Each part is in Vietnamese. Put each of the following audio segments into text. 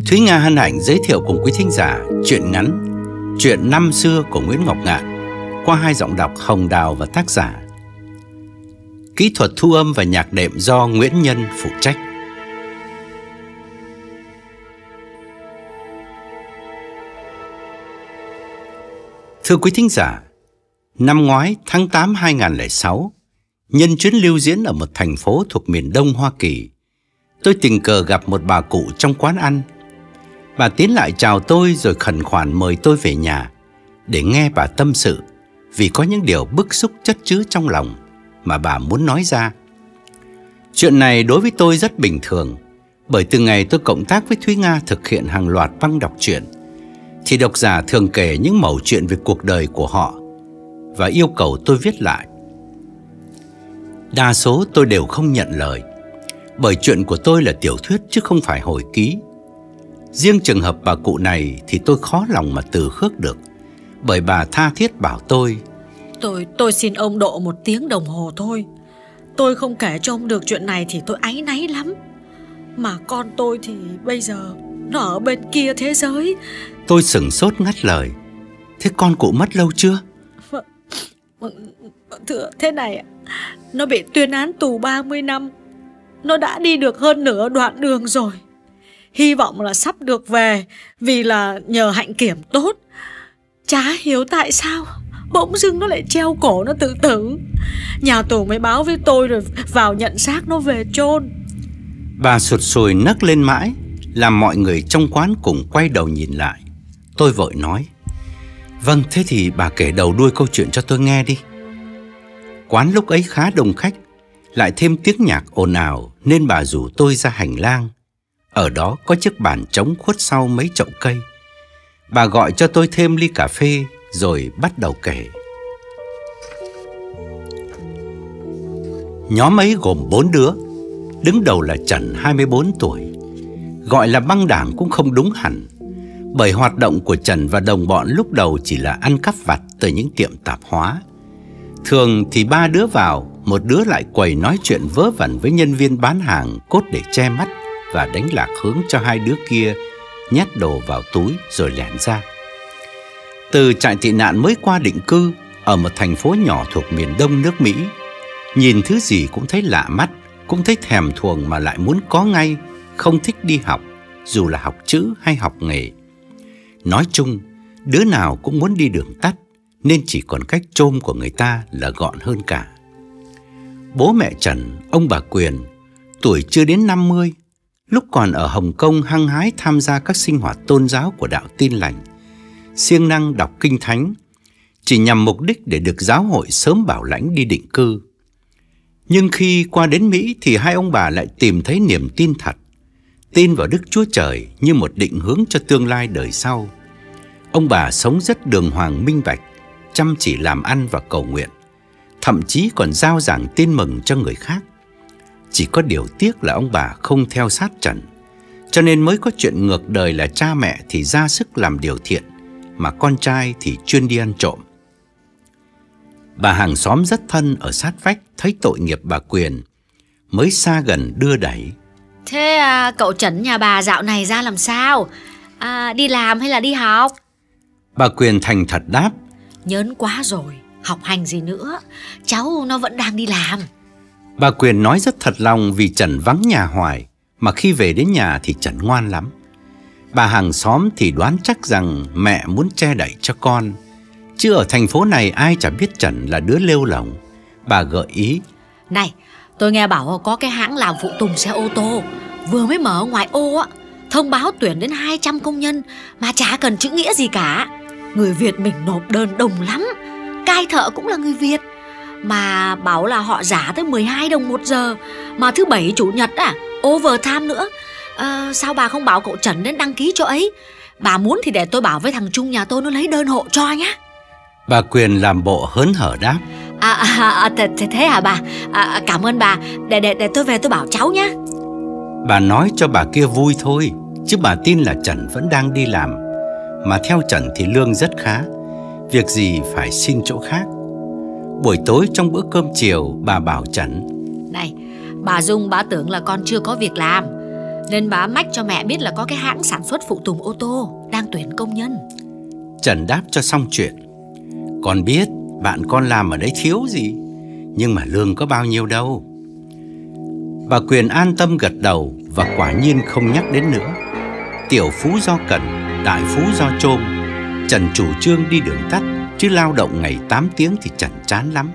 Thúy Nga hân hạnh giới thiệu cùng quý thính giả truyện ngắn Chuyện năm xưa của Nguyễn Ngọc Ngạn qua hai giọng đọc Hồng Đào và tác giả. Kỹ thuật thu âm và nhạc đệm do Nguyễn Nhân phụ trách. Thưa quý thính giả, năm ngoái tháng 8 2006, nhân chuyến lưu diễn ở một thành phố thuộc miền Đông Hoa Kỳ, tôi tình cờ gặp một bà cụ trong quán ăn. Bà tiến lại chào tôi rồi khẩn khoản mời tôi về nhà để nghe bà tâm sự, vì có những điều bức xúc chất chứa trong lòng mà bà muốn nói ra. Chuyện này đối với tôi rất bình thường, bởi từ ngày tôi cộng tác với Thúy Nga thực hiện hàng loạt băng đọc truyện, thì độc giả thường kể những mẩu chuyện về cuộc đời của họ và yêu cầu tôi viết lại. Đa số tôi đều không nhận lời, bởi chuyện của tôi là tiểu thuyết chứ không phải hồi ký. Riêng trường hợp bà cụ này thì tôi khó lòng mà từ khước được, bởi bà tha thiết bảo tôi: Tôi xin ông độ 1 tiếng đồng hồ thôi. Tôi không kể cho ông được chuyện này thì tôi áy náy lắm. Mà con tôi thì bây giờ nó ở bên kia thế giới. Tôi sửng sốt ngắt lời: Thế con cụ mất lâu chưa? Thưa thế này, nó bị tuyên án tù 30 năm. Nó đã đi được hơn nửa đoạn đường rồi. Hy vọng là sắp được về, vì là nhờ hạnh kiểm tốt. Chả hiểu tại sao bỗng dưng nó lại treo cổ nó tự tử. Nhà tù mới báo với tôi rồi vào nhận xác nó về chôn. Bà sụt sùi nấc lên mãi, làm mọi người trong quán cùng quay đầu nhìn lại. Tôi vội nói: Vâng, thế thì bà kể đầu đuôi câu chuyện cho tôi nghe đi. Quán lúc ấy khá đông khách, lại thêm tiếng nhạc ồn ào, nên bà rủ tôi ra hành lang. Ở đó có chiếc bàn trống khuất sau mấy chậu cây. Bà gọi cho tôi thêm ly cà phê rồi bắt đầu kể. Nhóm ấy gồm 4 đứa. Đứng đầu là Trần, 24 tuổi. Gọi là băng đảng cũng không đúng hẳn, bởi hoạt động của Trần và đồng bọn lúc đầu chỉ là ăn cắp vặt từ những tiệm tạp hóa. Thường thì 3 đứa vào, 1 đứa lại quầy nói chuyện vớ vẩn với nhân viên bán hàng cốt để che mắt và đánh lạc hướng cho 2 đứa kia nhét đồ vào túi rồi lẻn ra. Từ trại tị nạn mới qua định cư ở một thành phố nhỏ thuộc miền Đông nước Mỹ, nhìn thứ gì cũng thấy lạ mắt, cũng thấy thèm thuồng mà lại muốn có ngay, không thích đi học, dù là học chữ hay học nghề. Nói chung, đứa nào cũng muốn đi đường tắt, nên chỉ còn cách chôm của người ta là gọn hơn cả. Bố mẹ Trần, ông bà Quyền, tuổi chưa đến 50, lúc còn ở Hồng Kông hăng hái tham gia các sinh hoạt tôn giáo của đạo Tin Lành, siêng năng đọc kinh thánh, chỉ nhằm mục đích để được giáo hội sớm bảo lãnh đi định cư. Nhưng khi qua đến Mỹ thì hai ông bà lại tìm thấy niềm tin thật, tin vào Đức Chúa Trời như một định hướng cho tương lai đời sau. Ông bà sống rất đường hoàng minh bạch, chăm chỉ làm ăn và cầu nguyện, thậm chí còn rao giảng tin mừng cho người khác. Chỉ có điều tiếc là ông bà không theo sát Trần, cho nên mới có chuyện ngược đời là cha mẹ thì ra sức làm điều thiện, mà con trai thì chuyên đi ăn trộm. Bà hàng xóm rất thân ở sát vách thấy tội nghiệp bà Quyền, mới xa gần đưa đẩy. Thế cậu Trần nhà bà dạo này ra làm sao? Đi làm hay là đi học? Bà Quyền thành thật đáp: Nhớn quá rồi, học hành gì nữa, cháu nó vẫn đang đi làm. Bà Quyền nói rất thật lòng vì Trần vắng nhà hoài, mà khi về đến nhà thì Trần ngoan lắm. Bà hàng xóm thì đoán chắc rằng mẹ muốn che đậy cho con, chứ ở thành phố này ai chả biết Trần là đứa lêu lỏng. Bà gợi ý: Này, tôi nghe bảo có cái hãng làm phụ tùng xe ô tô vừa mới mở ở ngoài ô á, thông báo tuyển đến 200 công nhân mà chả cần chữ nghĩa gì cả. Người Việt mình nộp đơn đông lắm, cai thợ cũng là người Việt, mà bảo là họ trả tới 12 đồng 1 giờ, mà thứ Bảy Chủ nhật overtime nữa. Sao bà không bảo cậu Trần đến đăng ký cho ấy? Bà muốn thì để tôi bảo với thằng Trung nhà tôi nó lấy đơn hộ cho nhá. Bà Quyền làm bộ hớn hở đáp: Thế hả bà? Cảm ơn bà, để tôi về tôi bảo cháu nhá. Bà nói cho bà kia vui thôi, chứ bà tin là Trần vẫn đang đi làm. Mà theo Trần thì lương rất khá, việc gì phải xin chỗ khác. Buổi tối trong bữa cơm chiều, bà bảo Trần: Này, bà Dung bà tưởng là con chưa có việc làm, nên bá mách cho mẹ biết là có cái hãng sản xuất phụ tùng ô tô đang tuyển công nhân. Trần đáp cho xong chuyện. Con biết bạn con làm ở đấy thiếu gì, nhưng mà lương có bao nhiêu đâu. Bà Quyền an tâm gật đầu và quả nhiên không nhắc đến nữa. Tiểu phú do cần, đại phú do chôm. Trần chủ trương đi đường tắt, chứ lao động ngày 8 tiếng thì Trần chán lắm.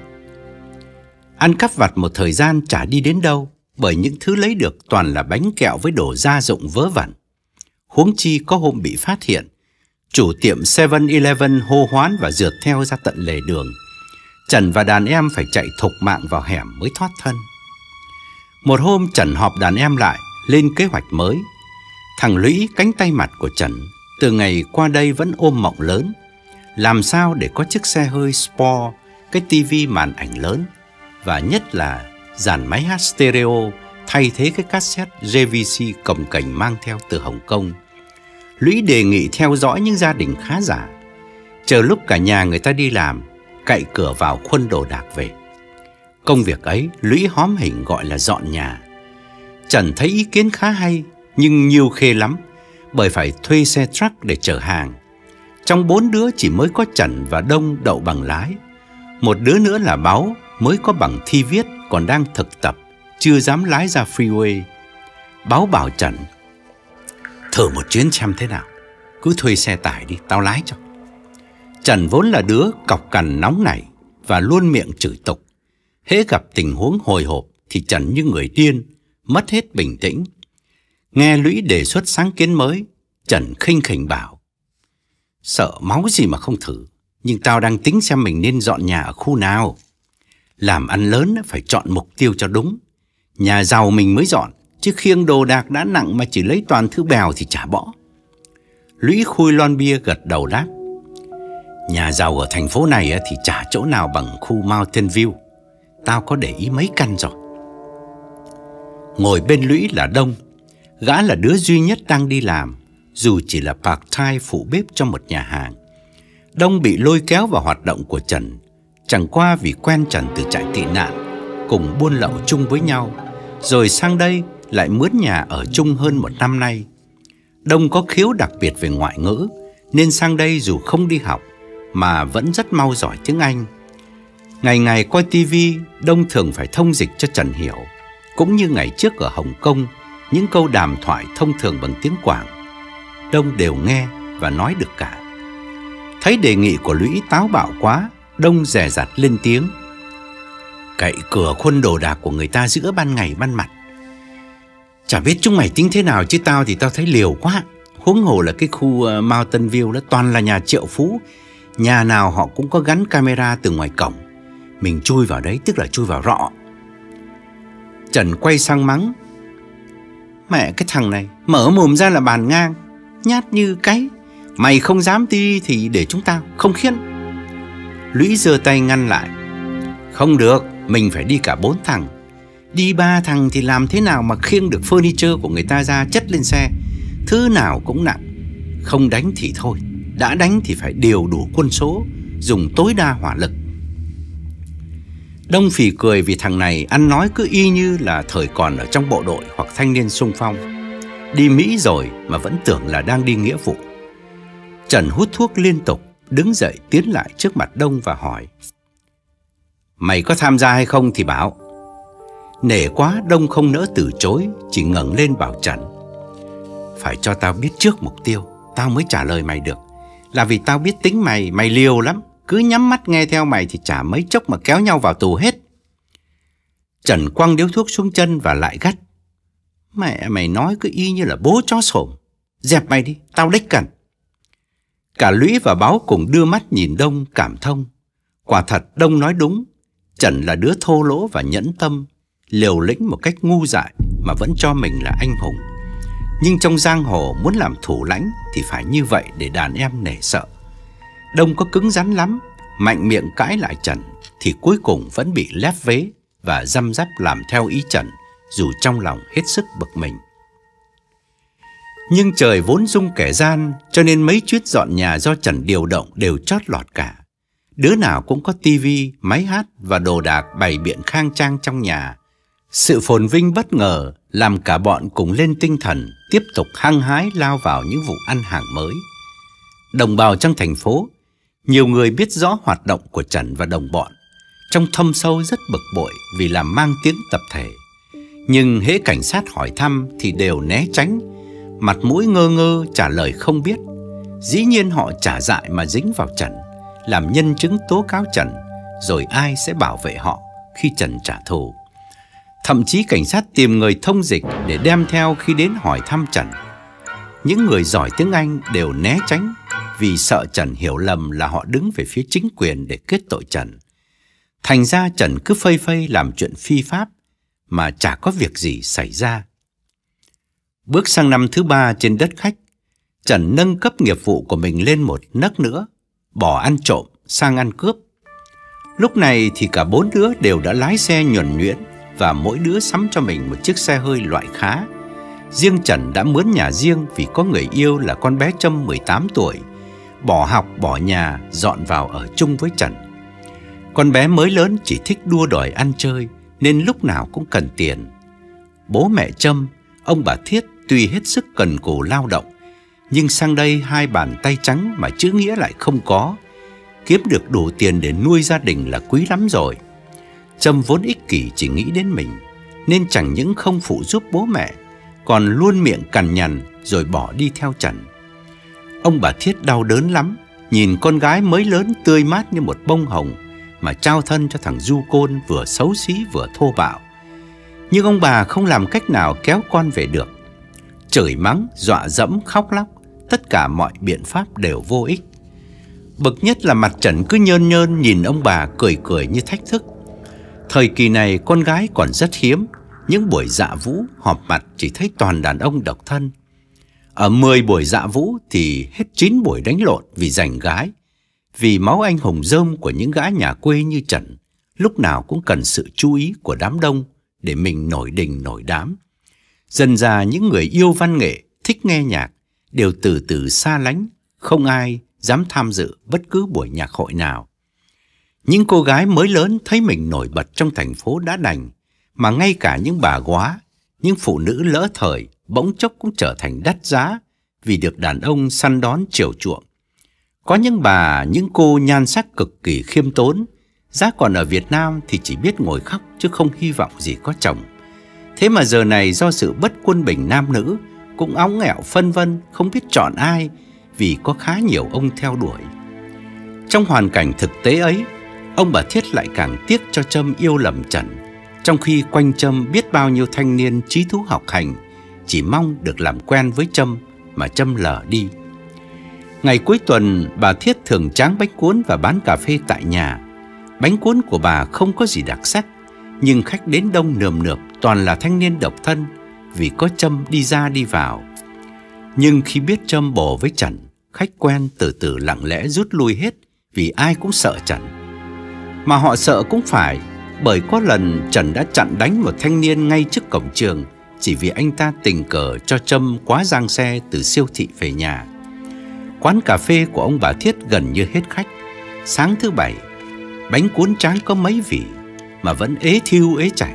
Ăn cắp vặt một thời gian chả đi đến đâu, bởi những thứ lấy được toàn là bánh kẹo với đồ gia dụng vớ vẩn. Huống chi có hôm bị phát hiện, chủ tiệm 7-Eleven hô hoán và rượt theo ra tận lề đường. Trần và đàn em phải chạy thục mạng vào hẻm mới thoát thân. Một hôm Trần họp đàn em lại, lên kế hoạch mới. Thằng Lũy, cánh tay mặt của Trần, từ ngày qua đây vẫn ôm mộng lớn. Làm sao để có chiếc xe hơi Sport, cái tivi màn ảnh lớn, và nhất là dàn máy hát stereo thay thế cái cassette JVC cồng kềnh mang theo từ Hồng Kông. Lũy đề nghị theo dõi những gia đình khá giả, chờ lúc cả nhà người ta đi làm, cậy cửa vào khuân đồ đạc về. Công việc ấy Lũy hóm hình gọi là dọn nhà. Trần thấy ý kiến khá hay, nhưng nhiều khê lắm, bởi phải thuê xe truck để chở hàng. Trong 4 đứa chỉ mới có Trần và Đông đậu bằng lái. Một đứa nữa là Báu, mới có bằng thi viết, còn đang thực tập, chưa dám lái ra freeway. Báu bảo Trần: thử một chuyến xem thế nào, cứ thuê xe tải đi, tao lái cho. Trần vốn là đứa cọc cằn nóng nảy và luôn miệng chửi tục. Hễ gặp tình huống hồi hộp thì Trần như người điên, mất hết bình tĩnh. Nghe Lũy đề xuất sáng kiến mới, Trần khinh khỉnh bảo: sợ máu gì mà không thử, nhưng tao đang tính xem mình nên dọn nhà ở khu nào. Làm ăn lớn phải chọn mục tiêu cho đúng. Nhà giàu mình mới dọn, chứ khiêng đồ đạc đã nặng mà chỉ lấy toàn thứ bèo thì chả bỏ. Lũy khui lon bia gật đầu đáp: nhà giàu ở thành phố này thì chả chỗ nào bằng khu Mountain View. Tao có để ý mấy căn rồi. Ngồi bên Lũy là Đông. Gã là đứa duy nhất đang đi làm, dù chỉ là part-time phụ bếp cho một nhà hàng. Đông bị lôi kéo vào hoạt động của Trần, chẳng qua vì quen Trần từ trại tị nạn, cùng buôn lậu chung với nhau, rồi sang đây lại mướn nhà ở chung hơn 1 năm nay. Đông có khiếu đặc biệt về ngoại ngữ, nên sang đây dù không đi học mà vẫn rất mau giỏi tiếng Anh. Ngày ngày coi tivi, Đông thường phải thông dịch cho Trần hiểu, cũng như ngày trước ở Hồng Kông, những câu đàm thoại thông thường bằng tiếng Quảng, Đông đều nghe và nói được cả. Thấy đề nghị của Lũy táo bạo quá, Đông dè dặt lên tiếng: cậy cửa khuân đồ đạc của người ta giữa ban ngày ban mặt. Chả biết chúng mày tính thế nào, chứ tao thì tao thấy liều quá. Huống hồ là cái khu Mountain View đó toàn là nhà triệu phú, nhà nào họ cũng có gắn camera từ ngoài cổng. Mình chui vào đấy tức là chui vào rọ. Trần quay sang mắng: mẹ cái thằng này, mở mồm ra là bàn ngang, nhát như cái. Mày không dám đi thì để chúng tao, không khiên. Lũy giơ tay ngăn lại: không được, mình phải đi cả 4 thằng. Đi 3 thằng thì làm thế nào mà khiêng được furniture của người ta ra chất lên xe, thứ nào cũng nặng. Không đánh thì thôi, đã đánh thì phải điều đủ quân số, dùng tối đa hỏa lực. Đông phì cười vì thằng này ăn nói cứ y như là thời còn ở trong bộ đội hoặc thanh niên xung phong. Đi Mỹ rồi mà vẫn tưởng là đang đi nghĩa vụ. Trần hút thuốc liên tục, đứng dậy tiến lại trước mặt Đông và hỏi: mày có tham gia hay không thì bảo. Nể quá, Đông không nỡ từ chối, chỉ ngẩng lên bảo Trần: phải cho tao biết trước mục tiêu, tao mới trả lời mày được. Là vì tao biết tính mày, mày liều lắm, cứ nhắm mắt nghe theo mày thì chả mấy chốc mà kéo nhau vào tù hết. Trần quăng điếu thuốc xuống chân và lại gắt: mẹ mày nói cứ y như là bố chó sổm. Dẹp mày đi, tao đếch cần. Cả Lũy và Báo cùng đưa mắt nhìn Đông cảm thông. Quả thật Đông nói đúng, Trần là đứa thô lỗ và nhẫn tâm, liều lĩnh một cách ngu dại mà vẫn cho mình là anh hùng. Nhưng trong giang hồ muốn làm thủ lãnh thì phải như vậy để đàn em nể sợ. Đông có cứng rắn lắm, mạnh miệng cãi lại Trần thì cuối cùng vẫn bị lép vế và răm rắp làm theo ý Trần, dù trong lòng hết sức bực mình. Nhưng trời vốn dung kẻ gian, cho nên mấy chuyến dọn nhà do Trần điều động đều chót lọt cả. Đứa nào cũng có tivi, máy hát và đồ đạc bày biện khang trang trong nhà. Sự phồn vinh bất ngờ làm cả bọn cùng lên tinh thần, tiếp tục hăng hái lao vào những vụ ăn hàng mới. Đồng bào trong thành phố, nhiều người biết rõ hoạt động của Trần và đồng bọn, trong thâm sâu rất bực bội vì làm mang tiếng tập thể. Nhưng hễ cảnh sát hỏi thăm thì đều né tránh, mặt mũi ngơ ngơ trả lời không biết. Dĩ nhiên họ trả dại mà dính vào Trần, làm nhân chứng tố cáo Trần, rồi ai sẽ bảo vệ họ khi Trần trả thù. Thậm chí cảnh sát tìm người thông dịch để đem theo khi đến hỏi thăm Trần. Những người giỏi tiếng Anh đều né tránh vì sợ Trần hiểu lầm là họ đứng về phía chính quyền để kết tội Trần. Thành ra Trần cứ phây phây làm chuyện phi pháp mà chả có việc gì xảy ra. Bước sang năm thứ 3 trên đất khách, Trần nâng cấp nghiệp vụ của mình lên một nấc nữa, bỏ ăn trộm sang ăn cướp. Lúc này thì cả 4 đứa đều đã lái xe nhuần nhuyễn và mỗi đứa sắm cho mình một chiếc xe hơi loại khá. Riêng Trần đã mướn nhà riêng vì có người yêu là con bé Trâm 18 tuổi, bỏ học bỏ nhà dọn vào ở chung với Trần. Con bé mới lớn chỉ thích đua đòi ăn chơi nên lúc nào cũng cần tiền. Bố mẹ Trâm, ông bà Thiết tuy hết sức cần cù lao động, nhưng sang đây hai bàn tay trắng mà chữ nghĩa lại không có. Kiếm được đủ tiền để nuôi gia đình là quý lắm rồi. Trâm vốn ích kỷ chỉ nghĩ đến mình, nên chẳng những không phụ giúp bố mẹ, còn luôn miệng cằn nhằn rồi bỏ đi theo Trần. Ông bà Thiết đau đớn lắm, nhìn con gái mới lớn tươi mát như một bông hồng mà trao thân cho thằng du côn vừa xấu xí vừa thô bạo. Nhưng ông bà không làm cách nào kéo con về được. Chửi mắng, dọa dẫm, khóc lóc, tất cả mọi biện pháp đều vô ích. Bực nhất là mặt Trần cứ nhơn nhơn nhìn ông bà cười cười như thách thức. Thời kỳ này con gái còn rất hiếm, những buổi dạ vũ họp mặt chỉ thấy toàn đàn ông độc thân. Ở 10 buổi dạ vũ thì hết 9 buổi đánh lộn vì giành gái. Vì máu anh hùng rơm của những gã nhà quê như Trần lúc nào cũng cần sự chú ý của đám đông để mình nổi đình nổi đám. Dần ra những người yêu văn nghệ, thích nghe nhạc đều từ từ xa lánh, không ai dám tham dự bất cứ buổi nhạc hội nào. Những cô gái mới lớn thấy mình nổi bật trong thành phố đã đành, mà ngay cả những bà góa, những phụ nữ lỡ thời bỗng chốc cũng trở thành đắt giá vì được đàn ông săn đón chiều chuộng. Có những bà, những cô nhan sắc cực kỳ khiêm tốn, giá còn ở Việt Nam thì chỉ biết ngồi khóc chứ không hy vọng gì có chồng. Thế mà giờ này do sự bất quân bình nam nữ cũng óng nghẹo phân vân không biết chọn ai vì có khá nhiều ông theo đuổi. Trong hoàn cảnh thực tế ấy, ông bà Thiết lại càng tiếc cho Trâm yêu lầm Trần, trong khi quanh Trâm biết bao nhiêu thanh niên trí thú học hành chỉ mong được làm quen với Trâm mà Trâm lờ đi. Ngày cuối tuần, bà Thiết thường tráng bánh cuốn và bán cà phê tại nhà. Bánh cuốn của bà không có gì đặc sắc, nhưng khách đến đông nườm nượp toàn là thanh niên độc thân vì có Trâm đi ra đi vào. Nhưng khi biết Trâm bồ với Trần, khách quen từ từ lặng lẽ rút lui hết vì ai cũng sợ Trần. Mà họ sợ cũng phải, bởi có lần Trần đã chặn đánh một thanh niên ngay trước cổng trường chỉ vì anh ta tình cờ cho Trâm quá giang xe từ siêu thị về nhà. Quán cà phê của ông bà Thiết gần như hết khách. Sáng thứ Bảy, bánh cuốn tráng có mấy vị mà vẫn ế thiu ế chảy.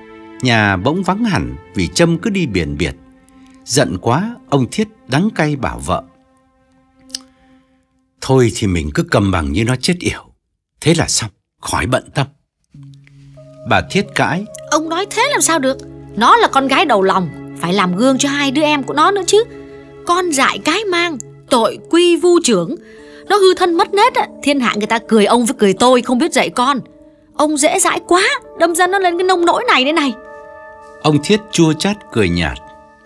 Nhà bỗng vắng hẳn vì Trâm cứ đi biển biệt. Giận quá, ông Thiết đắng cay bảo vợ: thôi thì mình cứ cầm bằng như nó chết yểu, thế là xong, khỏi bận tâm. Bà Thiết cãi: ông nói thế làm sao được, nó là con gái đầu lòng, phải làm gương cho hai đứa em của nó nữa chứ. Con dại cái mang, tội quy vu trưởng. Nó hư thân mất nết á, thiên hạ người ta cười ông với cười tôi, không biết dạy con. Ông dễ dãi quá, đâm ra nó lên cái nông nỗi này đây này. Ông Thiết chua chát cười nhạt: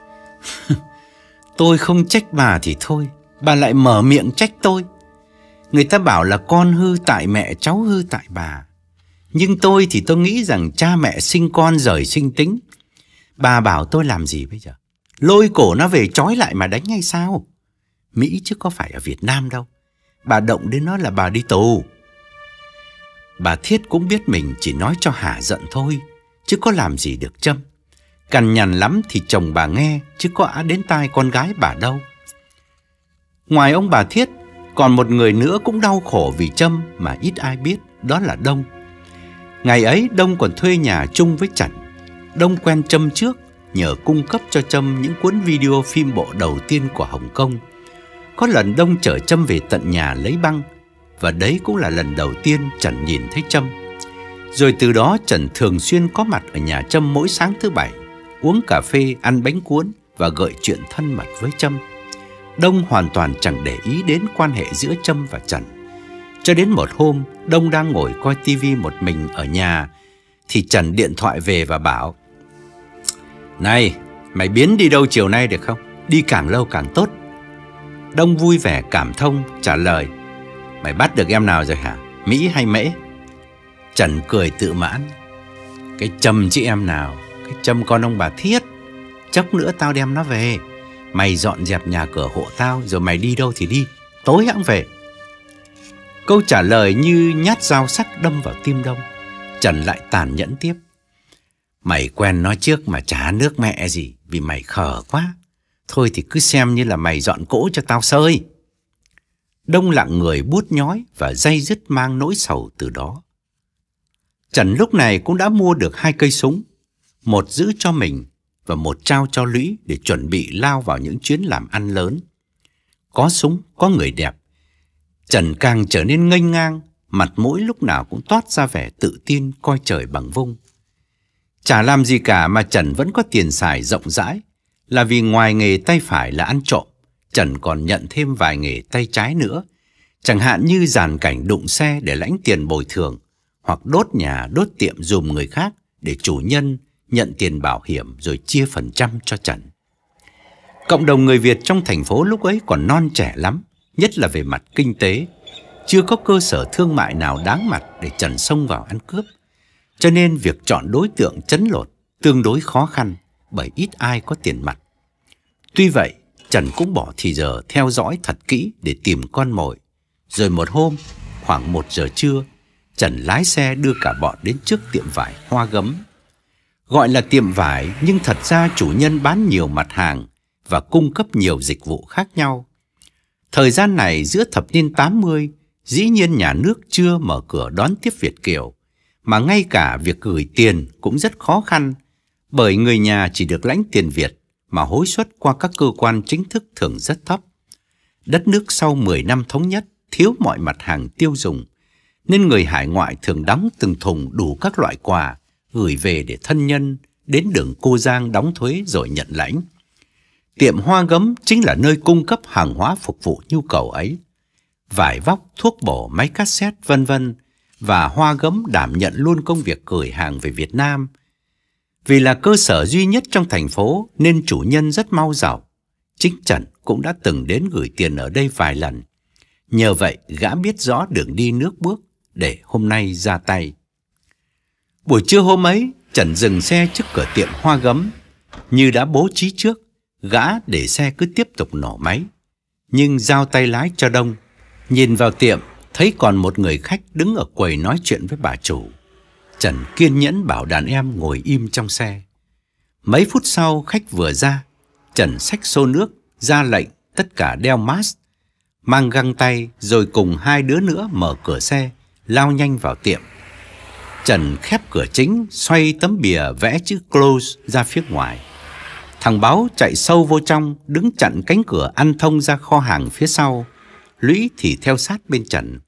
tôi không trách bà thì thôi, bà lại mở miệng trách tôi. Người ta bảo là con hư tại mẹ, cháu hư tại bà. Nhưng tôi thì tôi nghĩ rằng cha mẹ sinh con rời sinh tính. Bà bảo tôi làm gì bây giờ? Lôi cổ nó về trói lại mà đánh hay sao? Mỹ chứ có phải ở Việt Nam đâu. Bà động đến nó là bà đi tù. Bà Thiết cũng biết mình chỉ nói cho hả giận thôi, chứ có làm gì được Trâm. Cằn nhằn lắm thì chồng bà nghe, chứ có á đến tai con gái bà đâu. Ngoài ông bà Thiết, còn một người nữa cũng đau khổ vì Trâm mà ít ai biết, đó là Đông. Ngày ấy Đông còn thuê nhà chung với Trần. Đông quen Trâm trước nhờ cung cấp cho Trâm những cuốn video phim bộ đầu tiên của Hồng Kông. Có lần Đông chở Trâm về tận nhà lấy băng, và đấy cũng là lần đầu tiên Trần nhìn thấy Trâm. Rồi từ đó Trần thường xuyên có mặt ở nhà Trâm mỗi sáng thứ Bảy, uống cà phê, ăn bánh cuốn và gợi chuyện thân mật với Trâm. Đông hoàn toàn chẳng để ý đến quan hệ giữa Trâm và Trần. Cho đến một hôm, Đông đang ngồi coi tivi một mình ở nhà, thì Trần điện thoại về và bảo: "Này, mày biến đi đâu chiều nay được không? Đi càng lâu càng tốt." Đông vui vẻ cảm thông trả lời: "Mày bắt được em nào rồi hả? Mỹ hay Mễ?" Trần cười tự mãn: "Cái Trâm chứ em nào, cái Trâm con ông bà Thiết. Chốc nữa tao đem nó về. Mày dọn dẹp nhà cửa hộ tao, rồi mày đi đâu thì đi, tối hẵng về." Câu trả lời như nhát dao sắc đâm vào tim Đông. Trần lại tàn nhẫn tiếp: "Mày quen nó trước mà chả nước mẹ gì, vì mày khờ quá. Thôi thì cứ xem như là mày dọn cỗ cho tao sơi." Đông lặng người buốt nhói và day dứt mang nỗi sầu từ đó. Trần lúc này cũng đã mua được 2 cây súng, một giữ cho mình và một trao cho Lũy để chuẩn bị lao vào những chuyến làm ăn lớn. Có súng, có người đẹp, Trần càng trở nên nghênh ngang, mặt mũi lúc nào cũng toát ra vẻ tự tin coi trời bằng vung. Chả làm gì cả mà Trần vẫn có tiền xài rộng rãi, là vì ngoài nghề tay phải là ăn trộm, Trần còn nhận thêm vài nghề tay trái nữa, chẳng hạn như dàn cảnh đụng xe để lãnh tiền bồi thường, hoặc đốt nhà đốt tiệm giùm người khác để chủ nhân nhận tiền bảo hiểm rồi chia phần trăm cho Trần. Cộng đồng người Việt trong thành phố lúc ấy còn non trẻ lắm, nhất là về mặt kinh tế. Chưa có cơ sở thương mại nào đáng mặt để Trần xông vào ăn cướp. Cho nên việc chọn đối tượng trấn lột tương đối khó khăn, bởi ít ai có tiền mặt. Tuy vậy, Trần cũng bỏ thì giờ theo dõi thật kỹ để tìm con mồi. Rồi một hôm, khoảng 1 giờ trưa, Trần lái xe đưa cả bọn đến trước tiệm vải Hoa Gấm. Gọi là tiệm vải nhưng thật ra chủ nhân bán nhiều mặt hàng và cung cấp nhiều dịch vụ khác nhau. Thời gian này giữa thập niên 80, dĩ nhiên nhà nước chưa mở cửa đón tiếp Việt kiều, mà ngay cả việc gửi tiền cũng rất khó khăn, bởi người nhà chỉ được lãnh tiền Việt mà hối suất qua các cơ quan chính thức thường rất thấp. Đất nước sau 10 năm thống nhất thiếu mọi mặt hàng tiêu dùng, nên người hải ngoại thường đóng từng thùng đủ các loại quà gửi về để thân nhân đến đường Cô Giang đóng thuế rồi nhận lãnh. Tiệm Hoa Gấm chính là nơi cung cấp hàng hóa phục vụ nhu cầu ấy. Vải vóc, thuốc bổ, máy cassette vân vân, và Hoa Gấm đảm nhận luôn công việc gửi hàng về Việt Nam. Vì là cơ sở duy nhất trong thành phố nên chủ nhân rất mau giàu. Chính Trần cũng đã từng đến gửi tiền ở đây vài lần. Nhờ vậy gã biết rõ đường đi nước bước để hôm nay ra tay. Buổi trưa hôm ấy, Trần dừng xe trước cửa tiệm Hoa Gấm. Như đã bố trí trước, gã để xe cứ tiếp tục nổ máy, nhưng giao tay lái cho Đông. Nhìn vào tiệm, thấy còn một người khách đứng ở quầy nói chuyện với bà chủ. Trần kiên nhẫn bảo đàn em ngồi im trong xe. Mấy phút sau khách vừa ra, Trần xách xô nước ra lệnh tất cả đeo mask, mang găng tay, rồi cùng 2 đứa nữa mở cửa xe, lao nhanh vào tiệm. Trần khép cửa chính, xoay tấm bìa vẽ chữ close ra phía ngoài. Thằng Báo chạy sâu vô trong, đứng chặn cánh cửa ăn thông ra kho hàng phía sau. Lũy thì theo sát bên Trần.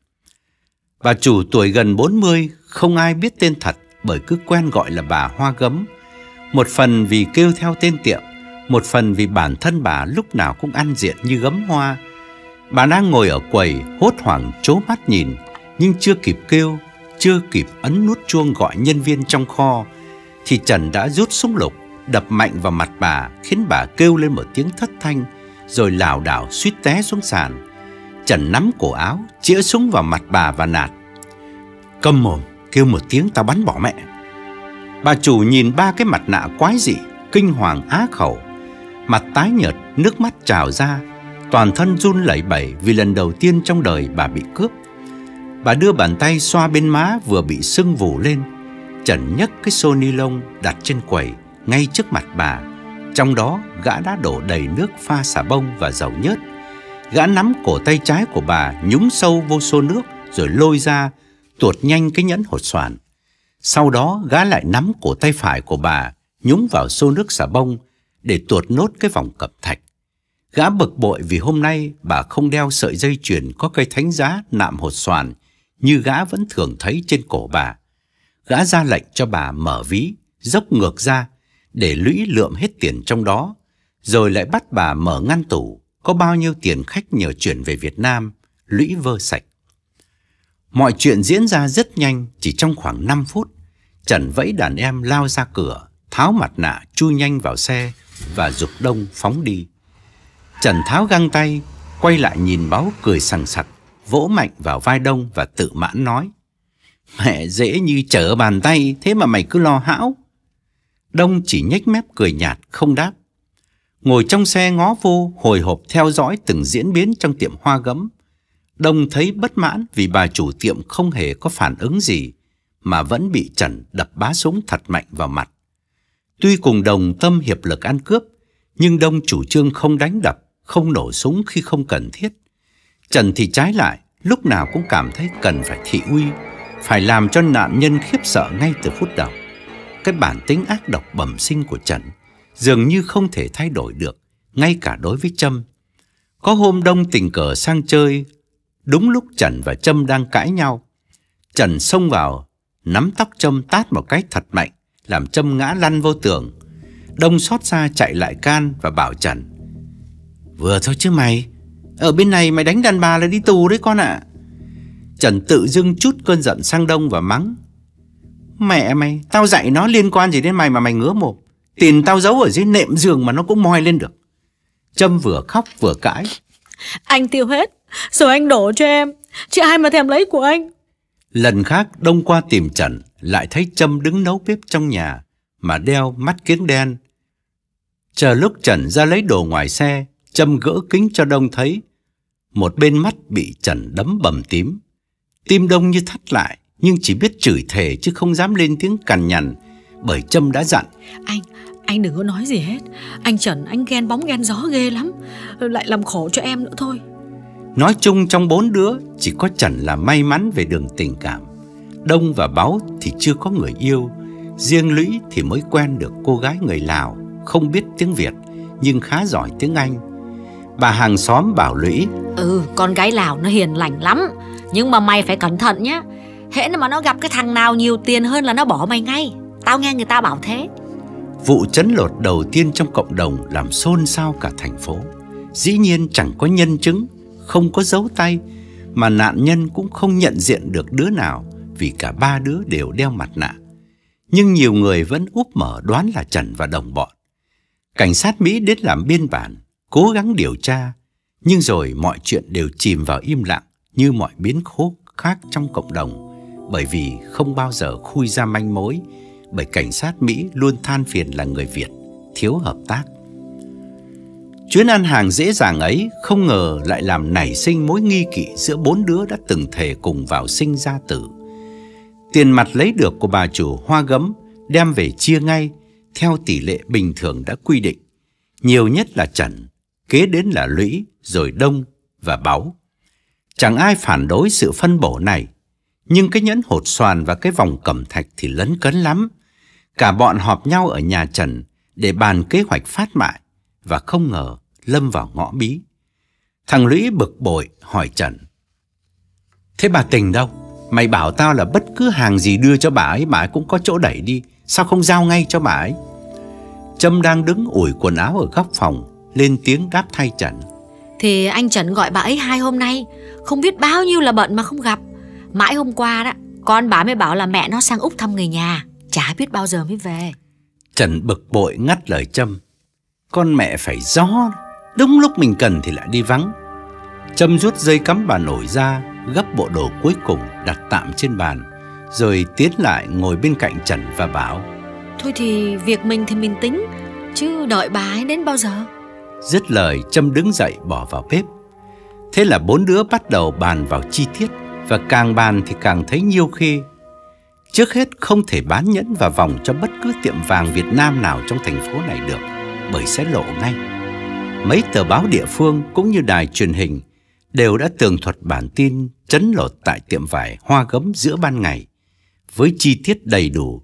Bà chủ tuổi gần 40, không ai biết tên thật bởi cứ quen gọi là bà Hoa Gấm. Một phần vì kêu theo tên tiệm, một phần vì bản thân bà lúc nào cũng ăn diện như gấm hoa. Bà đang ngồi ở quầy, hốt hoảng trố mắt nhìn, nhưng chưa kịp kêu, chưa kịp ấn nút chuông gọi nhân viên trong kho, thì Trần đã rút súng lục, đập mạnh vào mặt bà, khiến bà kêu lên một tiếng thất thanh, rồi lảo đảo suýt té xuống sàn. Trần nắm cổ áo, chĩa súng vào mặt bà và nạt: "Câm mồm, kêu một tiếng tao bắn bỏ mẹ." Bà chủ nhìn 3 cái mặt nạ quái dị, kinh hoàng á khẩu, mặt tái nhợt, nước mắt trào ra, toàn thân run lẩy bẩy vì lần đầu tiên trong đời bà bị cướp. Bà đưa bàn tay xoa bên má vừa bị sưng vù lên. Trần nhấc cái xô ni lông đặt trên quầy ngay trước mặt bà. Trong đó gã đã đổ đầy nước pha xà bông và dầu nhớt. Gã nắm cổ tay trái của bà, nhúng sâu vô xô nước rồi lôi ra, tuột nhanh cái nhẫn hột xoàn. Sau đó gã lại nắm cổ tay phải của bà, nhúng vào xô nước xà bông để tuột nốt cái vòng cẩm thạch. Gã bực bội vì hôm nay bà không đeo sợi dây chuyền có cây thánh giá nạm hột xoàn như gã vẫn thường thấy trên cổ bà. Gã ra lệnh cho bà mở ví, dốc ngược ra để Lũy lượm hết tiền trong đó, rồi lại bắt bà mở ngăn tủ, có bao nhiêu tiền khách nhờ chuyển về Việt Nam, Lũy vơ sạch. Mọi chuyện diễn ra rất nhanh, chỉ trong khoảng 5 phút. Trần vẫy đàn em lao ra cửa, tháo mặt nạ chui nhanh vào xe và giục Đông phóng đi. Trần tháo găng tay, quay lại nhìn Báu cười sằng sặc, vỗ mạnh vào vai Đông và tự mãn nói: "Mẹ dễ như trở bàn tay, thế mà mày cứ lo hão." Đông chỉ nhếch mép cười nhạt không đáp. Ngồi trong xe ngó vô, hồi hộp theo dõi từng diễn biến trong tiệm hoa gấm. Đông thấy bất mãn vì bà chủ tiệm không hề có phản ứng gì, mà vẫn bị Trần đập bá súng thật mạnh vào mặt. Tuy cùng đồng tâm hiệp lực ăn cướp, nhưng Đông chủ trương không đánh đập, không nổ súng khi không cần thiết. Trần thì trái lại, lúc nào cũng cảm thấy cần phải thị uy, phải làm cho nạn nhân khiếp sợ ngay từ phút đầu. Cái bản tính ác độc bẩm sinh của Trần dường như không thể thay đổi được, ngay cả đối với Trâm. Có hôm Đông tình cờ sang chơi, đúng lúc Trần và Trâm đang cãi nhau. Trần xông vào, nắm tóc Trâm tát một cái thật mạnh, làm Trâm ngã lăn vô tường. Đông xót xa chạy lại can và bảo Trần: "Vừa thôi chứ mày, ở bên này mày đánh đàn bà là đi tù đấy con ạ." Trần tự dưng trút cơn giận sang Đông và mắng: "Mẹ mày, tao dạy nó liên quan gì đến mày mà mày ngứa mồm? Tiền tao giấu ở dưới nệm giường mà nó cũng moi lên được." Trâm vừa khóc vừa cãi: "Anh tiêu hết, rồi anh đổ cho em, chứ ai mà thèm lấy của anh." Lần khác Đông qua tìm Trần, lại thấy Trâm đứng nấu bếp trong nhà mà đeo mắt kiếng đen. Chờ lúc Trần ra lấy đồ ngoài xe, Trâm gỡ kính cho Đông thấy. Một bên mắt bị Trần đấm bầm tím. Tim Đông như thắt lại, nhưng chỉ biết chửi thề chứ không dám lên tiếng cằn nhằn, bởi Trâm đã dặn: Anh đừng có nói gì hết. Anh Trần anh ghen bóng ghen gió ghê lắm, lại làm khổ cho em nữa thôi. Nói chung trong 4 đứa, chỉ có Trần là may mắn về đường tình cảm. Đông và Báu thì chưa có người yêu. Riêng Lũy thì mới quen được cô gái người Lào, không biết tiếng Việt nhưng khá giỏi tiếng Anh. Bà hàng xóm bảo Lũy: Con gái Lào nó hiền lành lắm, nhưng mà mày phải cẩn thận nhá. Hễ mà nó gặp cái thằng nào nhiều tiền hơn là nó bỏ mày ngay. Tao nghe người ta bảo thế. Vụ trấn lột đầu tiên trong cộng đồng làm xôn xao cả thành phố. Dĩ nhiên chẳng có nhân chứng, không có dấu tay, mà nạn nhân cũng không nhận diện được đứa nào vì cả 3 đứa đều đeo mặt nạ. Nhưng nhiều người vẫn úp mở đoán là Trần và đồng bọn. Cảnh sát Mỹ đến làm biên bản, cố gắng điều tra, nhưng rồi mọi chuyện đều chìm vào im lặng như mọi biến cố khác trong cộng đồng, bởi vì không bao giờ khui ra manh mối, bởi cảnh sát Mỹ luôn than phiền là người Việt thiếu hợp tác. Chuyến ăn hàng dễ dàng ấy không ngờ lại làm nảy sinh mối nghi kỵ giữa 4 đứa đã từng thề cùng vào sinh ra tử. Tiền mặt lấy được của bà chủ hoa gấm đem về chia ngay theo tỷ lệ bình thường đã quy định. Nhiều nhất là Trần, kế đến là Lũy, rồi Đông và Báu. Chẳng ai phản đối sự phân bổ này, nhưng cái nhẫn hột xoàn và cái vòng cẩm thạch thì lấn cấn lắm. Cả bọn họp nhau ở nhà Trần để bàn kế hoạch phát mại, và không ngờ lâm vào ngõ bí. Thằng Lũy bực bội hỏi Trần: "Thế bà Tình đâu? Mày bảo tao là bất cứ hàng gì đưa cho bà ấy cũng có chỗ đẩy đi, sao không giao ngay cho bà ấy?" Trâm đang đứng ủi quần áo ở góc phòng, lên tiếng đáp thay Trần: "Thì anh Trần gọi bà ấy 2 hôm nay, không biết bao nhiêu là bận mà không gặp. Mãi hôm qua đó, con bà mới bảo là mẹ nó sang Úc thăm người nhà, chả biết bao giờ mới về." Trần bực bội ngắt lời Trâm: "Con mẹ phải gió, đúng lúc mình cần thì lại đi vắng." Trâm rút dây cắm bà nổi ra, gấp bộ đồ cuối cùng đặt tạm trên bàn, rồi tiến lại ngồi bên cạnh Trần và bảo: "Thôi thì việc mình thì mình tính, chứ đợi bà ấy đến bao giờ?" Dứt lời, Trâm đứng dậy bỏ vào bếp. Thế là 4 đứa bắt đầu bàn vào chi tiết, và càng bàn thì càng thấy nhiêu khê. Trước hết không thể bán nhẫn và vòng cho bất cứ tiệm vàng Việt Nam nào trong thành phố này được, bởi sẽ lộ ngay. Mấy tờ báo địa phương cũng như đài truyền hình đều đã tường thuật bản tin trấn lột tại tiệm vải hoa gấm giữa ban ngày, với chi tiết đầy đủ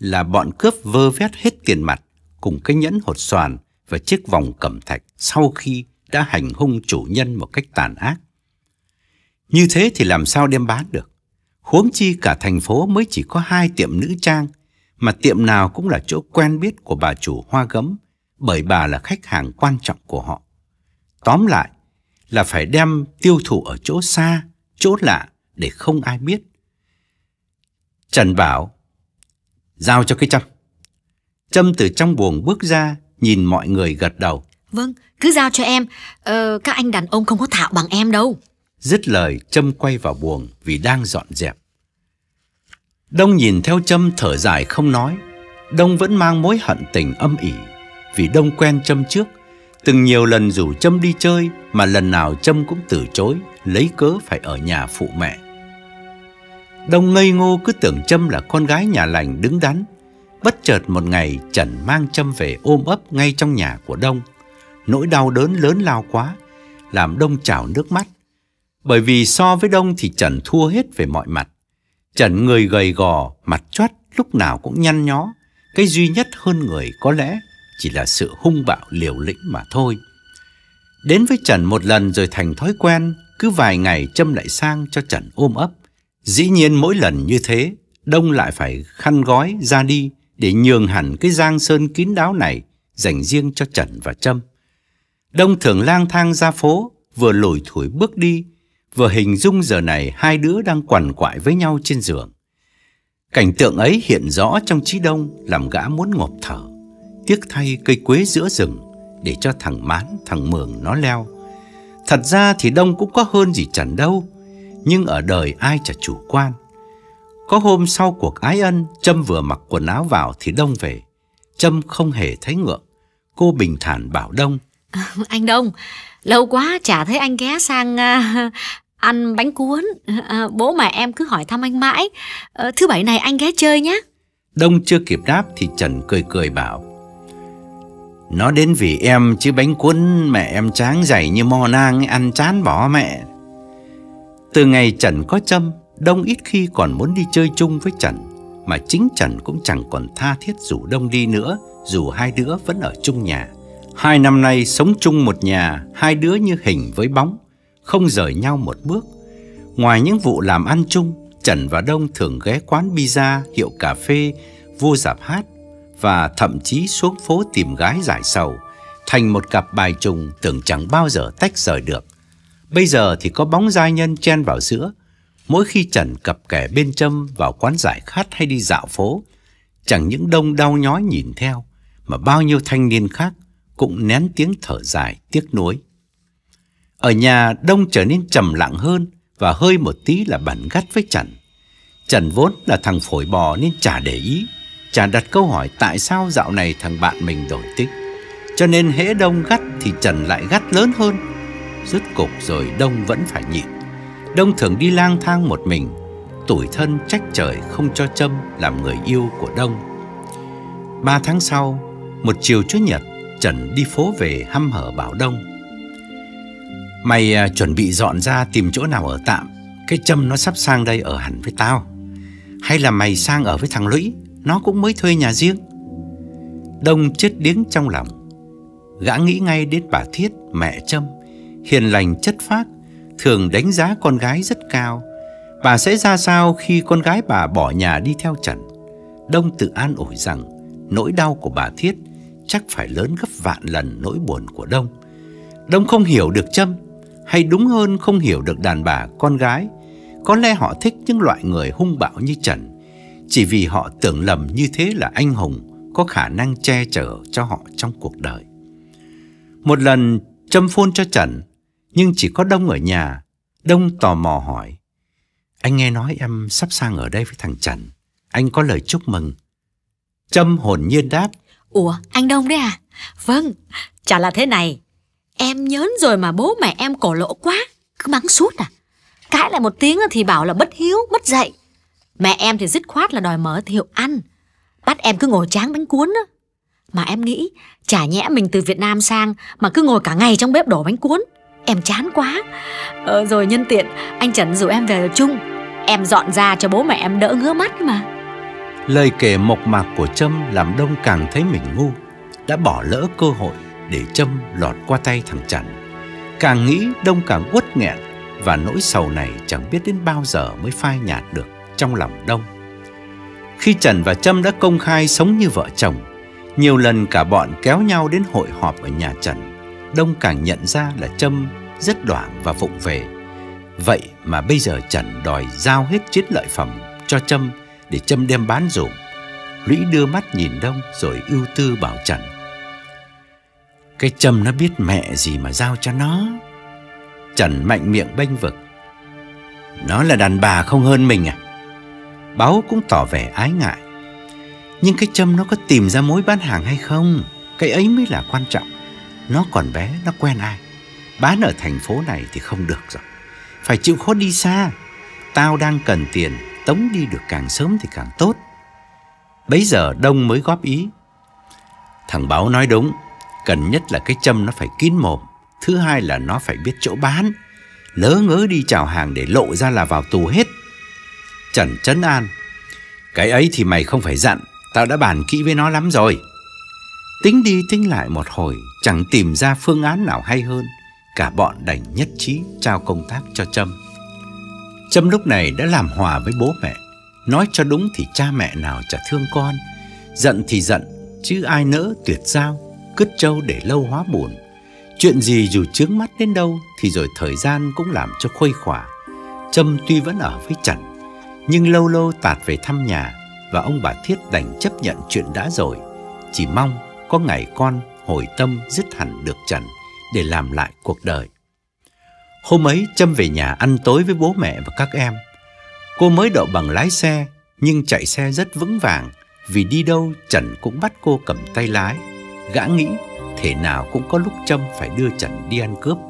là bọn cướp vơ vét hết tiền mặt cùng cái nhẫn hột xoàn và chiếc vòng cẩm thạch sau khi đã hành hung chủ nhân một cách tàn ác. Như thế thì làm sao đem bán được? Huống chi cả thành phố mới chỉ có 2 tiệm nữ trang, mà tiệm nào cũng là chỗ quen biết của bà chủ Hoa Gấm, bởi bà là khách hàng quan trọng của họ. Tóm lại là phải đem tiêu thụ ở chỗ xa, chỗ lạ để không ai biết. Trần bảo: giao cho cái Trâm. Trâm từ trong buồng bước ra, nhìn mọi người gật đầu. Vâng, cứ giao cho em. Các anh đàn ông không có thạo bằng em đâu. Dứt lời, Trâm quay vào buồng vì đang dọn dẹp. Đông nhìn theo Trâm thở dài không nói. Đông vẫn mang mối hận tình âm ỉ, vì Đông quen Trâm trước, từng nhiều lần rủ Trâm đi chơi mà lần nào Trâm cũng từ chối, lấy cớ phải ở nhà phụ mẹ. Đông ngây ngô cứ tưởng Trâm là con gái nhà lành đứng đắn. Bất chợt một ngày, Trần mang Trâm về ôm ấp ngay trong nhà của Đông. Nỗi đau đớn lớn lao quá, làm Đông trào nước mắt. Bởi vì so với Đông thì Trần thua hết về mọi mặt. Trần người gầy gò, mặt choắt, lúc nào cũng nhăn nhó. Cái duy nhất hơn người có lẽ chỉ là sự hung bạo liều lĩnh mà thôi. Đến với Trần một lần rồi thành thói quen, cứ vài ngày Trâm lại sang cho Trần ôm ấp. Dĩ nhiên mỗi lần như thế, Đông lại phải khăn gói ra đi để nhường hẳn cái giang sơn kín đáo này dành riêng cho Trần và Trâm. Đông thường lang thang ra phố, vừa lủi thủi bước đi, vừa hình dung giờ này hai đứa đang quằn quại với nhau trên giường. Cảnh tượng ấy hiện rõ trong trí Đông, làm gã muốn ngộp thở. Tiếc thay cây quế giữa rừng để cho thằng Mán, thằng Mường nó leo. Thật ra thì Đông cũng có hơn gì Trần đâu, nhưng ở đời ai chả chủ quan. Có hôm sau cuộc ái ân, Trâm vừa mặc quần áo vào thì Đông về. Trâm không hề thấy ngượng. Cô bình thản bảo Đông: Anh Đông, lâu quá chả thấy anh ghé sang ăn bánh cuốn. Bố mẹ em cứ hỏi thăm anh mãi. Thứ Bảy này anh ghé chơi nhé. Đông chưa kịp đáp thì Trần cười cười bảo: nó đến vì em chứ bánh cuốn mẹ em tráng dày như mò nang, ăn chán bỏ mẹ. Từ ngày Trần có Trâm, Đông ít khi còn muốn đi chơi chung với Trần, mà chính Trần cũng chẳng còn tha thiết rủ Đông đi nữa, dù hai đứa vẫn ở chung nhà. 2 năm nay sống chung một nhà, hai đứa như hình với bóng, không rời nhau một bước. Ngoài những vụ làm ăn chung, Trần và Đông thường ghé quán pizza, hiệu cà phê, vô rạp hát, và thậm chí xuống phố tìm gái giải sầu, thành một cặp bài trùng tưởng chẳng bao giờ tách rời được. Bây giờ thì có bóng giai nhân chen vào giữa. Mỗi khi Trần cặp kè bên Trâm vào quán giải khát hay đi dạo phố, chẳng những Đông đau nhói nhìn theo, mà bao nhiêu thanh niên khác cũng nén tiếng thở dài tiếc nuối. Ở nhà, Đông trở nên trầm lặng hơn và hơi một tí là bẩn gắt với Trần. Trần vốn là thằng phổi bò nên chả để ý, chả đặt câu hỏi tại sao dạo này thằng bạn mình đổi tính. Cho nên hễ Đông gắt thì Trần lại gắt lớn hơn. Rốt cục rồi Đông vẫn phải nhịn. Đông thường đi lang thang một mình, tủi thân trách trời không cho Trâm làm người yêu của Đông. 3 tháng sau, một chiều Chủ nhật, Trần đi phố về hăm hở bảo Đông: mày chuẩn bị dọn ra tìm chỗ nào ở tạm. Cái Trâm nó sắp sang đây ở hẳn với tao. Hay là mày sang ở với thằng Lũy, nó cũng mới thuê nhà riêng. Đông chết điếng trong lòng. Gã nghĩ ngay đến bà Thiết, mẹ Trâm, hiền lành chất phác, thường đánh giá con gái rất cao. Bà sẽ ra sao khi con gái bà bỏ nhà đi theo Trần? Đông tự an ủi rằng nỗi đau của bà Thiết chắc phải lớn gấp vạn lần nỗi buồn của Đông. Đông không hiểu được Trâm, hay đúng hơn không hiểu được đàn bà con gái. Có lẽ họ thích những loại người hung bạo như Trần, chỉ vì họ tưởng lầm như thế là anh hùng, có khả năng che chở cho họ trong cuộc đời. Một lần Trâm phone cho Trần, nhưng chỉ có Đông ở nhà. Đông tò mò hỏi: anh nghe nói em sắp sang ở đây với thằng Trần, anh có lời chúc mừng. Trâm hồn nhiên đáp: ủa, anh Đông đấy à? Vâng, chả là thế này. Em nhớn rồi mà bố mẹ em cổ lỗ quá, cứ mắng suốt à. Cãi lại một tiếng thì bảo là bất hiếu, mất dạy. Mẹ em thì dứt khoát là đòi mở hiệu ăn, bắt em cứ ngồi tráng bánh cuốn á. Mà em nghĩ chả nhẽ mình từ Việt Nam sang mà cứ ngồi cả ngày trong bếp đổ bánh cuốn, em chán quá. Rồi nhân tiện anh Trần rủ em về ở chung, em dọn ra cho bố mẹ em đỡ ngứa mắt mà. Lời kể mộc mạc của Trâm làm Đông càng thấy mình ngu, đã bỏ lỡ cơ hội để Trâm lọt qua tay thằng Trần. Càng nghĩ Đông càng uất nghẹn, và nỗi sầu này chẳng biết đến bao giờ mới phai nhạt được trong lòng Đông. Khi Trần và Trâm đã công khai sống như vợ chồng, nhiều lần cả bọn kéo nhau đến hội họp ở nhà Trần, Đông càng nhận ra là Trâm rất đoảng và vụng về. Vậy mà bây giờ Trần đòi giao hết chiến lợi phẩm cho Trâm để Trâm đem bán dùm. Lũy đưa mắt nhìn Đông rồi ưu tư bảo Trần: "Cái Trâm nó biết mẹ gì mà giao cho nó." Trần mạnh miệng bênh vực: "Nó là đàn bà không hơn mình à?" Báu cũng tỏ vẻ ái ngại: "Nhưng cái Trâm nó có tìm ra mối bán hàng hay không? Cái ấy mới là quan trọng. Nó còn bé, nó quen ai? Bán ở thành phố này thì không được rồi. Phải chịu khó đi xa. Tao đang cần tiền, tống đi được càng sớm thì càng tốt." Bấy giờ Đông mới góp ý: "Thằng Báu nói đúng. Cần nhất là cái Trâm nó phải kín mồm. Thứ hai là nó phải biết chỗ bán. Lỡ ngớ đi chào hàng để lộ ra là vào tù hết." Trần trấn an: "Cái ấy thì mày không phải dặn. Tao đã bàn kỹ với nó lắm rồi." Tính đi tính lại một hồi, chẳng tìm ra phương án nào hay hơn. Cả bọn đành nhất trí trao công tác cho Trâm. Trâm lúc này đã làm hòa với bố mẹ. Nói cho đúng thì cha mẹ nào chả thương con. Giận thì giận, chứ ai nỡ tuyệt giao, cứt trâu để lâu hóa buồn. Chuyện gì dù chướng mắt đến đâu thì rồi thời gian cũng làm cho khuây khỏa. Trâm tuy vẫn ở với Trần, nhưng lâu lâu tạt về thăm nhà, và ông bà Thiết đành chấp nhận chuyện đã rồi. Chỉ mong có ngày con hồi tâm dứt hẳn được Trần để làm lại cuộc đời. Hôm ấy Trâm về nhà ăn tối với bố mẹ và các em. Cô mới đậu bằng lái xe, nhưng chạy xe rất vững vàng, vì đi đâu Trần cũng bắt cô cầm tay lái. Gã nghĩ thể nào cũng có lúc Trâm phải đưa Trần đi ăn cướp.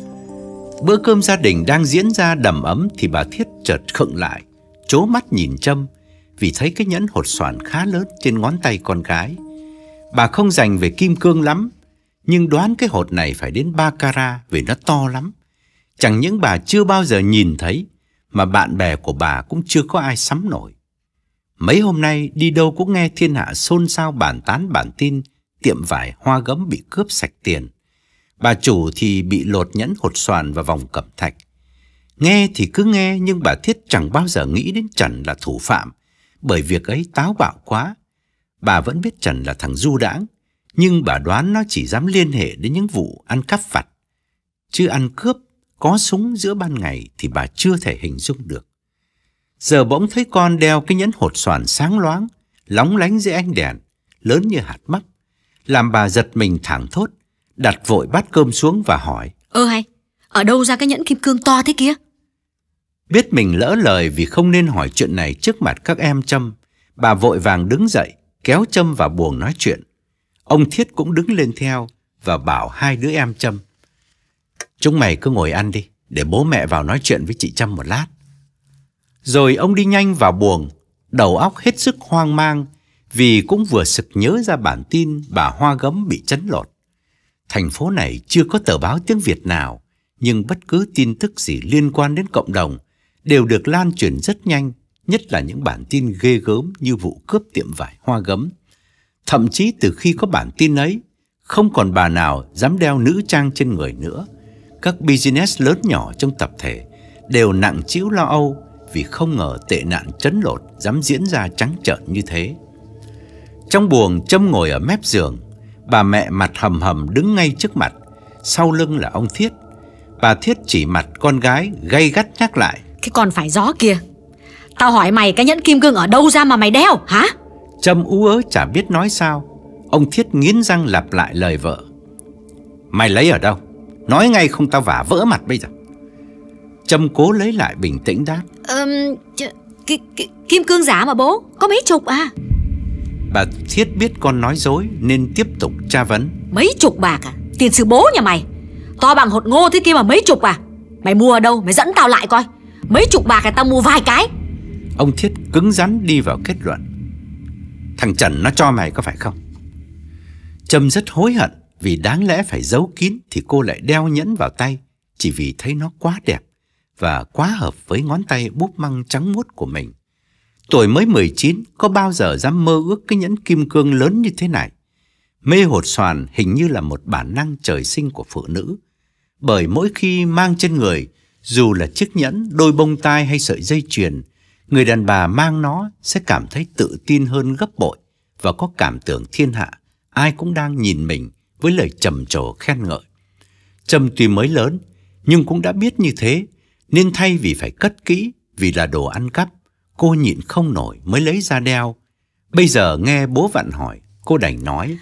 Bữa cơm gia đình đang diễn ra đầm ấm thì bà Thiết chợt khựng lại, trố mắt nhìn Trâm, vì thấy cái nhẫn hột xoàn khá lớn trên ngón tay con gái. Bà không dành về kim cương lắm, nhưng đoán cái hột này phải đến 3 carat vì nó to lắm. Chẳng những bà chưa bao giờ nhìn thấy, mà bạn bè của bà cũng chưa có ai sắm nổi. Mấy hôm nay đi đâu cũng nghe thiên hạ xôn xao bàn tán bản tin tiệm vải Hoa Gấm bị cướp sạch tiền. Bà chủ thì bị lột nhẫn hột xoàn và vòng cẩm thạch. Nghe thì cứ nghe, nhưng bà Thiết chẳng bao giờ nghĩ đến Trần là thủ phạm, bởi việc ấy táo bạo quá. Bà vẫn biết Trần là thằng du đãng, nhưng bà đoán nó chỉ dám liên hệ đến những vụ ăn cắp vặt. Chứ ăn cướp, có súng giữa ban ngày thì bà chưa thể hình dung được. Giờ bỗng thấy con đeo cái nhẫn hột xoàn sáng loáng, lóng lánh dưới ánh đèn, lớn như hạt mắc, làm bà giật mình thảng thốt, đặt vội bát cơm xuống và hỏi: Hay, ở đâu ra cái nhẫn kim cương to thế kia? Biết mình lỡ lời vì không nên hỏi chuyện này trước mặt các em Trâm, bà vội vàng đứng dậy, kéo Trâm vào buồng nói chuyện. Ông Thiết cũng đứng lên theo và bảo hai đứa em Trâm: "Chúng mày cứ ngồi ăn đi, để bố mẹ vào nói chuyện với chị Trâm một lát." Rồi ông đi nhanh vào buồng, đầu óc hết sức hoang mang, vì cũng vừa sực nhớ ra bản tin bà Hoa Gấm bị trấn lột. Thành phố này chưa có tờ báo tiếng Việt nào, nhưng bất cứ tin tức gì liên quan đến cộng đồng đều được lan truyền rất nhanh, nhất là những bản tin ghê gớm như vụ cướp tiệm vải Hoa Gấm. Thậm chí từ khi có bản tin ấy, không còn bà nào dám đeo nữ trang trên người nữa. Các business lớn nhỏ trong tập thể đều nặng trĩu lo âu, vì không ngờ tệ nạn trấn lột dám diễn ra trắng trợn như thế. Trong buồng, Trâm ngồi ở mép giường, bà mẹ mặt hầm hầm đứng ngay trước mặt, sau lưng là ông Thiết. Bà Thiết chỉ mặt con gái, gay gắt nhắc lại: "Cái con phải gió kia, tao hỏi mày cái nhẫn kim cương ở đâu ra mà mày đeo hả?" Trâm ú ớ chả biết nói sao. Ông Thiết nghiến răng lặp lại lời vợ: "Mày lấy ở đâu? Nói ngay không tao vả vỡ mặt bây giờ." Trâm cố lấy lại bình tĩnh đáp: Kim cương giả mà bố, có mấy chục à?" Bà Thiết biết con nói dối nên tiếp tục tra vấn: "Mấy chục bạc à? Tiền sư bố nhà mày to bằng hột ngô thế kia mà mấy chục à? Mày mua ở đâu? Mày dẫn tao lại coi. Mấy chục bạc là tao mua vài cái." Ông Thiết cứng rắn đi vào kết luận: "Thằng Trần nó cho mày có phải không?" Trâm rất hối hận, vì đáng lẽ phải giấu kín thì cô lại đeo nhẫn vào tay, chỉ vì thấy nó quá đẹp và quá hợp với ngón tay búp măng trắng muốt của mình. Tuổi mới 19 có bao giờ dám mơ ước cái nhẫn kim cương lớn như thế này. Mê hột xoàn hình như là một bản năng trời sinh của phụ nữ. Bởi mỗi khi mang trên người, dù là chiếc nhẫn, đôi bông tai hay sợi dây chuyền, người đàn bà mang nó sẽ cảm thấy tự tin hơn gấp bội và có cảm tưởng thiên hạ ai cũng đang nhìn mình với lời trầm trồ khen ngợi. Trâm tuy mới lớn nhưng cũng đã biết như thế, nên thay vì phải cất kỹ vì là đồ ăn cắp, cô nhịn không nổi mới lấy ra đeo. Bây giờ nghe bố vặn hỏi, cô đành nói: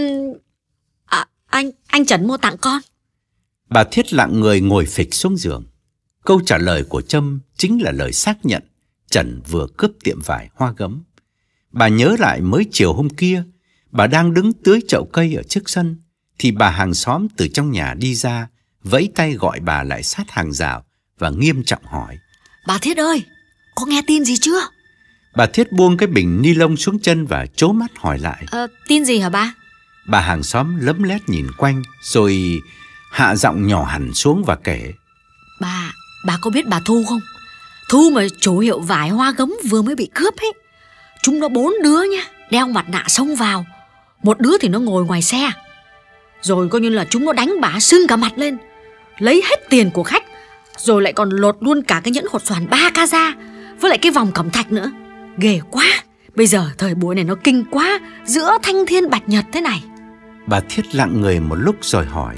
Anh Trần mua tặng con. Bà Thiết lặng người ngồi phịch xuống giường. Câu trả lời của Trâm chính là lời xác nhận Trần vừa cướp tiệm vải Hoa Gấm. Bà nhớ lại mới chiều hôm kia, bà đang đứng tưới chậu cây ở trước sân, thì bà hàng xóm từ trong nhà đi ra, vẫy tay gọi bà lại sát hàng rào và nghiêm trọng hỏi: Bà Thiết ơi, có nghe tin gì chưa? Bà Thiết buông cái bình ni lông xuống chân và trố mắt hỏi lại: Tin gì hả ba? Bà hàng xóm lấm lét nhìn quanh rồi hạ giọng nhỏ hẳn xuống và kể: Bà có biết bà Thu không? Thu mà chủ hiệu vải Hoa Gấm vừa mới bị cướp ấy. Chúng nó 4 đứa nha, đeo mặt nạ xông vào. Một đứa thì nó ngồi ngoài xe. Rồi coi như là chúng nó đánh bà sưng cả mặt lên, lấy hết tiền của khách, rồi lại còn lột luôn cả cái nhẫn hột xoàn 3K ra, với lại cái vòng cẩm thạch nữa. Ghê quá. Bây giờ thời buổi này nó kinh quá, giữa thanh thiên bạch nhật thế này. Bà Thiết lặng người một lúc rồi hỏi: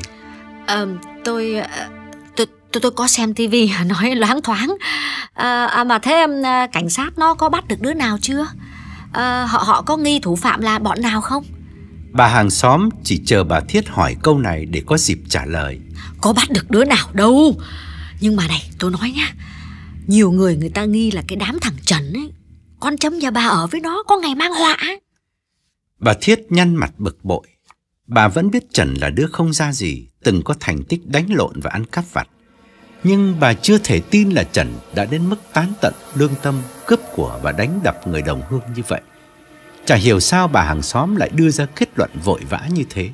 Tôi có xem tivi nói loáng thoáng. Mà thế cảnh sát nó có bắt được đứa nào chưa? Họ có nghi thủ phạm là bọn nào không? Bà hàng xóm chỉ chờ bà Thiết hỏi câu này để có dịp trả lời. Có bắt được đứa nào đâu. Nhưng mà này, tôi nói nhá, nhiều người ta nghi là cái đám thằng Trần ấy, con Trâm nhà bà ở với nó có ngày mang họa. Bà Thiết nhăn mặt bực bội. Bà vẫn biết Trần là đứa không ra gì, từng có thành tích đánh lộn và ăn cắp vặt. Nhưng bà chưa thể tin là Trần đã đến mức tán tận lương tâm, cướp của và đánh đập người đồng hương như vậy. Chả hiểu sao bà hàng xóm lại đưa ra kết luận vội vã như thế.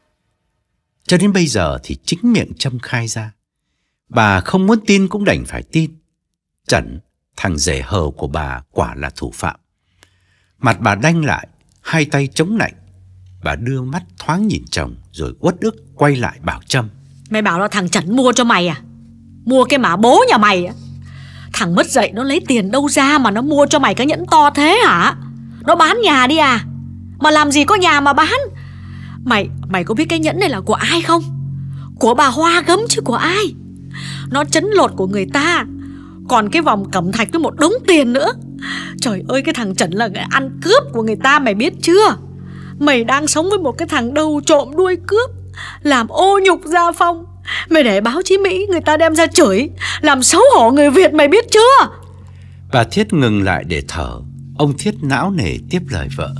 Cho đến bây giờ thì chính miệng Trâm khai ra. Bà không muốn tin cũng đành phải tin. Trần, thằng rể hờ của bà, quả là thủ phạm. Mặt bà đanh lại, hai tay chống nạnh. Bà đưa mắt thoáng nhìn chồng rồi uất ức quay lại bảo Trâm: Mày bảo là thằng Trần mua cho mày à? Mua cái mả bố nhà mày à? Thằng mất dạy nó lấy tiền đâu ra mà nó mua cho mày cái nhẫn to thế hả? Nó bán nhà đi à? Mà làm gì có nhà mà bán? Mày có biết cái nhẫn này là của ai không? Của bà Hoa Gấm chứ của ai? Nó trấn lột của người ta. Còn cái vòng cẩm thạch với một đống tiền nữa. Trời ơi, cái thằng Trần là cái ăn cướp của người ta, mày biết chưa? Mày đang sống với một cái thằng đầu trộm đuôi cướp, làm ô nhục gia phong. Mày để báo chí Mỹ người ta đem ra chửi, làm xấu hổ người Việt, mày biết chưa? Bà Thiết ngừng lại để thở. Ông Thiết não nề tiếp lời vợ: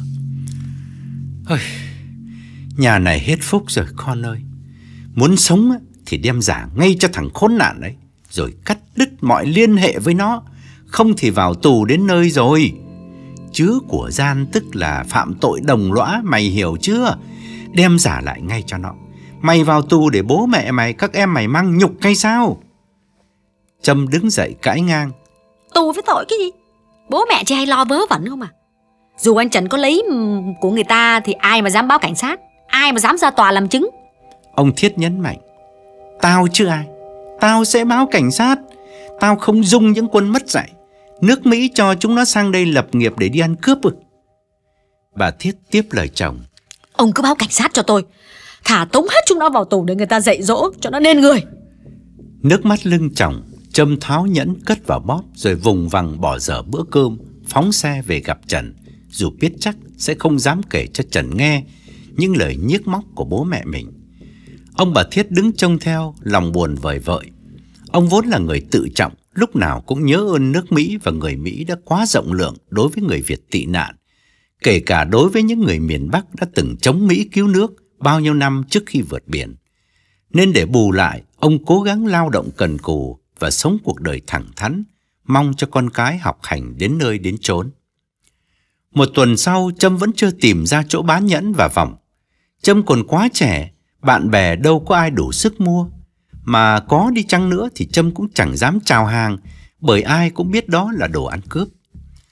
Ôi, nhà này hết phúc rồi con ơi. Muốn sống thì đem giả ngay cho thằng khốn nạn ấy, rồi cắt đứt mọi liên hệ với nó. Không thì vào tù đến nơi rồi. Chứa của gian tức là phạm tội đồng lõa, mày hiểu chưa? Đem giả lại ngay cho nó. Mày vào tù để bố mẹ mày, các em mày mang nhục hay sao? Trâm đứng dậy cãi ngang: Tù với tội cái gì? Bố mẹ chị hay lo vớ vẩn không à? Dù anh Trần có lấy của người ta thì ai mà dám báo cảnh sát, ai mà dám ra tòa làm chứng? Ông Thiết nhấn mạnh: Tao chứ ai? Tao sẽ báo cảnh sát. Tao không dung những quân mất dạy. Nước Mỹ cho chúng nó sang đây lập nghiệp để đi ăn cướp ư? Bà Thiết tiếp lời chồng: Ông cứ báo cảnh sát cho tôi, thả tống hết chúng nó vào tù để người ta dạy dỗ cho nó nên người. Nước mắt lưng chồng, Trâm tháo nhẫn cất vào bóp rồi vùng vằng bỏ dở bữa cơm, phóng xe về gặp Trần, dù biết chắc sẽ không dám kể cho Trần nghe những lời nhiếc móc của bố mẹ mình. Ông bà Thiết đứng trông theo, lòng buồn vời vợi. Ông vốn là người tự trọng, lúc nào cũng nhớ ơn nước Mỹ và người Mỹ đã quá rộng lượng đối với người Việt tị nạn, kể cả đối với những người miền Bắc đã từng chống Mỹ cứu nước bao nhiêu năm trước khi vượt biển. Nên để bù lại, ông cố gắng lao động cần cù và sống cuộc đời thẳng thắn, mong cho con cái học hành đến nơi đến chốn. Một tuần sau, Trâm vẫn chưa tìm ra chỗ bán nhẫn và vòng. Trâm còn quá trẻ, bạn bè đâu có ai đủ sức mua. Mà có đi chăng nữa thì Trâm cũng chẳng dám chào hàng, bởi ai cũng biết đó là đồ ăn cướp.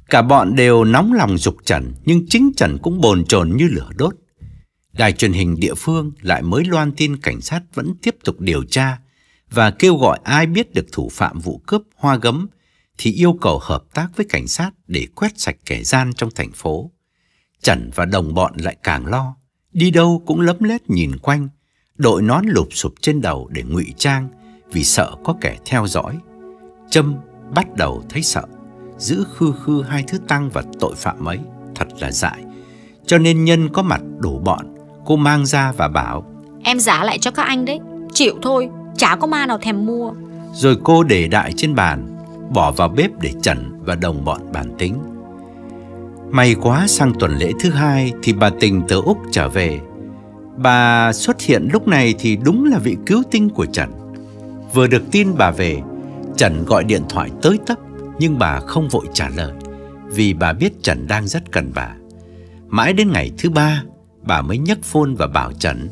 Cả bọn đều nóng lòng giục Trần, nhưng chính Trần cũng bồn chồn như lửa đốt. Đài truyền hình địa phương lại mới loan tin cảnh sát vẫn tiếp tục điều tra và kêu gọi ai biết được thủ phạm vụ cướp Hoa Gấm thì yêu cầu hợp tác với cảnh sát để quét sạch kẻ gian trong thành phố. Trần và đồng bọn lại càng lo, đi đâu cũng lấm lét nhìn quanh, đội nón lụp xụp trên đầu để ngụy trang vì sợ có kẻ theo dõi. Trâm bắt đầu thấy sợ, giữ khư khư hai thứ tăng vật tội phạm ấy thật là dại. Cho nên nhân có mặt đủ bọn, cô mang ra và bảo: Em giá lại cho các anh đấy, chịu thôi, chả có ma nào thèm mua. Rồi cô để đại trên bàn, bỏ vào bếp để Trần và đồng bọn bàn tính. May quá sang tuần lễ thứ 2 thì bà Tình từ Úc trở về. Bà xuất hiện lúc này thì đúng là vị cứu tinh của Trần. Vừa được tin bà về, Trần gọi điện thoại tới tấp, nhưng bà không vội trả lời vì bà biết Trần đang rất cần bà. Mãi đến ngày thứ 3, bà mới nhấc phone và bảo Trần: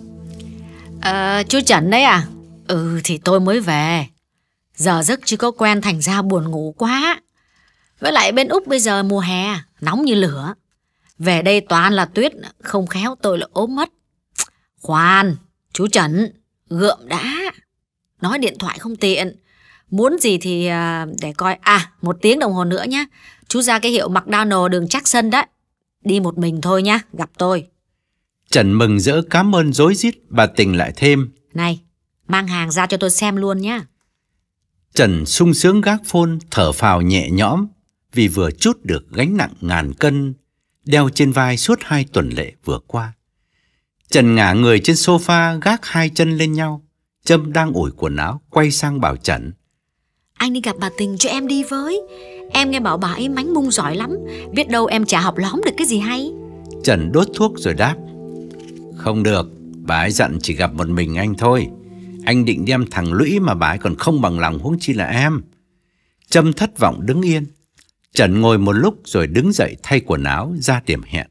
Chú Trần đấy à? Thì tôi mới về. Giờ giấc chưa có quen thành ra buồn ngủ quá. Với lại bên Úc bây giờ mùa hè, nóng như lửa. Về đây toàn là tuyết, không khéo tôi lại ốm mất. Khoan, chú Trần, gượm đã. Nói điện thoại không tiện. Muốn gì thì để coi. 1 tiếng đồng hồ nữa nhá. Chú ra cái hiệu McDonald đường Jackson đấy. Đi một mình thôi nhá, gặp tôi. Trần mừng rỡ cảm ơn rối rít. Bà Tình lại thêm: Này, mang hàng ra cho tôi xem luôn nhá. Trần sung sướng gác phone, thở phào nhẹ nhõm vì vừa trút được gánh nặng ngàn cân đeo trên vai suốt 2 tuần lễ vừa qua. Trần ngả người trên sofa, gác 2 chân lên nhau. Trâm đang ủi quần áo quay sang bảo Trần: Anh đi gặp bà Tình cho em đi với. Em nghe bảo bà ấy mánh mung giỏi lắm. Biết đâu em chả học lóm được cái gì hay. Trần đốt thuốc rồi đáp: Không được, bà ấy dặn chỉ gặp một mình anh thôi. Anh định đem thằng Lũy mà bà ấy còn không bằng lòng, huống chi là em. Trâm thất vọng đứng yên. Trần ngồi một lúc rồi đứng dậy thay quần áo ra điểm hẹn.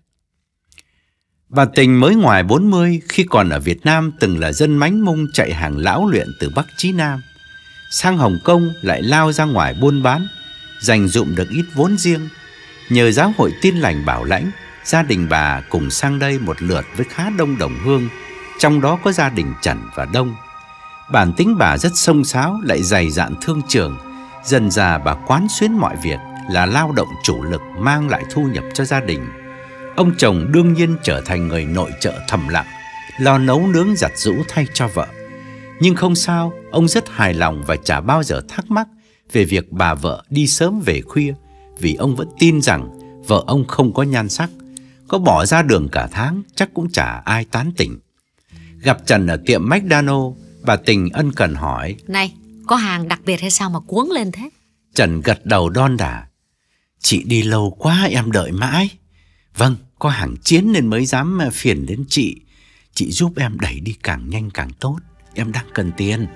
Bà Tình mới ngoài 40, khi còn ở Việt Nam từng là dân mánh mung chạy hàng lão luyện từ Bắc chí Nam. Sang Hồng Kông lại lao ra ngoài buôn bán, dành dụm được ít vốn riêng. Nhờ giáo hội Tin Lành bảo lãnh, gia đình bà cùng sang đây một lượt với khá đông đồng hương, trong đó có gia đình Trần và Đông. Bản tính bà rất xông xáo, lại dày dạn thương trường. Dần dà bà quán xuyến mọi việc là lao động chủ lực mang lại thu nhập cho gia đình. Ông chồng đương nhiên trở thành người nội trợ thầm lặng, lo nấu nướng giặt giũ thay cho vợ. Nhưng không sao, ông rất hài lòng và chả bao giờ thắc mắc về việc bà vợ đi sớm về khuya, vì ông vẫn tin rằng vợ ông không có nhan sắc, có bỏ ra đường cả tháng chắc cũng chả ai tán tỉnh. Gặp Trần ở tiệm McDonald, bà Tình ân cần hỏi: Này, có hàng đặc biệt hay sao mà cuống lên thế? Trần gật đầu đon đả: Chị đi lâu quá em đợi mãi. Vâng, có hàng chiến nên mới dám phiền đến chị. Chị giúp em đẩy đi càng nhanh càng tốt, em đang cần tiền.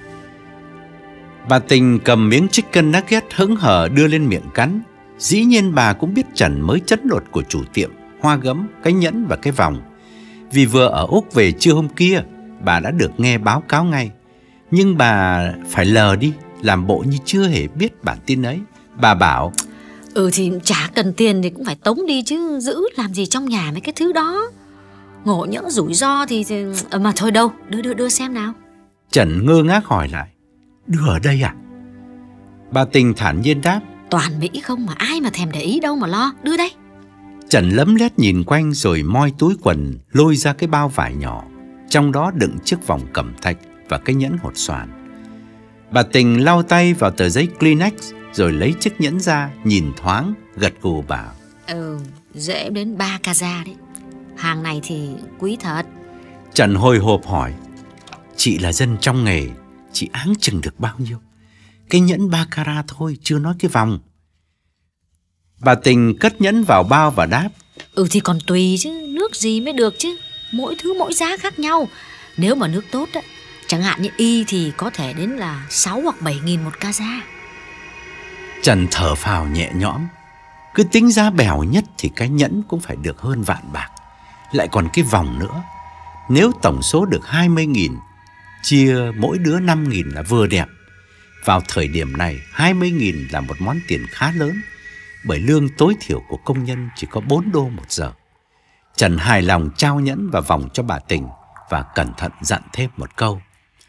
Bà Tình cầm miếng chicken nugget hững hờ đưa lên miệng cắn. Dĩ nhiên bà cũng biết Trần mới chấn lột của chủ tiệm Hoa Gấm, cái nhẫn và cái vòng. Vì vừa ở Úc về trưa hôm kia, bà đã được nghe báo cáo ngay. Nhưng bà phải lờ đi, làm bộ như chưa hề biết bản tin ấy. Bà bảo: Thì chả cần tiền thì cũng phải tống đi chứ, giữ làm gì trong nhà mấy cái thứ đó. Ngộ nhỡ rủi ro thì mà thôi đâu, đưa xem nào. Trần ngơ ngác hỏi lại: Đưa ở đây à? Bà Tình thản nhiên đáp: Toàn Mỹ không mà ai mà thèm để ý đâu mà lo, đưa đây. Trần lấm lét nhìn quanh rồi moi túi quần lôi ra cái bao vải nhỏ, trong đó đựng chiếc vòng cẩm thạch và cái nhẫn hột xoàn. Bà Tình lau tay vào tờ giấy Kleenex rồi lấy chiếc nhẫn ra, nhìn thoáng, gật gù bảo: Dễ đến 3 carat đấy. Hàng này thì quý thật. Trần hồi hộp hỏi: Chị là dân trong nghề, chị áng chừng được bao nhiêu? Cái nhẫn 3 carat thôi, chưa nói cái vòng. Bà Tình cất nhẫn vào bao và đáp: Thì còn tùy chứ, nước gì mới được chứ. Mỗi thứ mỗi giá khác nhau. Nếu mà nước tốt á, chẳng hạn như y thì có thể đến là 6 hoặc 7.000 một carat. Trần thở phào nhẹ nhõm. Cứ tính giá bèo nhất thì cái nhẫn cũng phải được hơn vạn bạc, lại còn cái vòng nữa. Nếu tổng số được 20.000, chia mỗi đứa 5.000 là vừa đẹp. Vào thời điểm này 20.000 là một món tiền khá lớn, bởi lương tối thiểu của công nhân chỉ có 4 đô một giờ. Trần hài lòng trao nhẫn và vòng cho bà Tình và cẩn thận dặn thêm một câu: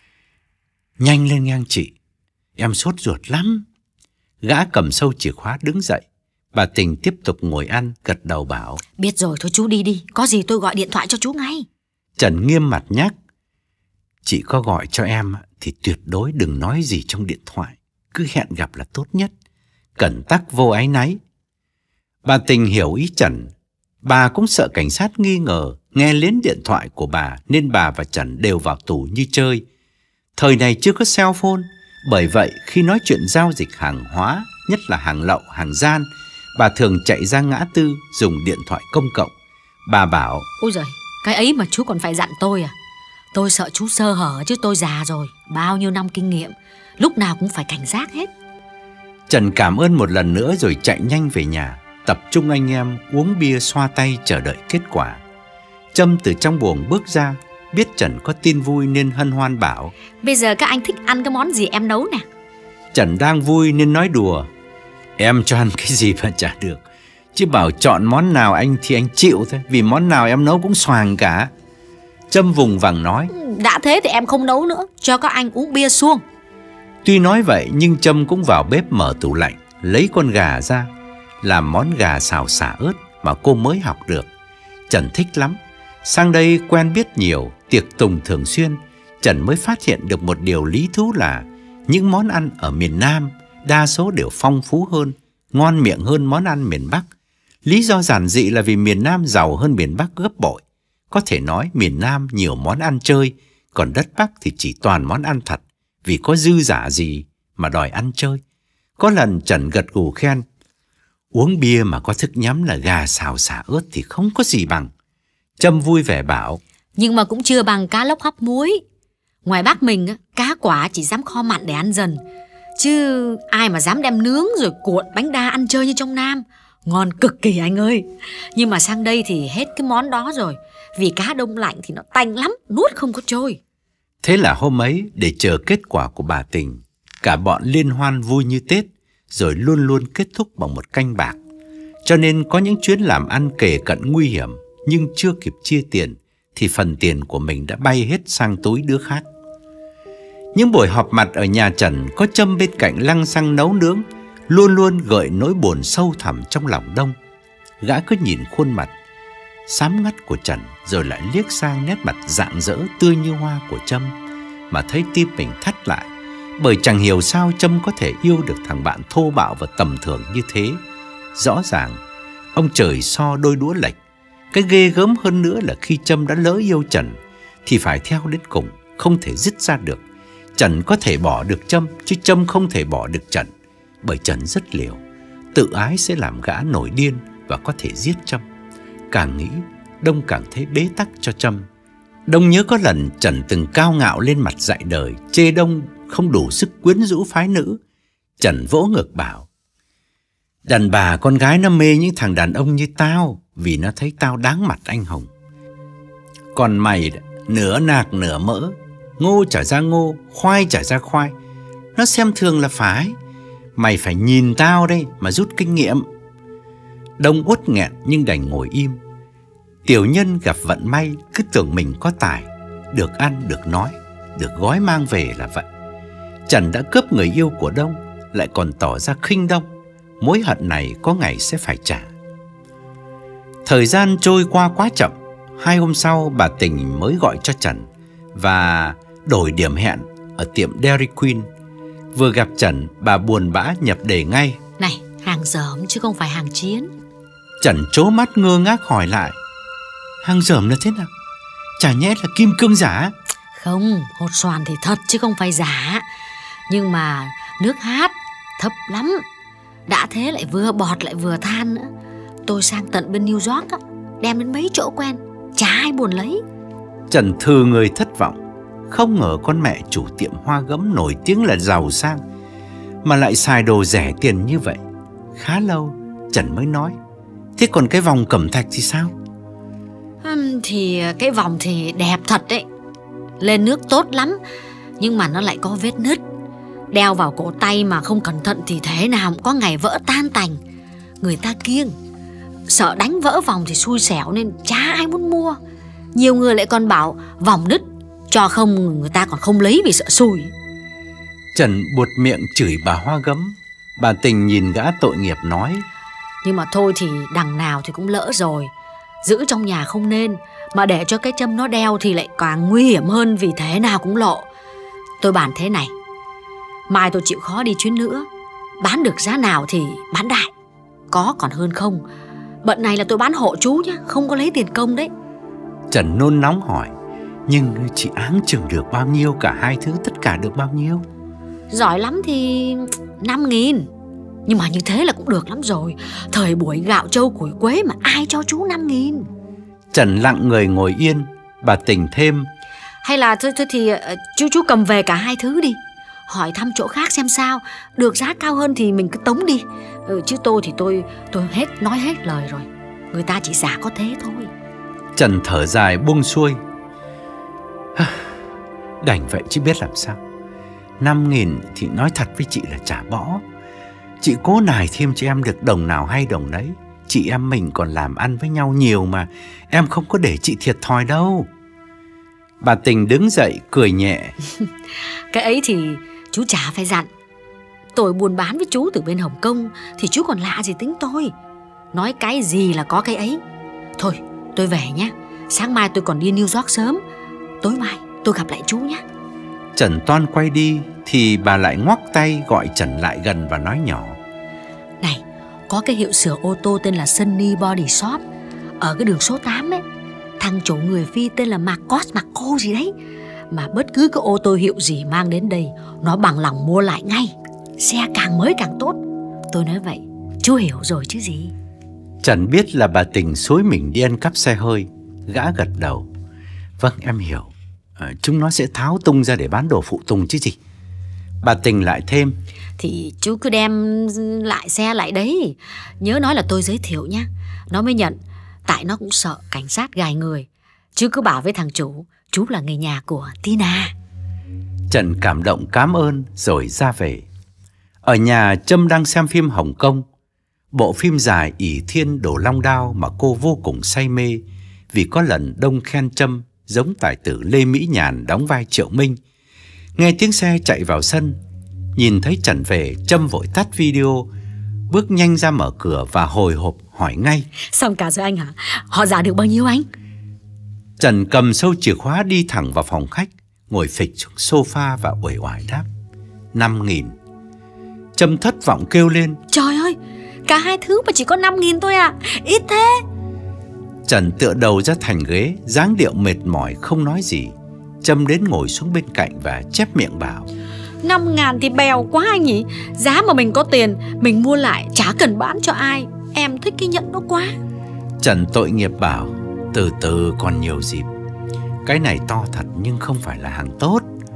"Nhanh lên ngang chị, em sốt ruột lắm." Gã cầm sâu chìa khóa đứng dậy. Bà Tình tiếp tục ngồi ăn, gật đầu bảo: "Biết rồi, thôi chú đi đi, có gì tôi gọi điện thoại cho chú ngay." Trần nghiêm mặt nhắc: "Chị có gọi cho em thì tuyệt đối đừng nói gì trong điện thoại, cứ hẹn gặp là tốt nhất, cẩn tắc vô áy náy." Bà Tình hiểu ý Trần. Bà cũng sợ cảnh sát nghi ngờ nghe lén điện thoại của bà, nên bà và Trần đều vào tù như chơi. Thời này chưa có cell phone, bởi vậy khi nói chuyện giao dịch hàng hóa, nhất là hàng lậu, hàng gian, bà thường chạy ra ngã tư dùng điện thoại công cộng. Bà bảo: "Ôi giời, cái ấy mà chú còn phải dặn tôi à? Tôi sợ chú sơ hở chứ tôi già rồi, bao nhiêu năm kinh nghiệm, lúc nào cũng phải cảnh giác hết." Trần cảm ơn một lần nữa rồi chạy nhanh về nhà, tập trung anh em uống bia xoa tay chờ đợi kết quả. Trâm từ trong buồng bước ra, biết Trần có tin vui nên hân hoan bảo: "Bây giờ các anh thích ăn cái món gì em nấu nè?" Trần đang vui nên nói đùa: "Em cho ăn cái gì mà chả được, chứ bảo chọn món nào anh thì anh chịu thôi, vì món nào em nấu cũng xoàng cả." Trâm vùng vằng nói: "Đã thế thì em không nấu nữa, cho các anh uống bia suông." Tuy nói vậy nhưng Trâm cũng vào bếp mở tủ lạnh, lấy con gà ra, làm món gà xào xả ớt mà cô mới học được. Trần thích lắm. Sang đây quen biết nhiều, tiệc tùng thường xuyên, Trần mới phát hiện được một điều lý thú là những món ăn ở miền Nam đa số đều phong phú hơn, ngon miệng hơn món ăn miền Bắc. Lý do giản dị là vì miền Nam giàu hơn miền Bắc gấp bội. Có thể nói miền Nam nhiều món ăn chơi, còn đất Bắc thì chỉ toàn món ăn thật, vì có dư dả gì mà đòi ăn chơi. Có lần Trần gật gù khen: "Uống bia mà có thức nhắm là gà xào xả ớt thì không có gì bằng." Trâm vui vẻ bảo: "Nhưng mà cũng chưa bằng cá lóc hấp muối. Ngoài Bắc mình cá quả chỉ dám kho mặn để ăn dần, chứ ai mà dám đem nướng rồi cuộn bánh đa ăn chơi như trong Nam. Ngon cực kỳ anh ơi. Nhưng mà sang đây thì hết cái món đó rồi, vì cá đông lạnh thì nó tanh lắm, nuốt không có trôi." Thế là hôm ấy, để chờ kết quả của bà Tình, cả bọn liên hoan vui như Tết, rồi luôn luôn kết thúc bằng một canh bạc. Cho nên có những chuyến làm ăn kề cận nguy hiểm, nhưng chưa kịp chia tiền thì phần tiền của mình đã bay hết sang túi đứa khác. Những buổi họp mặt ở nhà Trần có Trâm bên cạnh lăng xăng nấu nướng, luôn luôn gợi nỗi buồn sâu thẳm trong lòng Đông. Gã cứ nhìn khuôn mặt xám ngắt của Trần, rồi lại liếc sang nét mặt rạng rỡ tươi như hoa của Trâm, mà thấy tim mình thắt lại, bởi chẳng hiểu sao Trâm có thể yêu được thằng bạn thô bạo và tầm thường như thế. Rõ ràng ông trời so đôi đũa lệch. Cái ghê gớm hơn nữa là khi Trâm đã lỡ yêu Trần thì phải theo đến cùng, không thể dứt ra được. Trần có thể bỏ được Trâm, chứ Trâm không thể bỏ được Trần, bởi Trần rất liều. Tự ái sẽ làm gã nổi điên và có thể giết Trâm. Càng nghĩ, Đông càng thấy bế tắc cho Trâm. Đông nhớ có lần Trần từng cao ngạo lên mặt dạy đời, chê Đông không đủ sức quyến rũ phái nữ. Trần vỗ ngực bảo: "Đàn bà con gái nó mê những thằng đàn ông như tao, vì nó thấy tao đáng mặt anh hùng. Còn mày nửa nạc nửa mỡ, ngô trở ra ngô, khoai trở ra khoai, nó xem thường là phải. Mày phải nhìn tao đây mà rút kinh nghiệm." Đông uất nghẹn nhưng đành ngồi im. Tiểu nhân gặp vận may cứ tưởng mình có tài, được ăn, được nói, được gói mang về là vậy. Trần đã cướp người yêu của Đông, lại còn tỏ ra khinh Đông. Mối hận này có ngày sẽ phải trả. Thời gian trôi qua quá chậm. 2 hôm sau bà Tình mới gọi cho Trần và đổi điểm hẹn ở tiệm Dairy Queen. Vừa gặp Trần, bà buồn bã nhập đề ngay: "Này, hàng dởm chứ không phải hàng chiến." Trần trố mắt ngơ ngác hỏi lại: "Hàng dởm là thế nào? Chả nhẽ là kim cương giả?" "Không, hột xoàn thì thật chứ không phải giả. Nhưng mà nước hát thấp lắm. Đã thế lại vừa bọt lại vừa than nữa. Tôi sang tận bên New York á, đem đến mấy chỗ quen, chả ai buồn lấy." Trần thừ người thất vọng. Không ngờ con mẹ chủ tiệm hoa gấm nổi tiếng là giàu sang mà lại xài đồ rẻ tiền như vậy. Khá lâu Trần mới nói: "Thế còn cái vòng cẩm thạch thì sao?" Thì cái vòng thì đẹp thật đấy, lên nước tốt lắm, nhưng mà nó lại có vết nứt. Đeo vào cổ tay mà không cẩn thận thì thế nào cũng có ngày vỡ tan tành. người ta kiêng, sợ đánh vỡ vòng thì xui xẻo nên chả ai muốn mua. Nhiều người lại còn bảo vòng đứt, cho không người ta còn không lấy vì sợ xui. Trần buột miệng chửi bà Hoa Gấm. Bà Tình nhìn gã tội nghiệp nói: Nhưng mà thôi thì đằng nào thì cũng lỡ rồi, giữ trong nhà không nên, mà để cho cái châm nó đeo thì lại càng nguy hiểm hơn, vì thế nào cũng lộ. Tôi bàn thế này, mai tôi chịu khó đi chuyến nữa, bán được giá nào thì bán đại, có còn hơn không. Bận này là tôi bán hộ chú nhá, không có lấy tiền công đấy. Trần nôn nóng hỏi: Nhưng chị áng chừng được bao nhiêu? Cả hai thứ tất cả được bao nhiêu? Giỏi lắm thì 5.000. Nhưng mà như thế là cũng được lắm rồi. Thời buổi gạo trâu củi quế mà ai cho chú 5.000. Trần lặng người ngồi yên. Bà Tình thêm: Hay là thôi thì chú cầm về cả hai thứ đi, hỏi thăm chỗ khác xem sao, được giá cao hơn thì mình cứ tống đi. Chứ tôi thì tôi nói hết lời rồi, người ta chỉ giả có thế thôi. Trần thở dài buông xuôi: Đành vậy chứ biết làm sao. 5.000 thì nói thật với chị là trả bỏ. Chị cố nài thêm cho em được đồng nào hay đồng đấy. Chị em mình còn làm ăn với nhau nhiều mà, em không có để chị thiệt thòi đâu. Bà Tình đứng dậy cười nhẹ: Cái ấy thì chú chả phải dặn. Tôi buôn bán với chú từ bên Hồng Kông thì chú còn lạ gì tính tôi. Nói cái gì là có cái ấy. Thôi tôi về nhé, sáng mai tôi còn đi New York sớm, tối mai tôi gặp lại chú nhé. Trần toan quay đi thì bà lại ngoắc tay gọi Trần lại gần và nói nhỏ: Này, có cái hiệu sửa ô tô tên là Sunny Body Shop ở cái đường số 8 ấy. Thằng chủ người Phi tên là Marco gì đấy. Mà bất cứ cái ô tô hiệu gì mang đến đây, nó bằng lòng mua lại ngay. Xe càng mới càng tốt. Tôi nói vậy, chú hiểu rồi chứ gì. Trần biết là bà Tình xối mình đi ăn cắp xe hơi. Gã gật đầu: Vâng, em hiểu. Chúng nó sẽ tháo tung ra để bán đồ phụ tùng chứ gì. Bà Tình lại thêm: Thì chú cứ đem lại xe lại đấy, nhớ nói là tôi giới thiệu nhá. Nó mới nhận, tại nó cũng sợ cảnh sát gài người. Chứ cứ bảo với thằng chủ, chú là người nhà của Tina. Trần cảm động cảm ơn rồi ra về. Ở nhà, Trâm đang xem phim Hồng Kông. Bộ phim dài ỷ thiên đổ long đao mà cô vô cùng say mê, vì có lần đông khen Trâm giống tài tử Lê Mỹ Nhàn đóng vai Triệu Minh. Nghe tiếng xe chạy vào sân, nhìn thấy Trần về, Trâm vội tắt video, bước nhanh ra mở cửa và hồi hộp hỏi ngay: Xong cả rồi anh hả? Họ giả được bao nhiêu anh? Trần cầm sâu chìa khóa đi thẳng vào phòng khách, ngồi phịch xuống sofa và uể oải đáp: 5.000. Trâm thất vọng kêu lên: Trời ơi, cả hai thứ mà chỉ có 5.000 thôi à? Ít thế. Trần tựa đầu ra thành ghế, dáng điệu mệt mỏi không nói gì. Trâm đến ngồi xuống bên cạnh và chép miệng bảo: 5.000 thì bèo quá anh nhỉ. Giá mà mình có tiền, mình mua lại chả cần bán cho ai. Em thích cái nhẫn đó quá. Trần tội nghiệp bảo: Từ từ còn nhiều dịp. Cái này to thật nhưng không phải là hàng tốt.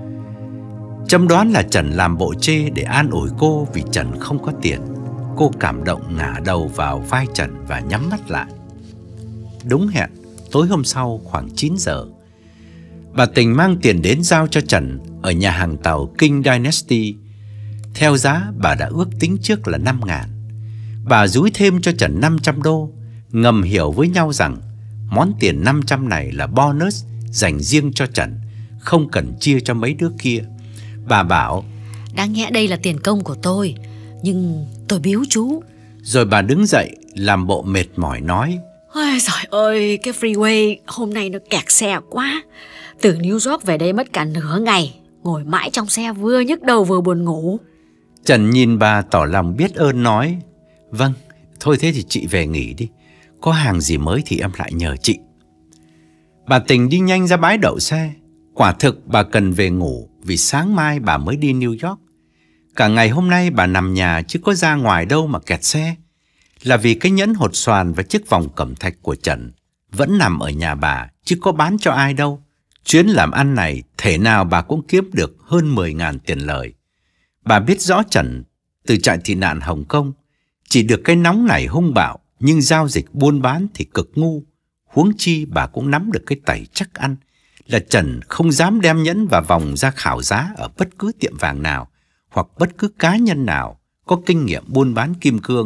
Trâm đoán là Trần làm bộ chê để an ủi cô vì Trần không có tiền. Cô cảm động ngả đầu vào vai Trần và nhắm mắt lại. Đúng hẹn, tối hôm sau khoảng 9 giờ, bà Tình mang tiền đến giao cho Trần ở nhà hàng tàu King Dynasty. Theo giá bà đã ước tính trước là 5.000. Bà dúi thêm cho Trần 500 đô, ngầm hiểu với nhau rằng món tiền 500 này là bonus dành riêng cho Trần, không cần chia cho mấy đứa kia. Bà bảo: Đáng nhẽ đây là tiền công của tôi, nhưng tôi biếu chú. Rồi bà đứng dậy làm bộ mệt mỏi nói: Ôi trời ơi, cái freeway hôm nay nó kẹt xe quá. Từ New York về đây mất cả nửa ngày, ngồi mãi trong xe vừa nhức đầu vừa buồn ngủ. Trần nhìn bà tỏ lòng biết ơn nói: Vâng, thôi thế thì chị về nghỉ đi. Có hàng gì mới thì em lại nhờ chị. Bà Tình đi nhanh ra bãi đậu xe. Quả thực bà cần về ngủ vì sáng mai bà mới đi New York. Cả ngày hôm nay bà nằm nhà chứ có ra ngoài đâu mà kẹt xe. Là vì cái nhẫn hột xoàn và chiếc vòng cẩm thạch của Trần vẫn nằm ở nhà bà chứ có bán cho ai đâu. Chuyến làm ăn này thể nào bà cũng kiếm được hơn 10.000 tiền lời. Bà biết rõ Trần từ trại tị nạn Hồng Kông chỉ được cái nóng này hung bạo, nhưng giao dịch buôn bán thì cực ngu. Huống chi bà cũng nắm được cái tẩy chắc ăn là Trần không dám đem nhẫn và vòng ra khảo giá ở bất cứ tiệm vàng nào hoặc bất cứ cá nhân nào có kinh nghiệm buôn bán kim cương,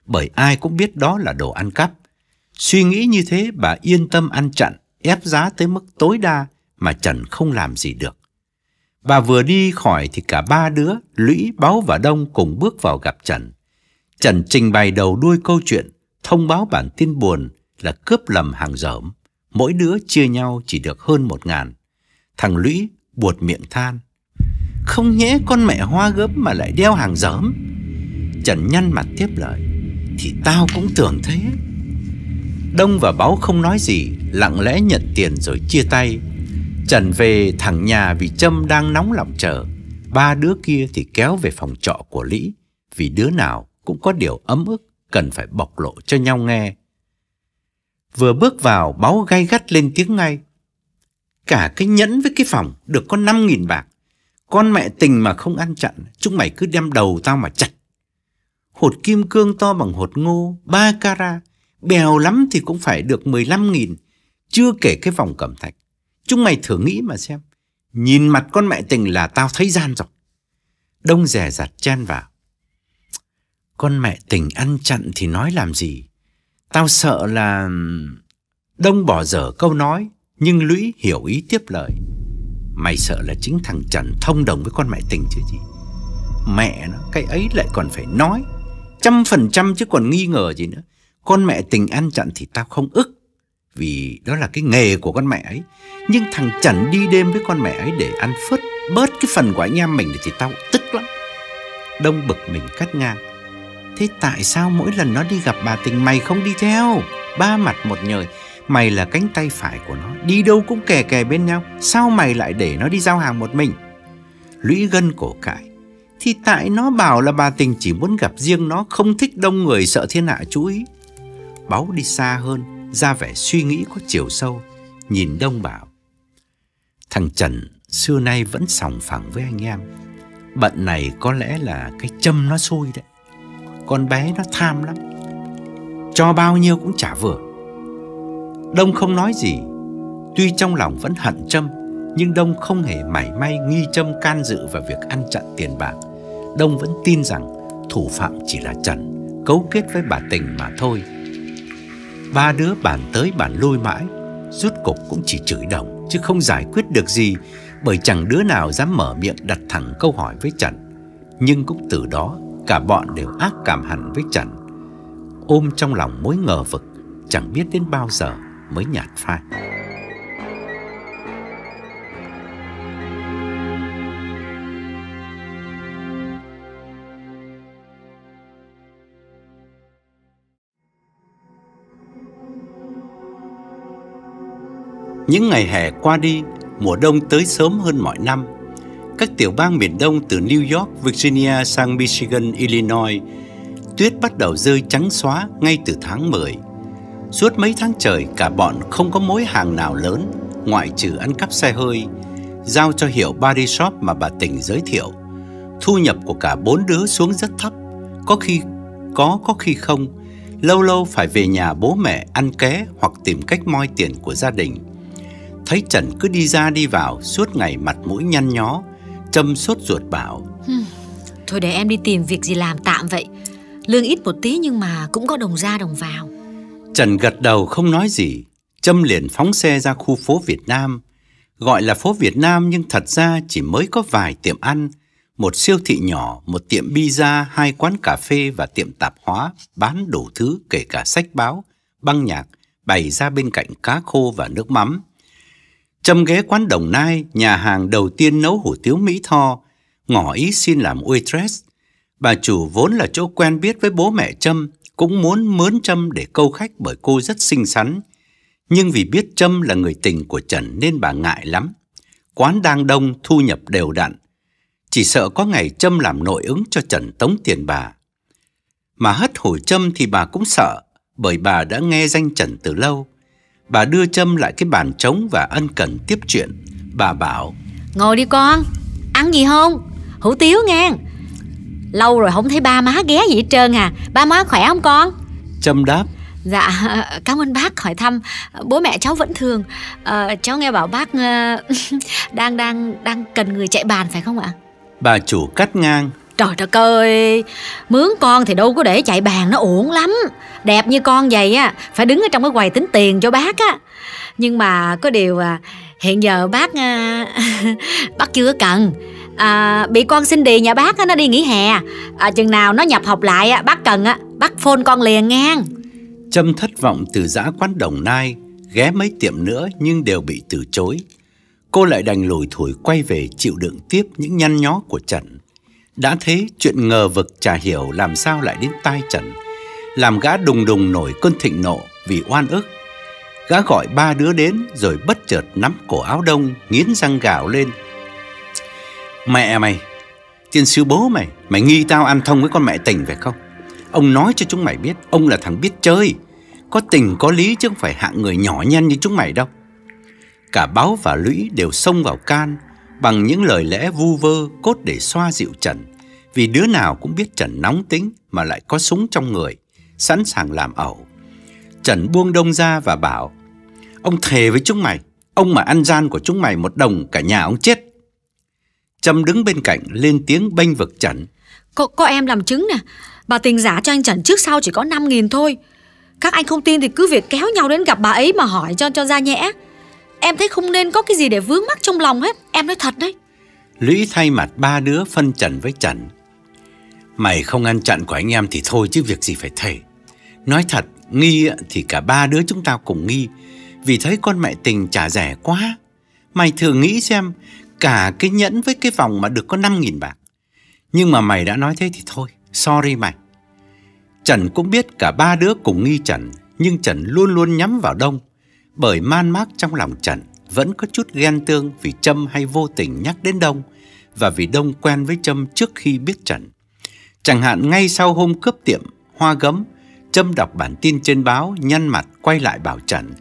bởi ai cũng biết đó là đồ ăn cắp. Suy nghĩ như thế, bà yên tâm ăn chặn, ép giá tới mức tối đa mà Trần không làm gì được. Bà vừa đi khỏi thì cả ba đứa, Lũy, Báu và Đông cùng bước vào gặp Trần. Trần trình bày đầu đuôi câu chuyện, thông báo bản tin buồn là cướp lầm hàng dởm. Mỗi đứa chia nhau chỉ được hơn 1.000. Thằng Lũy buột miệng than: không nhẽ con mẹ hoa gớm mà lại đeo hàng dởm. Trần nhăn mặt tiếp lời: thì tao cũng tưởng thế. Đông và Báu không nói gì, lặng lẽ nhận tiền rồi chia tay. Trần về thẳng nhà vì Trâm đang nóng lòng chờ. Ba đứa kia thì kéo về phòng trọ của Lý, vì đứa nào cũng có điều ấm ức cần phải bộc lộ cho nhau nghe. Vừa bước vào, Báu gay gắt lên tiếng ngay: cả cái nhẫn với cái phòng được có 5.000 bạc. Con mẹ tình mà không ăn chặn, chúng mày cứ đem đầu tao mà chặt. Hột kim cương to bằng hột ngô, 3 carat, bèo lắm thì cũng phải được 15.000, chưa kể cái vòng cẩm thạch. Chúng mày thử nghĩ mà xem, nhìn mặt con mẹ tình là tao thấy gian rồi. Đông dè dặt chen vào: con mẹ tình ăn chặn thì nói làm gì, tao sợ là... Đông bỏ dở câu nói, nhưng Lũy hiểu ý tiếp lời: mày sợ là chính thằng Trần thông đồng với con mẹ tình chứ gì. Mẹ nó, cái ấy lại còn phải nói 100% chứ còn nghi ngờ gì nữa. Con mẹ tình ăn chặn thì tao không ức, vì đó là cái nghề của con mẹ ấy. Nhưng thằng Trần đi đêm với con mẹ ấy để ăn phớt bớt cái phần của anh em mình thì tao tức lắm. Đông bực mình cắt ngang: thế tại sao mỗi lần nó đi gặp bà tình mày không đi theo? Ba mặt một nhời, mày là cánh tay phải của nó, đi đâu cũng kè kè bên nhau, sao mày lại để nó đi giao hàng một mình? Lũy gân cổ cãi: thì tại nó bảo là bà tình chỉ muốn gặp riêng nó, không thích đông người, sợ thiên hạ chú ý. Báu đi xa hơn, ra vẻ suy nghĩ có chiều sâu, nhìn Đông bảo: thằng Trần xưa nay vẫn sòng phẳng với anh em. Bận này có lẽ là cái Trâm nó xui đấy. Con bé nó tham lắm, cho bao nhiêu cũng chả vừa. Đông không nói gì. Tuy trong lòng vẫn hận Trâm, nhưng Đông không hề mảy may nghi Trâm can dự vào việc ăn chặn tiền bạc. Đông vẫn tin rằng thủ phạm chỉ là Trần, cấu kết với bà tình mà thôi. Ba đứa bàn tới bàn lui mãi, rốt cục cũng chỉ chửi đồng chứ không giải quyết được gì, bởi chẳng đứa nào dám mở miệng đặt thẳng câu hỏi với Trần. Nhưng cũng từ đó cả bọn đều ác cảm hẳn với Trần, ôm trong lòng mối ngờ vực, chẳng biết đến bao giờ mới nhạt phai. Những ngày hè qua đi, mùa đông tới sớm hơn mọi năm. Các tiểu bang miền Đông từ New York, Virginia sang Michigan, Illinois, tuyết bắt đầu rơi trắng xóa ngay từ tháng 10. Suốt mấy tháng trời, cả bọn không có mối hàng nào lớn, ngoại trừ ăn cắp xe hơi, giao cho hiệu body shop mà bà tình giới thiệu. Thu nhập của cả bốn đứa xuống rất thấp, có khi có khi không. Lâu lâu phải về nhà bố mẹ ăn ké hoặc tìm cách moi tiền của gia đình. Thấy Trần cứ đi ra đi vào, suốt ngày mặt mũi nhăn nhó, Trâm sốt ruột bảo: thôi để em đi tìm việc gì làm tạm vậy. Lương ít một tí nhưng mà cũng có đồng ra đồng vào. Trần gật đầu không nói gì. Trâm liền phóng xe ra khu phố Việt Nam. Gọi là phố Việt Nam nhưng thật ra chỉ mới có vài tiệm ăn, một siêu thị nhỏ, một tiệm pizza, 2 quán cà phê và tiệm tạp hóa bán đủ thứ, kể cả sách báo, băng nhạc bày ra bên cạnh cá khô và nước mắm. Trâm ghé quán Đồng Nai, nhà hàng đầu tiên nấu hủ tiếu Mỹ Tho, ngỏ ý xin làm waitress. Bà chủ vốn là chỗ quen biết với bố mẹ Trâm, cũng muốn mướn Trâm để câu khách bởi cô rất xinh xắn. Nhưng vì biết Trâm là người tình của Trần nên bà ngại lắm. Quán đang đông, thu nhập đều đặn, chỉ sợ có ngày Trâm làm nội ứng cho Trần tống tiền bà. Mà hất hủi Trâm thì bà cũng sợ, bởi bà đã nghe danh Trần từ lâu. Bà đưa Trâm lại cái bàn trống và ân cần tiếp chuyện. Bà bảo: ngồi đi con, ăn gì không? Hủ tiếu nghe. Lâu rồi không thấy ba má ghé gì hết trơn à. Ba má khỏe không con? Trâm đáp: dạ, cảm ơn bác hỏi thăm. Bố mẹ cháu vẫn thường. Cháu nghe bảo bác đang cần người chạy bàn phải không ạ? Bà chủ cắt ngang: Trời đất ơi, mướn con thì đâu có để chạy bàn, nó uổng lắm. Đẹp như con vậy á, phải đứng ở trong cái quầy tính tiền cho bác á. Nhưng mà có điều hiện giờ bác bác chưa cần. Bị con Cindy nhà bác á, nó đi nghỉ hè. Chừng nào nó nhập học lại á, bác cần á, bác phone con liền ngang. Trâm thất vọng từ dã quán Đồng Nai, ghé mấy tiệm nữa nhưng đều bị từ chối. Cô lại đành lủi thủi quay về chịu đựng tiếp những nhăn nhó của Trần. Đã thế chuyện ngờ vực chả hiểu làm sao lại đến tai Trần, làm gã đùng đùng nổi cơn thịnh nộ vì oan ức. Gã gọi 3 đứa đến rồi bất chợt nắm cổ áo Đông, nghiến răng gào lên: Mẹ mày, tiên sư bố mày, mày nghi tao ăn thông với con mẹ tình phải không? Ông nói cho chúng mày biết, ông là thằng biết chơi, có tình có lý chứ không phải hạng người nhỏ nhen như chúng mày đâu. Cả Báo và Lũy đều xông vào can bằng những lời lẽ vu vơ cốt để xoa dịu Trần, vì đứa nào cũng biết Trần nóng tính mà lại có súng trong người, sẵn sàng làm ẩu. Trần buông Đông ra và bảo: Ông thề với chúng mày, ông mà ăn gian của chúng mày một đồng cả nhà ông chết. Trâm đứng bên cạnh lên tiếng bênh vực Trần: Có em làm chứng nè, bà tình giả cho anh Trần trước sau chỉ có 5.000 thôi. Các anh không tin thì cứ việc kéo nhau đến gặp bà ấy mà hỏi cho ra nhẽ. Em thấy không nên có cái gì để vướng mắc trong lòng hết, em nói thật đấy. Lũy thay mặt 3 đứa phân trần với Trần: Mày không ăn chặn của anh em thì thôi chứ việc gì phải thề. Nói thật, nghi thì cả 3 đứa chúng tao cùng nghi, vì thấy con mẹ tình trả rẻ quá. Mày thử nghĩ xem, cả cái nhẫn với cái vòng mà được có 5.000 bạc. Nhưng mà mày đã nói thế thì thôi, sorry mày. Trần cũng biết cả 3 đứa cùng nghi Trần, nhưng Trần luôn luôn nhắm vào Đông, bởi man mác trong lòng Trần vẫn có chút ghen tương vì Trâm hay vô tình nhắc đến Đông, và vì Đông quen với Trâm trước khi biết Trần. Chẳng hạn ngay sau hôm cướp tiệm Hoa Gấm, Trâm đọc bản tin trên báo, nhăn mặt quay lại bảo Trần: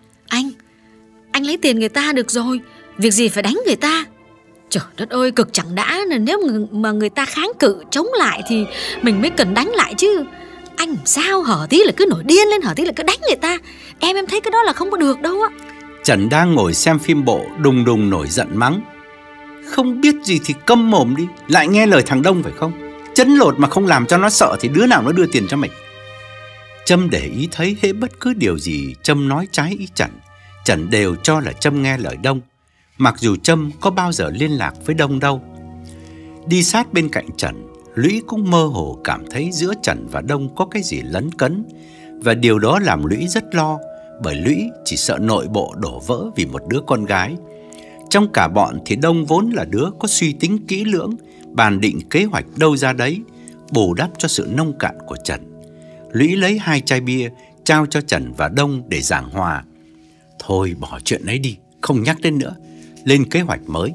Anh lấy tiền người ta được rồi, việc gì phải đánh người ta. Trời đất ơi, cực chẳng đã, nếu mà người ta kháng cự chống lại thì mình mới cần đánh lại chứ. Anh sao hở tí là cứ nổi điên lên, hở tí là cứ đánh người ta. Em thấy cái đó là không có được đâu á. Trần đang ngồi xem phim bộ đùng đùng nổi giận mắng: Không biết gì thì câm mồm đi, lại nghe lời thằng Đông phải không? Chấn lột mà không làm cho nó sợ thì đứa nào nó đưa tiền cho mình. Trâm để ý thấy hễ bất cứ điều gì Trâm nói trái ý Trần, Trần đều cho là Trâm nghe lời Đông, mặc dù Trâm có bao giờ liên lạc với Đông đâu. Đi sát bên cạnh Trần, Lũy cũng mơ hồ cảm thấy giữa Trần và Đông có cái gì lấn cấn, và điều đó làm Lũy rất lo, bởi Lũy chỉ sợ nội bộ đổ vỡ vì một đứa con gái. Trong cả bọn thì Đông vốn là đứa có suy tính kỹ lưỡng, bàn định kế hoạch đâu ra đấy, bù đắp cho sự nông cạn của Trần. Lũy lấy 2 chai bia trao cho Trần và Đông để giảng hòa: Thôi bỏ chuyện ấy đi, không nhắc đến nữa, lên kế hoạch mới.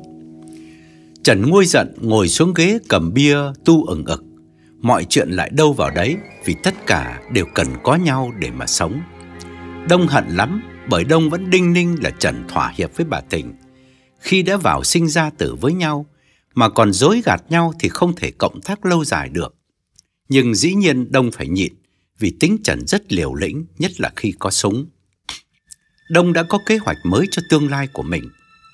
Trần nguôi giận ngồi xuống ghế cầm bia tu ừng ực. Mọi chuyện lại đâu vào đấy, vì tất cả đều cần có nhau để mà sống. Đông hận lắm, bởi Đông vẫn đinh ninh là Trần thỏa hiệp với bà Tình. Khi đã vào sinh ra tử với nhau mà còn dối gạt nhau thì không thể cộng tác lâu dài được. Nhưng dĩ nhiên Đông phải nhịn, vì tính Trần rất liều lĩnh, nhất là khi có súng. Đông đã có kế hoạch mới cho tương lai của mình.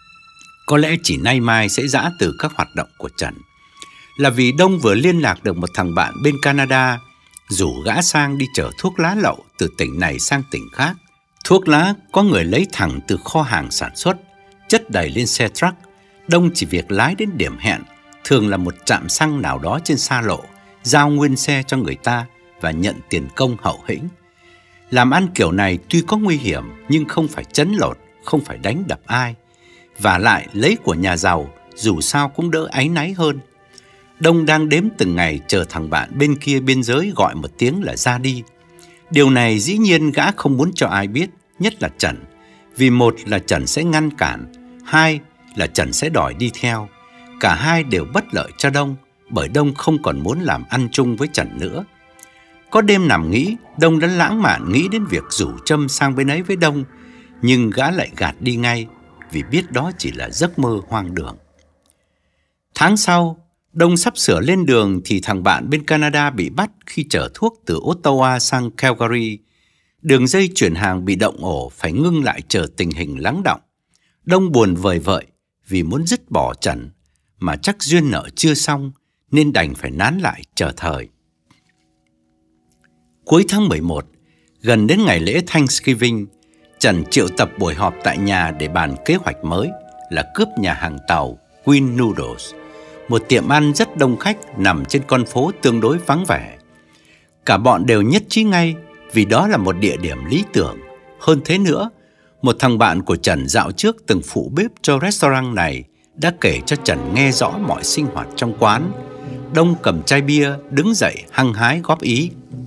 Có lẽ chỉ nay mai sẽ giã từ các hoạt động của Trần, là vì Đông vừa liên lạc được một thằng bạn bên Canada, rủ gã sang đi chở thuốc lá lậu từ tỉnh này sang tỉnh khác. Thuốc lá có người lấy thẳng từ kho hàng sản xuất, chất đầy lên xe truck. Đông chỉ việc lái đến điểm hẹn, thường là một trạm xăng nào đó trên xa lộ, giao nguyên xe cho người ta và nhận tiền công hậu hĩnh. Làm ăn kiểu này tuy có nguy hiểm nhưng không phải trấn lột, không phải đánh đập ai. Và lại lấy của nhà giàu dù sao cũng đỡ áy náy hơn. Đông đang đếm từng ngày chờ thằng bạn bên kia biên giới gọi một tiếng là ra đi. Điều này dĩ nhiên gã không muốn cho ai biết, nhất là Trần. Vì một là Trần sẽ ngăn cản, hai là Trần sẽ đòi đi theo. Cả hai đều bất lợi cho Đông, bởi Đông không còn muốn làm ăn chung với Trần nữa. Có đêm nằm nghĩ, Đông đã lãng mạn nghĩ đến việc rủ Trâm sang bên ấy với Đông, nhưng gã lại gạt đi ngay, vì biết đó chỉ là giấc mơ hoang đường. Tháng sau, Đông sắp sửa lên đường thì thằng bạn bên Canada bị bắt khi chở thuốc từ Ottawa sang Calgary. Đường dây chuyển hàng bị động ổ, phải ngưng lại chờ tình hình lắng đọng. Đông buồn vời vợi vì muốn dứt bỏ Trần, mà chắc duyên nợ chưa xong nên đành phải nán lại chờ thời. Cuối tháng 11, gần đến ngày lễ Thanksgiving, Trần triệu tập buổi họp tại nhà để bàn kế hoạch mới là cướp nhà hàng tàu Queen Noodles, một tiệm ăn rất đông khách nằm trên con phố tương đối vắng vẻ. Cả bọn đều nhất trí ngay vì đó là một địa điểm lý tưởng. Hơn thế nữa, một thằng bạn của Trần dạo trước từng phụ bếp cho restaurant này đã kể cho Trần nghe rõ mọi sinh hoạt trong quán. Đông cầm chai bia đứng dậy hăng hái góp ý.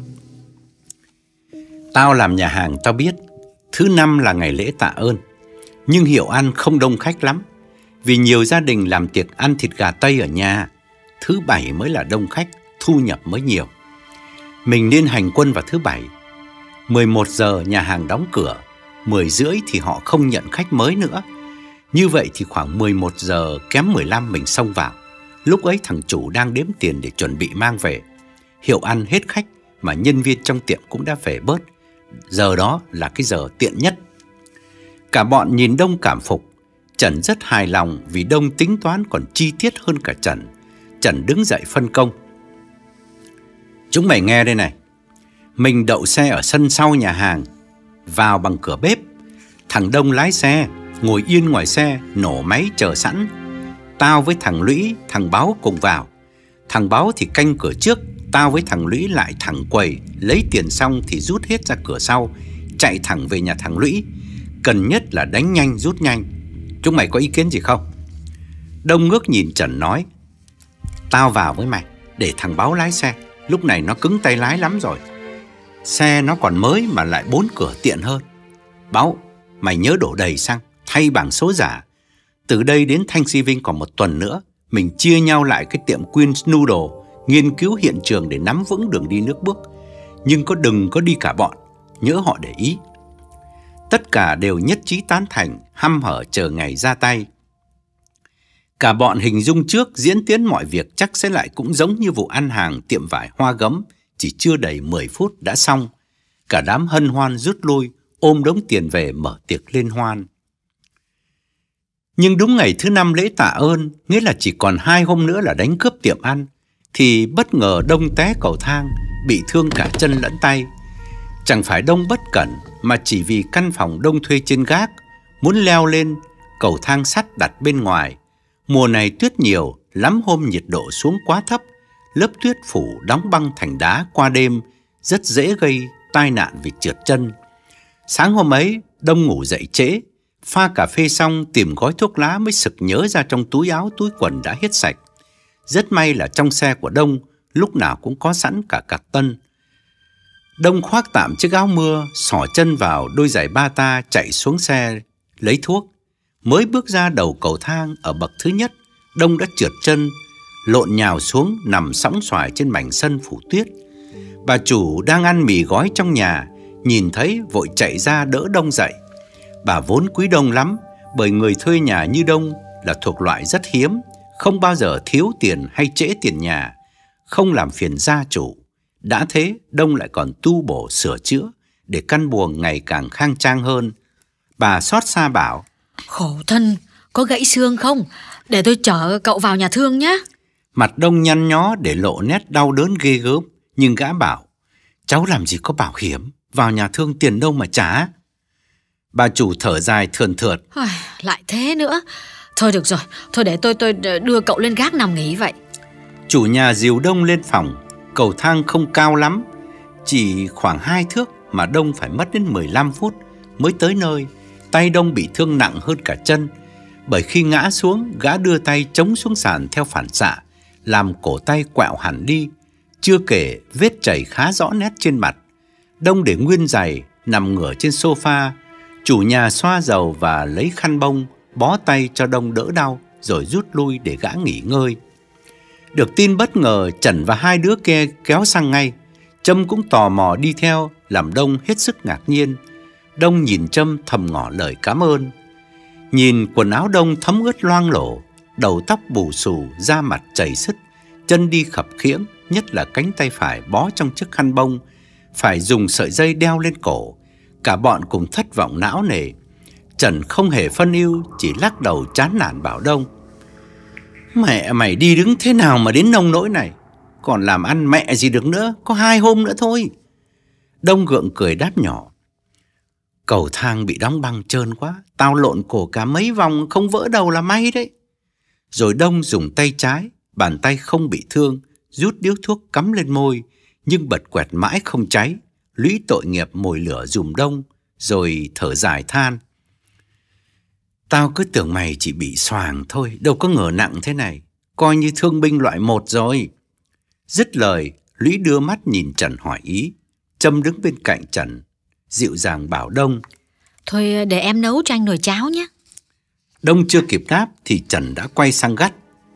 Tao làm nhà hàng tao biết, thứ Năm là ngày lễ tạ ơn, nhưng hiệu ăn không đông khách lắm, vì nhiều gia đình làm tiệc ăn thịt gà Tây ở nhà. Thứ Bảy mới là đông khách, thu nhập mới nhiều. Mình nên hành quân vào thứ Bảy. 11 giờ nhà hàng đóng cửa, 10 rưỡi thì họ không nhận khách mới nữa. Như vậy thì khoảng 11 giờ kém 15 mình xông vào. Lúc ấy thằng chủ đang đếm tiền để chuẩn bị mang về. Hiệu ăn hết khách mà nhân viên trong tiệm cũng đã về bớt. Giờ đó là cái giờ tiện nhất. Cả bọn nhìn Đông cảm phục. Trần rất hài lòng vì Đông tính toán còn chi tiết hơn cả Trần. Trần đứng dậy phân công. Chúng mày nghe đây này. Mình đậu xe ở sân sau nhà hàng, vào bằng cửa bếp. Thằng Đông lái xe, ngồi yên ngoài xe, nổ máy chờ sẵn. Tao với thằng Lũy, thằng Báo cùng vào. Thằng Báo thì canh cửa trước, tao với thằng Lũy lại thẳng quầy, lấy tiền xong thì rút hết ra cửa sau, chạy thẳng về nhà thằng Lũy. Cần nhất là đánh nhanh rút nhanh. Chúng mày có ý kiến gì không? Đông ngước nhìn Trần nói. Tao vào với mày, để thằng Báo lái xe. Lúc này nó cứng tay lái lắm rồi. Xe nó còn mới mà lại 4 cửa tiện hơn. Báo, mày nhớ đổ đầy xăng, thay bảng số giả. Từ đây đến Thanksgiving còn 1 tuần nữa, mình chia nhau lại cái tiệm Queen's Noodle, nghiên cứu hiện trường để nắm vững đường đi nước bước. Nhưng đừng có đi cả bọn, nhớ họ để ý. Tất cả đều nhất trí tán thành, hăm hở chờ ngày ra tay. Cả bọn hình dung trước diễn tiến mọi việc chắc sẽ lại cũng giống như vụ ăn hàng tiệm vải Hoa Gấm, chỉ chưa đầy 10 phút đã xong. Cả đám hân hoan rút lui, ôm đống tiền về mở tiệc liên hoan. Nhưng đúng ngày thứ 5 lễ tạ ơn, nghĩa là chỉ còn 2 hôm nữa là đánh cướp tiệm ăn, thì bất ngờ Đông té cầu thang, bị thương cả chân lẫn tay. Chẳng phải Đông bất cẩn, mà chỉ vì căn phòng Đông thuê trên gác, muốn leo lên cầu thang sắt đặt bên ngoài. Mùa này tuyết nhiều, lắm hôm nhiệt độ xuống quá thấp, lớp tuyết phủ đóng băng thành đá qua đêm, rất dễ gây tai nạn vì trượt chân. Sáng hôm ấy, Đông ngủ dậy trễ, pha cà phê xong tìm gói thuốc lá mới sực nhớ ra trong túi áo túi quần đã hết sạch. Rất may là trong xe của Đông lúc nào cũng có sẵn cả cạc tân. Đông khoác tạm chiếc áo mưa, xỏ chân vào đôi giày bata chạy xuống xe lấy thuốc. Mới bước ra đầu cầu thang ở bậc thứ nhất, Đông đã trượt chân, lộn nhào xuống nằm sõng xoài trên mảnh sân phủ tuyết. Bà chủ đang ăn mì gói trong nhà, nhìn thấy vội chạy ra đỡ Đông dậy. Bà vốn quý Đông lắm, bởi người thuê nhà như Đông là thuộc loại rất hiếm, không bao giờ thiếu tiền hay trễ tiền nhà, không làm phiền gia chủ. Đã thế, Đông lại còn tu bổ sửa chữa để căn buồng ngày càng khang trang hơn. Bà xót xa bảo: Khổ thân, có gãy xương không? Để tôi chở cậu vào nhà thương nhé. Mặt Đông nhăn nhó để lộ nét đau đớn ghê gớm, nhưng gã bảo: Cháu làm gì có bảo hiểm, vào nhà thương tiền đâu mà trả. Bà chủ thở dài thườn thượt: Lại thế nữa. Thôi được rồi, thôi để tôi đưa cậu lên gác nằm nghỉ vậy. Chủ nhà dìu Đông lên phòng. Cầu thang không cao lắm, chỉ khoảng 2 thước mà Đông phải mất đến 15 phút mới tới nơi. Tay Đông bị thương nặng hơn cả chân, bởi khi ngã xuống, gã đưa tay chống xuống sàn theo phản xạ, làm cổ tay quẹo hẳn đi. Chưa kể vết chảy khá rõ nét trên mặt. Đông để nguyên giày, nằm ngửa trên sofa. Chủ nhà xoa dầu và lấy khăn bông bó tay cho Đông đỡ đau, rồi rút lui để gã nghỉ ngơi. Được tin bất ngờ, Trần và 2 đứa kia kéo sang ngay. Trâm cũng tò mò đi theo, làm Đông hết sức ngạc nhiên. Đông nhìn Trâm thầm ngỏ lời cảm ơn. Nhìn quần áo Đông thấm ướt loang lổ, đầu tóc bù xù, da mặt chảy xứt, chân đi khập khiễng, nhất là cánh tay phải bó trong chiếc khăn bông, phải dùng sợi dây đeo lên cổ. Cả bọn cùng thất vọng não nề. Trần không hề phân ưu, chỉ lắc đầu chán nản bảo Đông: Mẹ mày đi đứng thế nào mà đến nông nỗi này? Còn làm ăn mẹ gì được nữa, có 2 hôm nữa thôi. Đông gượng cười đáp nhỏ. Cầu thang bị đóng băng trơn quá, tao lộn cổ cả mấy vòng không vỡ đầu là may đấy. Rồi Đông dùng tay trái, bàn tay không bị thương, rút điếu thuốc cắm lên môi, nhưng bật quẹt mãi không cháy. Lũy tội nghiệp mồi lửa dùm Đông, rồi thở dài than. Tao cứ tưởng mày chỉ bị xoàng thôi, đâu có ngờ nặng thế này, coi như thương binh loại 1 rồi. Dứt lời, Lũy đưa mắt nhìn Trần hỏi ý. Trâm đứng bên cạnh Trần, dịu dàng bảo Đông. Thôi để em nấu cho anh nồi cháo nhé. Đông chưa kịp đáp thì Trần đã quay sang gắt.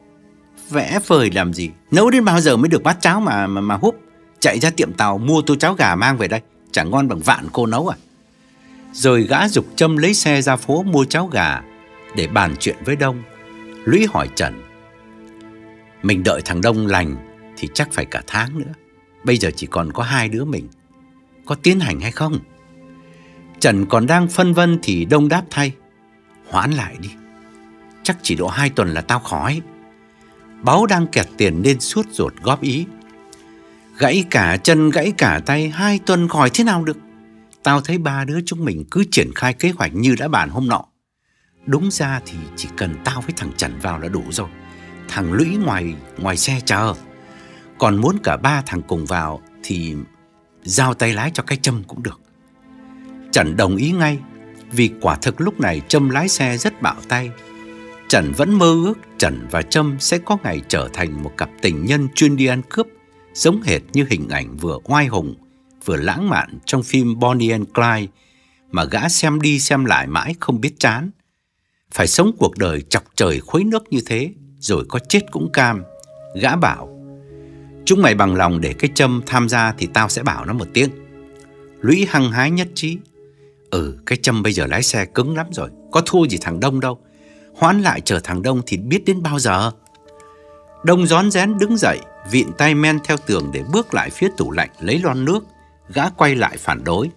Vẽ vời làm gì? Nấu đến bao giờ mới được bát cháo mà húp? Chạy ra tiệm tàu mua tô cháo gà mang về đây, chả ngon bằng vạn cô nấu à? Rồi gã giục Trâm lấy xe ra phố mua cháo gà để bàn chuyện với Đông. Lũy hỏi Trần. Mình đợi thằng Đông lành thì chắc phải cả tháng nữa. Bây giờ chỉ còn có 2 đứa mình, có tiến hành hay không? Trần còn đang phân vân thì Đông đáp thay. Hoãn lại đi, chắc chỉ độ 2 tuần là tao khỏi. Báu đang kẹt tiền nên suốt ruột góp ý. Gãy cả chân gãy cả tay, 2 tuần khỏi thế nào được? Tao thấy 3 đứa chúng mình cứ triển khai kế hoạch như đã bàn hôm nọ. Đúng ra thì chỉ cần tao với thằng Trần vào là đủ rồi. Thằng Lũy ngoài xe chờ. Còn muốn cả 3 thằng cùng vào thì giao tay lái cho cái Trâm cũng được. Trần đồng ý ngay, vì quả thực lúc này Trâm lái xe rất bạo tay. Trần vẫn mơ ước Trần và Trâm sẽ có ngày trở thành một cặp tình nhân chuyên đi ăn cướp, giống hệt như hình ảnh vừa oai hùng vừa lãng mạn trong phim Bonnie and Clyde mà gã xem đi xem lại mãi không biết chán. Phải sống cuộc đời chọc trời khuấy nước như thế, rồi có chết cũng cam. Gã bảo, chúng mày bằng lòng để cái Trâm tham gia thì tao sẽ bảo nó một tiếng. Lũy hăng hái nhất trí. Cái Trâm bây giờ lái xe cứng lắm rồi, có thua gì thằng Đông đâu. Hoãn lại chờ thằng Đông thì biết đến bao giờ. Đông rón rén đứng dậy, vịn tay men theo tường để bước lại phía tủ lạnh lấy lon nước. Gã quay lại phản đối.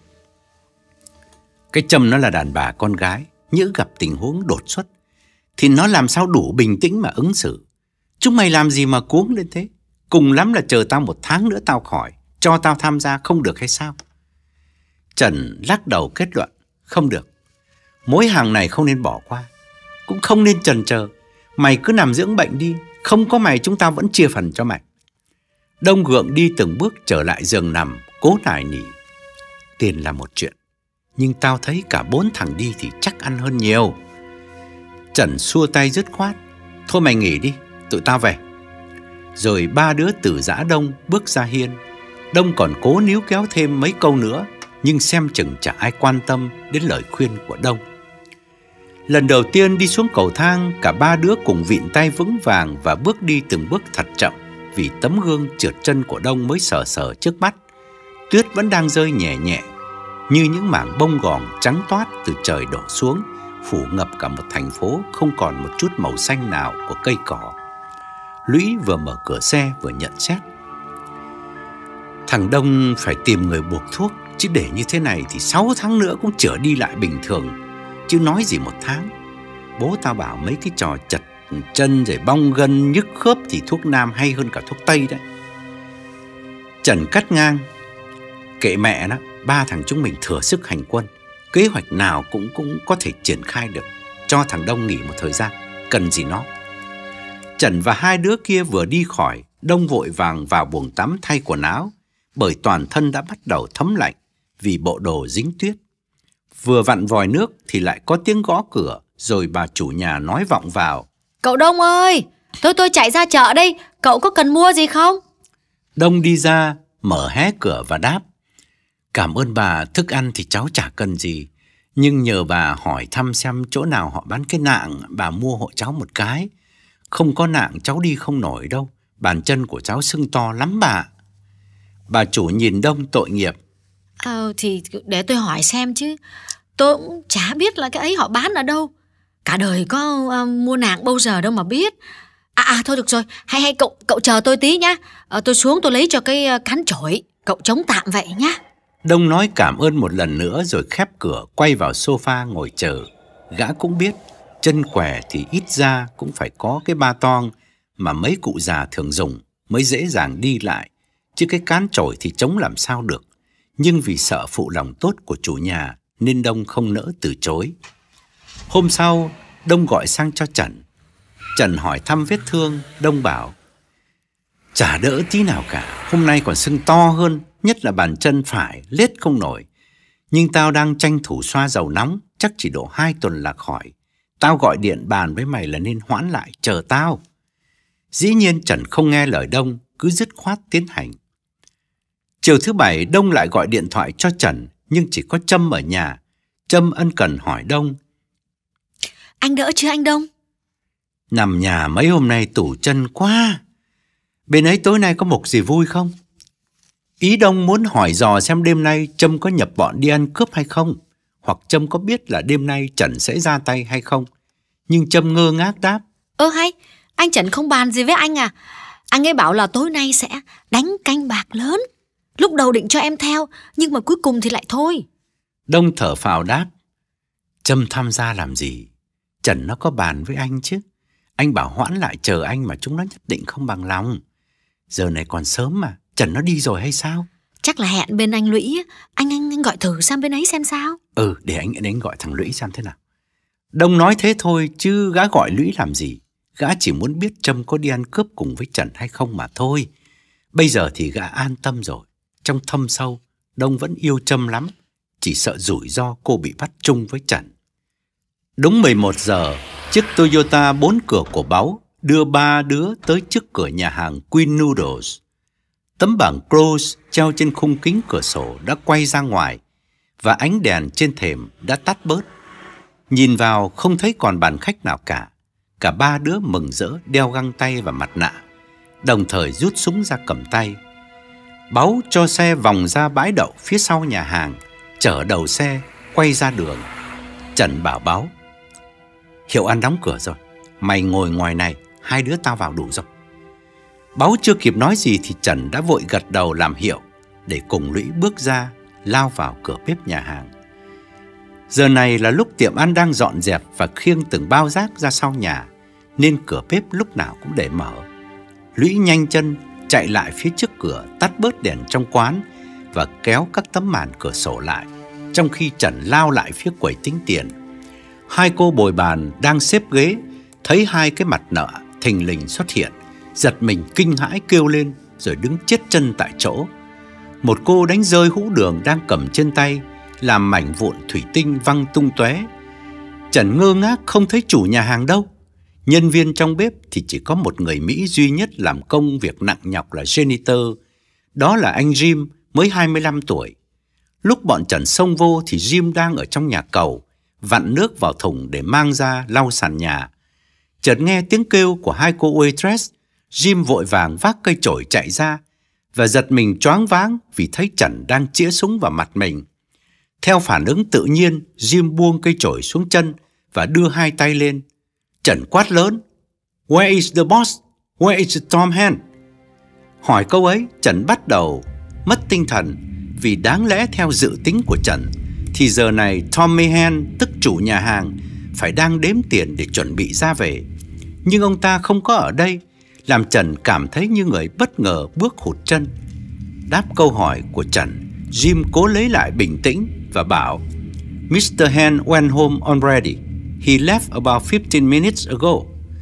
Cái Trâm nó là đàn bà con gái, nhỡ gặp tình huống đột xuất thì nó làm sao đủ bình tĩnh mà ứng xử. Chúng mày làm gì mà cuống lên thế? Cùng lắm là chờ tao 1 tháng nữa tao khỏi, cho tao tham gia không được hay sao? Trần lắc đầu kết luận, không được. Mối hàng này không nên bỏ qua, cũng không nên chần chờ. Mày cứ nằm dưỡng bệnh đi, không có mày chúng tao vẫn chia phần cho mày. Đông gượng đi từng bước trở lại giường nằm, cố nài nỉ. Tiền là một chuyện, nhưng tao thấy cả 4 thằng đi thì chắc ăn hơn nhiều. Trần xua tay dứt khoát. Thôi mày nghỉ đi, tụi tao về. Rồi 3 đứa từ giã Đông bước ra hiên. Đông còn cố níu kéo thêm mấy câu nữa, nhưng xem chừng chả ai quan tâm đến lời khuyên của Đông. Lần đầu tiên đi xuống cầu thang, cả 3 đứa cùng vịn tay vững vàng và bước đi từng bước thật chậm, vì tấm gương trượt chân của Đông mới sờ sờ trước mắt. Tuyết vẫn đang rơi nhẹ nhẹ, như những mảng bông gòn trắng toát từ trời đổ xuống, phủ ngập cả một thành phố không còn một chút màu xanh nào của cây cỏ. Lũy vừa mở cửa xe vừa nhận xét. Thằng Đông phải tìm người buộc thuốc, chứ để như thế này thì 6 tháng nữa cũng chữa đi lại bình thường, chứ nói gì 1 tháng. Bố tao bảo mấy cái trò chật chân rồi bong gân nhức khớp thì thuốc nam hay hơn cả thuốc tây đấy. Trần cắt ngang. Kệ mẹ nó, 3 thằng chúng mình thừa sức hành quân, kế hoạch nào cũng có thể triển khai được. Cho thằng Đông nghỉ một thời gian, cần gì nó. Trần và 2 đứa kia vừa đi khỏi, Đông vội vàng vào buồng tắm thay quần áo, bởi toàn thân đã bắt đầu thấm lạnh vì bộ đồ dính tuyết. Vừa vặn vòi nước thì lại có tiếng gõ cửa, rồi bà chủ nhà nói vọng vào. Cậu Đông ơi, tôi chạy ra chợ đây, cậu có cần mua gì không? Đông đi ra, mở hé cửa và đáp. Cảm ơn bà, thức ăn thì cháu chả cần gì, nhưng nhờ bà hỏi thăm xem chỗ nào họ bán cái nạng, bà mua hộ cháu một cái. Không có nạng cháu đi không nổi đâu, bàn chân của cháu sưng to lắm bà. Bà chủ nhìn Đông tội nghiệp. Thì để tôi hỏi xem chứ, tôi cũng chả biết là cái ấy họ bán ở đâu. Cả đời có mua nạng bao giờ đâu mà biết. Thôi được rồi, hay cậu chờ tôi tí nhá. Tôi xuống tôi lấy cho cái cán chổi, cậu chống tạm vậy nhá. Đông nói cảm ơn một lần nữa rồi khép cửa quay vào sofa ngồi chờ. Gã cũng biết chân khỏe thì ít ra cũng phải có cái ba toang mà mấy cụ già thường dùng mới dễ dàng đi lại, chứ cái cán chổi thì chống làm sao được. Nhưng vì sợ phụ lòng tốt của chủ nhà nên Đông không nỡ từ chối. Hôm sau, Đông gọi sang cho Trần. Trần hỏi thăm vết thương, Đông bảo: chả đỡ tí nào cả, hôm nay còn sưng to hơn, nhất là bàn chân phải, lết không nổi. Nhưng tao đang tranh thủ xoa dầu nóng, chắc chỉ độ 2 tuần là khỏi. Tao gọi điện bàn với mày là nên hoãn lại, chờ tao. Dĩ nhiên Trần không nghe lời Đông, cứ dứt khoát tiến hành. Chiều thứ Bảy, Đông lại gọi điện thoại cho Trần, nhưng chỉ có Trâm ở nhà. Trâm ân cần hỏi Đông: anh đỡ chưa anh Đông? Nằm nhà mấy hôm nay tủ chân quá. Bên ấy tối nay có mục gì vui không? Ý Đông muốn hỏi dò xem đêm nay Trâm có nhập bọn đi ăn cướp hay không, hoặc Trâm có biết là đêm nay Trần sẽ ra tay hay không. Nhưng Trâm ngơ ngác đáp: hay, anh Trần không bàn gì với anh à? Anh ấy bảo là tối nay sẽ đánh canh bạc lớn. Lúc đầu định cho em theo, nhưng mà cuối cùng thì lại thôi. Đông thở phào đáp: Trâm tham gia làm gì? Trần nó có bàn với anh chứ. Anh bảo hoãn lại chờ anh mà chúng nó nhất định không bằng lòng. Giờ này còn sớm mà, Trần nó đi rồi hay sao? Chắc là hẹn bên anh Lũy. Anh gọi thử sang bên ấy xem sao. Để anh gọi thằng Lũy xem thế nào. Đông nói thế thôi chứ gã gọi Lũy làm gì. Gã chỉ muốn biết Trâm có đi ăn cướp cùng với Trần hay không mà thôi. Bây giờ thì gã an tâm rồi. Trong thâm sâu, Đông vẫn yêu Trâm lắm, chỉ sợ rủi ro cô bị bắt chung với Trần. Đúng 11 giờ, chiếc Toyota 4 cửa của Báu đưa 3 đứa tới trước cửa nhà hàng Queen Noodles. Tấm bảng close treo trên khung kính cửa sổ đã quay ra ngoài, và ánh đèn trên thềm đã tắt bớt. Nhìn vào không thấy còn bàn khách nào cả. Cả 3 đứa mừng rỡ đeo găng tay và mặt nạ, đồng thời rút súng ra cầm tay. Báu cho xe vòng ra bãi đậu phía sau nhà hàng, chở đầu xe quay ra đường. Trần bảo Báu: Hiệu ăn đóng cửa rồi, mày ngồi ngoài này, 2 đứa tao vào đủ rồi. Báu chưa kịp nói gì thì Trần đã vội gật đầu làm hiệu, để cùng Lũy bước ra, lao vào cửa bếp nhà hàng. Giờ này là lúc tiệm ăn đang dọn dẹp và khiêng từng bao rác ra sau nhà, nên cửa bếp lúc nào cũng để mở. Lũy nhanh chân chạy lại phía trước cửa, tắt bớt đèn trong quán và kéo các tấm màn cửa sổ lại, trong khi Trần lao lại phía quầy tính tiền. 2 cô bồi bàn đang xếp ghế thấy 2 cái mặt nợ thình lình xuất hiện, giật mình kinh hãi kêu lên rồi đứng chết chân tại chỗ. Một cô đánh rơi hũ đường đang cầm trên tay, làm mảnh vụn thủy tinh văng tung tóe. Trần ngơ ngác không thấy chủ nhà hàng đâu. Nhân viên trong bếp thì chỉ có một người Mỹ duy nhất làm công việc nặng nhọc là janitor. Đó là anh Jim, mới 25 tuổi. Lúc bọn Trần xông vô thì Jim đang ở trong nhà cầu, vặn nước vào thùng để mang ra lau sàn nhà. Chợt nghe tiếng kêu của 2 cô waitress, Jim vội vàng vác cây chổi chạy ra và giật mình choáng váng vì thấy Trần đang chĩa súng vào mặt mình. Theo phản ứng tự nhiên, Jim buông cây chổi xuống chân và đưa 2 tay lên. Trần quát lớn: Where is the boss? Where is Tom Hand? Hỏi câu ấy, Trần bắt đầu mất tinh thần, vì đáng lẽ theo dự tính của Trần thì giờ này Tommy Hand, tức chủ nhà hàng, phải đang đếm tiền để chuẩn bị ra về. Nhưng ông ta không có ở đây, làm Trần cảm thấy như người bất ngờ bước hụt chân. Đáp câu hỏi của Trần, Jim cố lấy lại bình tĩnh và bảo: Mr. Hand went home already. He left about 15 minutes ago.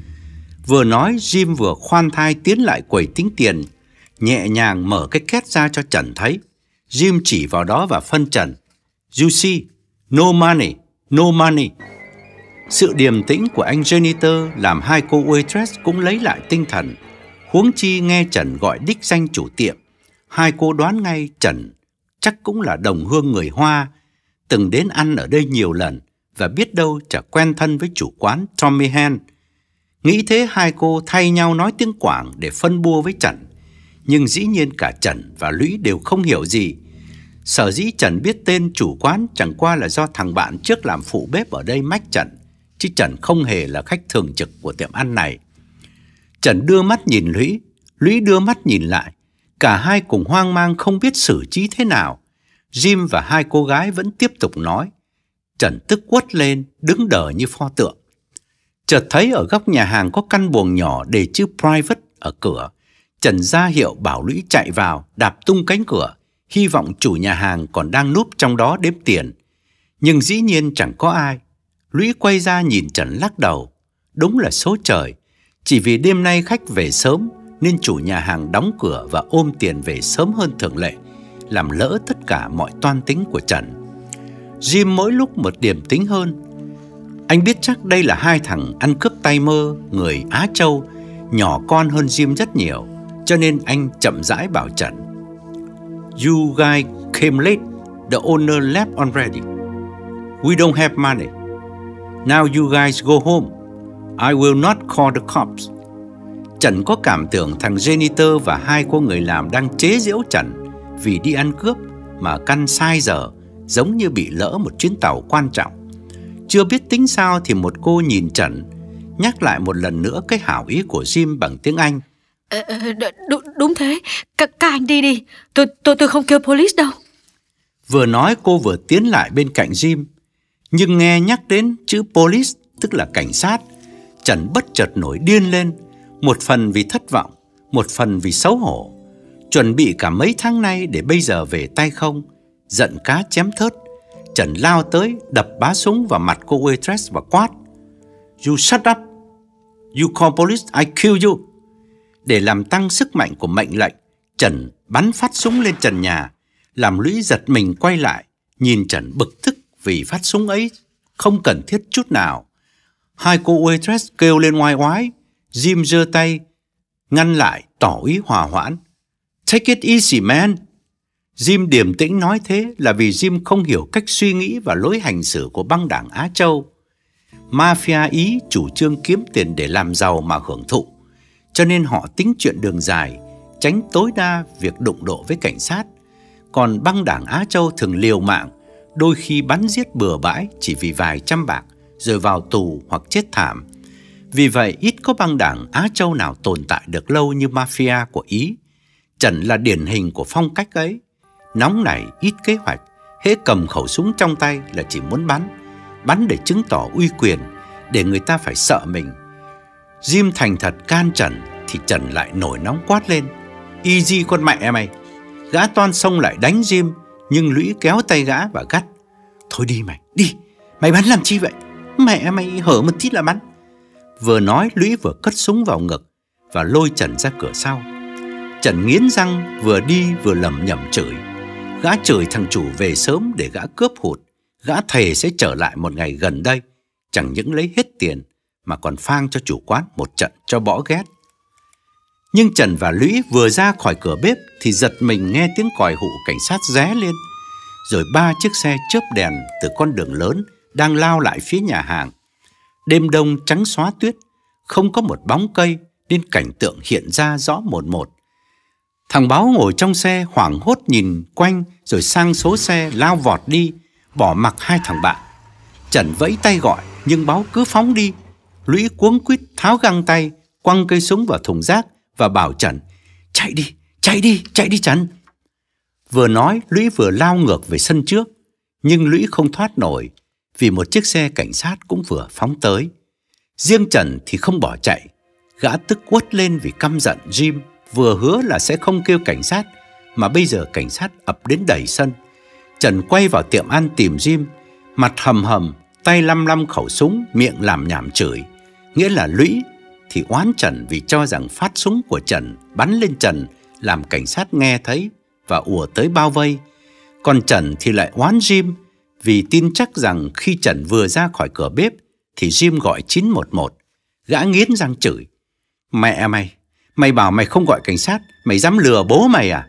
Vừa nói, Jim vừa khoan thai tiến lại quầy tính tiền, nhẹ nhàng mở cái két ra cho Trần thấy. Jim chỉ vào đó và phân trần: You see, no money, no money. Sự điềm tĩnh của anh janitor làm 2 cô waitress cũng lấy lại tinh thần. Huống chi nghe Trần gọi đích danh chủ tiệm, 2 cô đoán ngay Trần chắc cũng là đồng hương người Hoa, từng đến ăn ở đây nhiều lần và biết đâu chả quen thân với chủ quán Tommy Hand. Nghĩ thế 2 cô thay nhau nói tiếng Quảng để phân bua với Trần. Nhưng dĩ nhiên cả Trần và Lũy đều không hiểu gì. Sở dĩ Trần biết tên chủ quán chẳng qua là do thằng bạn trước làm phụ bếp ở đây mách Trần, chứ Trần không hề là khách thường trực của tiệm ăn này. Trần đưa mắt nhìn Lũy, Lũy đưa mắt nhìn lại. Cả hai cùng hoang mang không biết xử trí thế nào. Jim và 2 cô gái vẫn tiếp tục nói. Trần tức quất lên, đứng đờ như pho tượng. Chợt thấy ở góc nhà hàng có căn buồng nhỏ để chữ private ở cửa. Trần ra hiệu bảo Lũy chạy vào, đạp tung cánh cửa, hy vọng chủ nhà hàng còn đang núp trong đó đếm tiền. Nhưng dĩ nhiên chẳng có ai. Lũy quay ra nhìn Trần lắc đầu. Đúng là số trời. Chỉ vì đêm nay khách về sớm nên chủ nhà hàng đóng cửa và ôm tiền về sớm hơn thường lệ, làm lỡ tất cả mọi toan tính của Trần. Jim mỗi lúc một điềm tính hơn. Anh biết chắc đây là hai thằng ăn cướp tay mơ người Á Châu, nhỏ con hơn Jim rất nhiều, cho nên anh chậm rãi bảo Trần: "You guys came late. The owner left already. We don't have money. Now you guys go home. I will not call the cops." Trần có cảm tưởng thằng janitor và hai cô người làm đang chế giễu Trần vì đi ăn cướp mà căn sai giờ, giống như bị lỡ một chuyến tàu quan trọng. Chưa biết tính sao thì một cô nhìn Trần, nhắc lại một lần nữa cái hảo ý của Jim bằng tiếng Anh. Đúng thế, các anh đi đi, tôi không kêu police đâu. Vừa nói cô vừa tiến lại bên cạnh Jim, nhưng nghe nhắc đến chữ police, tức là cảnh sát, Trần bất chợt nổi điên lên, một phần vì thất vọng, một phần vì xấu hổ. Chuẩn bị cả mấy tháng nay để bây giờ về tay không, giận cá chém thớt, Trần lao tới đập bá súng vào mặt cô waitress và quát: "You shut up! You call police, I kill you!" Để làm tăng sức mạnh của mệnh lệnh, Trần bắn phát súng lên trần nhà, làm Lũy giật mình quay lại, nhìn Trần bực tức vì phát súng ấy không cần thiết chút nào. Hai cô waitress kêu lên oai oái. Jim giơ tay ngăn lại, tỏ ý hòa hoãn. "Take it easy, man." Jim điềm tĩnh nói thế là vì Jim không hiểu cách suy nghĩ và lối hành xử của băng đảng Á Châu. Mafia Ý chủ trương kiếm tiền để làm giàu mà hưởng thụ, cho nên họ tính chuyện đường dài, tránh tối đa việc đụng độ với cảnh sát. Còn băng đảng Á Châu thường liều mạng, đôi khi bắn giết bừa bãi chỉ vì vài trăm bạc, rồi vào tù hoặc chết thảm. Vì vậy ít có băng đảng Á Châu nào tồn tại được lâu như mafia của Ý. Trần là điển hình của phong cách ấy. Nóng nảy, ít kế hoạch, hễ cầm khẩu súng trong tay là chỉ muốn bắn để chứng tỏ uy quyền, để người ta phải sợ mình. Jim thành thật can Trần thì Trần lại nổi nóng quát lên: "Easy con mẹ mày!" Gã toan xông lại đánh Jim, nhưng Lũy kéo tay gã và gắt: "Thôi đi mày, đi, mày bắn làm chi vậy? Mẹ mày hở một tít là bắn." Vừa nói Lũy vừa cất súng vào ngực và lôi Trần ra cửa sau. Trần nghiến răng, vừa đi vừa lẩm nhẩm chửi. Gã chửi thằng chủ về sớm để gã cướp hụt. Gã thề sẽ trở lại một ngày gần đây, chẳng những lấy hết tiền mà còn phang cho chủ quán một trận cho bỏ ghét. Nhưng Trần và Lũy vừa ra khỏi cửa bếp thì giật mình nghe tiếng còi hụ cảnh sát ré lên. Rồi 3 chiếc xe chớp đèn từ con đường lớn đang lao lại phía nhà hàng. Đêm đông trắng xóa tuyết, không có một bóng cây nên cảnh tượng hiện ra rõ mồn một. Thằng Báo ngồi trong xe hoảng hốt nhìn quanh rồi sang số xe lao vọt đi, bỏ mặc hai thằng bạn. Trần vẫy tay gọi nhưng Báo cứ phóng đi. Lũy cuống quýt tháo găng tay, quăng cây súng vào thùng rác và bảo Trần: "Chạy đi, chạy đi, chạy đi Trần." Vừa nói Lũy vừa lao ngược về sân trước, nhưng Lũy không thoát nổi vì một chiếc xe cảnh sát cũng vừa phóng tới. Riêng Trần thì không bỏ chạy. Gã tức quất lên vì căm giận Jim vừa hứa là sẽ không kêu cảnh sát, mà bây giờ cảnh sát ập đến đầy sân. Trần quay vào tiệm ăn tìm Jim, mặt hầm hầm, tay lăm lăm khẩu súng, miệng làm nhảm chửi. Nghĩa là Lũy thì oán Trần vì cho rằng phát súng của Trần bắn lên Trần làm cảnh sát nghe thấy và ùa tới bao vây. Còn Trần thì lại oán Jim vì tin chắc rằng khi Trần vừa ra khỏi cửa bếp thì Jim gọi 911. Gã nghiến răng chửi: "Mẹ mày, mày bảo mày không gọi cảnh sát, mày dám lừa bố mày à?"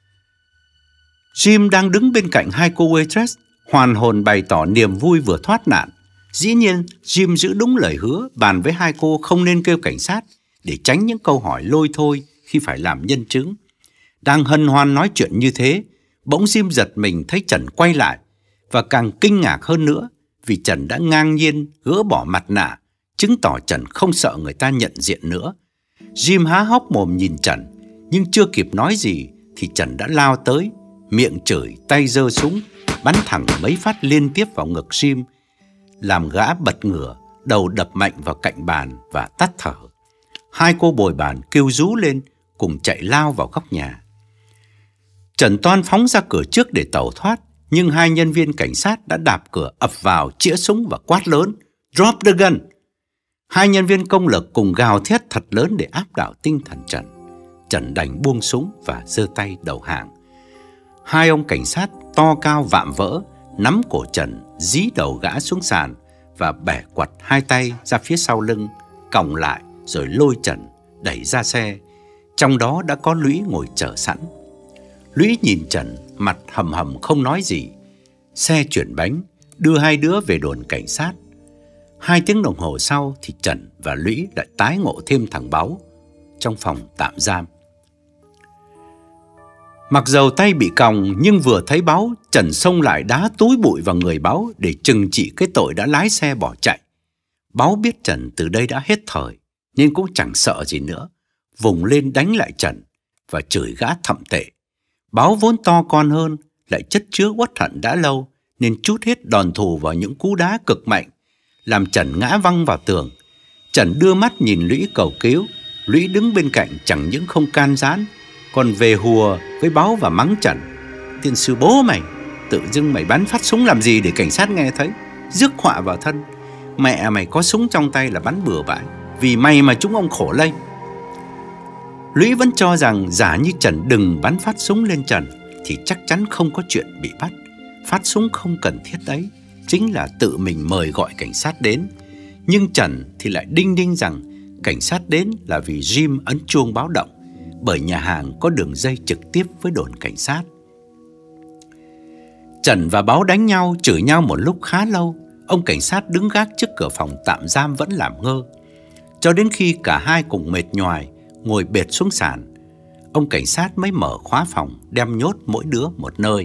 Jim đang đứng bên cạnh hai cô waitress, hoàn hồn bày tỏ niềm vui vừa thoát nạn. Dĩ nhiên Jim giữ đúng lời hứa, bàn với hai cô không nên kêu cảnh sát để tránh những câu hỏi lôi thôi khi phải làm nhân chứng. Đang hân hoan nói chuyện như thế, bỗng Jim giật mình thấy Trần quay lại, và càng kinh ngạc hơn nữa vì Trần đã ngang nhiên gỡ bỏ mặt nạ, chứng tỏ Trần không sợ người ta nhận diện nữa. Jim há hốc mồm nhìn Trần, nhưng chưa kịp nói gì thì Trần đã lao tới, miệng chửi, tay giơ súng, bắn thẳng mấy phát liên tiếp vào ngực Jim, làm gã bật ngửa, đầu đập mạnh vào cạnh bàn và tắt thở. Hai cô bồi bàn kêu rú lên, cùng chạy lao vào góc nhà. Trần toan phóng ra cửa trước để tẩu thoát, nhưng hai nhân viên cảnh sát đã đạp cửa ập vào, chĩa súng và quát lớn: "Drop the gun!" Hai nhân viên công lực cùng gào thét thật lớn để áp đảo tinh thần Trần. Trần đành buông súng và giơ tay đầu hàng. Hai ông cảnh sát to cao vạm vỡ nắm cổ Trần, dí đầu gã xuống sàn và bẻ quặt hai tay ra phía sau lưng, còng lại rồi lôi Trần đẩy ra xe. Trong đó đã có Lũy ngồi chờ sẵn. Lũy nhìn Trần, mặt hầm hầm không nói gì. Xe chuyển bánh đưa hai đứa về đồn cảnh sát. 2 tiếng đồng hồ sau thì Trần và Lũy lại tái ngộ thêm thằng Báu trong phòng tạm giam. Mặc dầu tay bị còng nhưng vừa thấy Báu, Trần xông lại đá túi bụi vào người Báu để trừng trị cái tội đã lái xe bỏ chạy. Báu biết Trần từ đây đã hết thời nên cũng chẳng sợ gì nữa, vùng lên đánh lại Trần và chửi gã thậm tệ. Báu vốn to con hơn, lại chất chứa uất hận đã lâu nên trút hết đòn thù vào những cú đá cực mạnh, làm Trần ngã văng vào tường. Trần đưa mắt nhìn Lũy cầu cứu. Lũy đứng bên cạnh chẳng những không can gián, còn về hùa với Báu và mắng Trần: "Tiên sư bố mày, tự dưng mày bắn phát súng làm gì để cảnh sát nghe thấy, rước họa vào thân. Mẹ mày có súng trong tay là bắn bừa bãi, vì mày mà chúng ông khổ lây." Lũy vẫn cho rằng giả như Trần đừng bắn phát súng lên Trần thì chắc chắn không có chuyện bị bắt. Phát súng không cần thiết đấy chính là tự mình mời gọi cảnh sát đến. Nhưng Trần thì lại đinh ninh rằng cảnh sát đến là vì Jim ấn chuông báo động, bởi nhà hàng có đường dây trực tiếp với đồn cảnh sát. Trần và Báu đánh nhau, chửi nhau một lúc khá lâu. Ông cảnh sát đứng gác trước cửa phòng tạm giam vẫn làm ngơ, cho đến khi cả hai cùng mệt nhoài ngồi bệt xuống sàn, ông cảnh sát mới mở khóa phòng, đem nhốt mỗi đứa một nơi.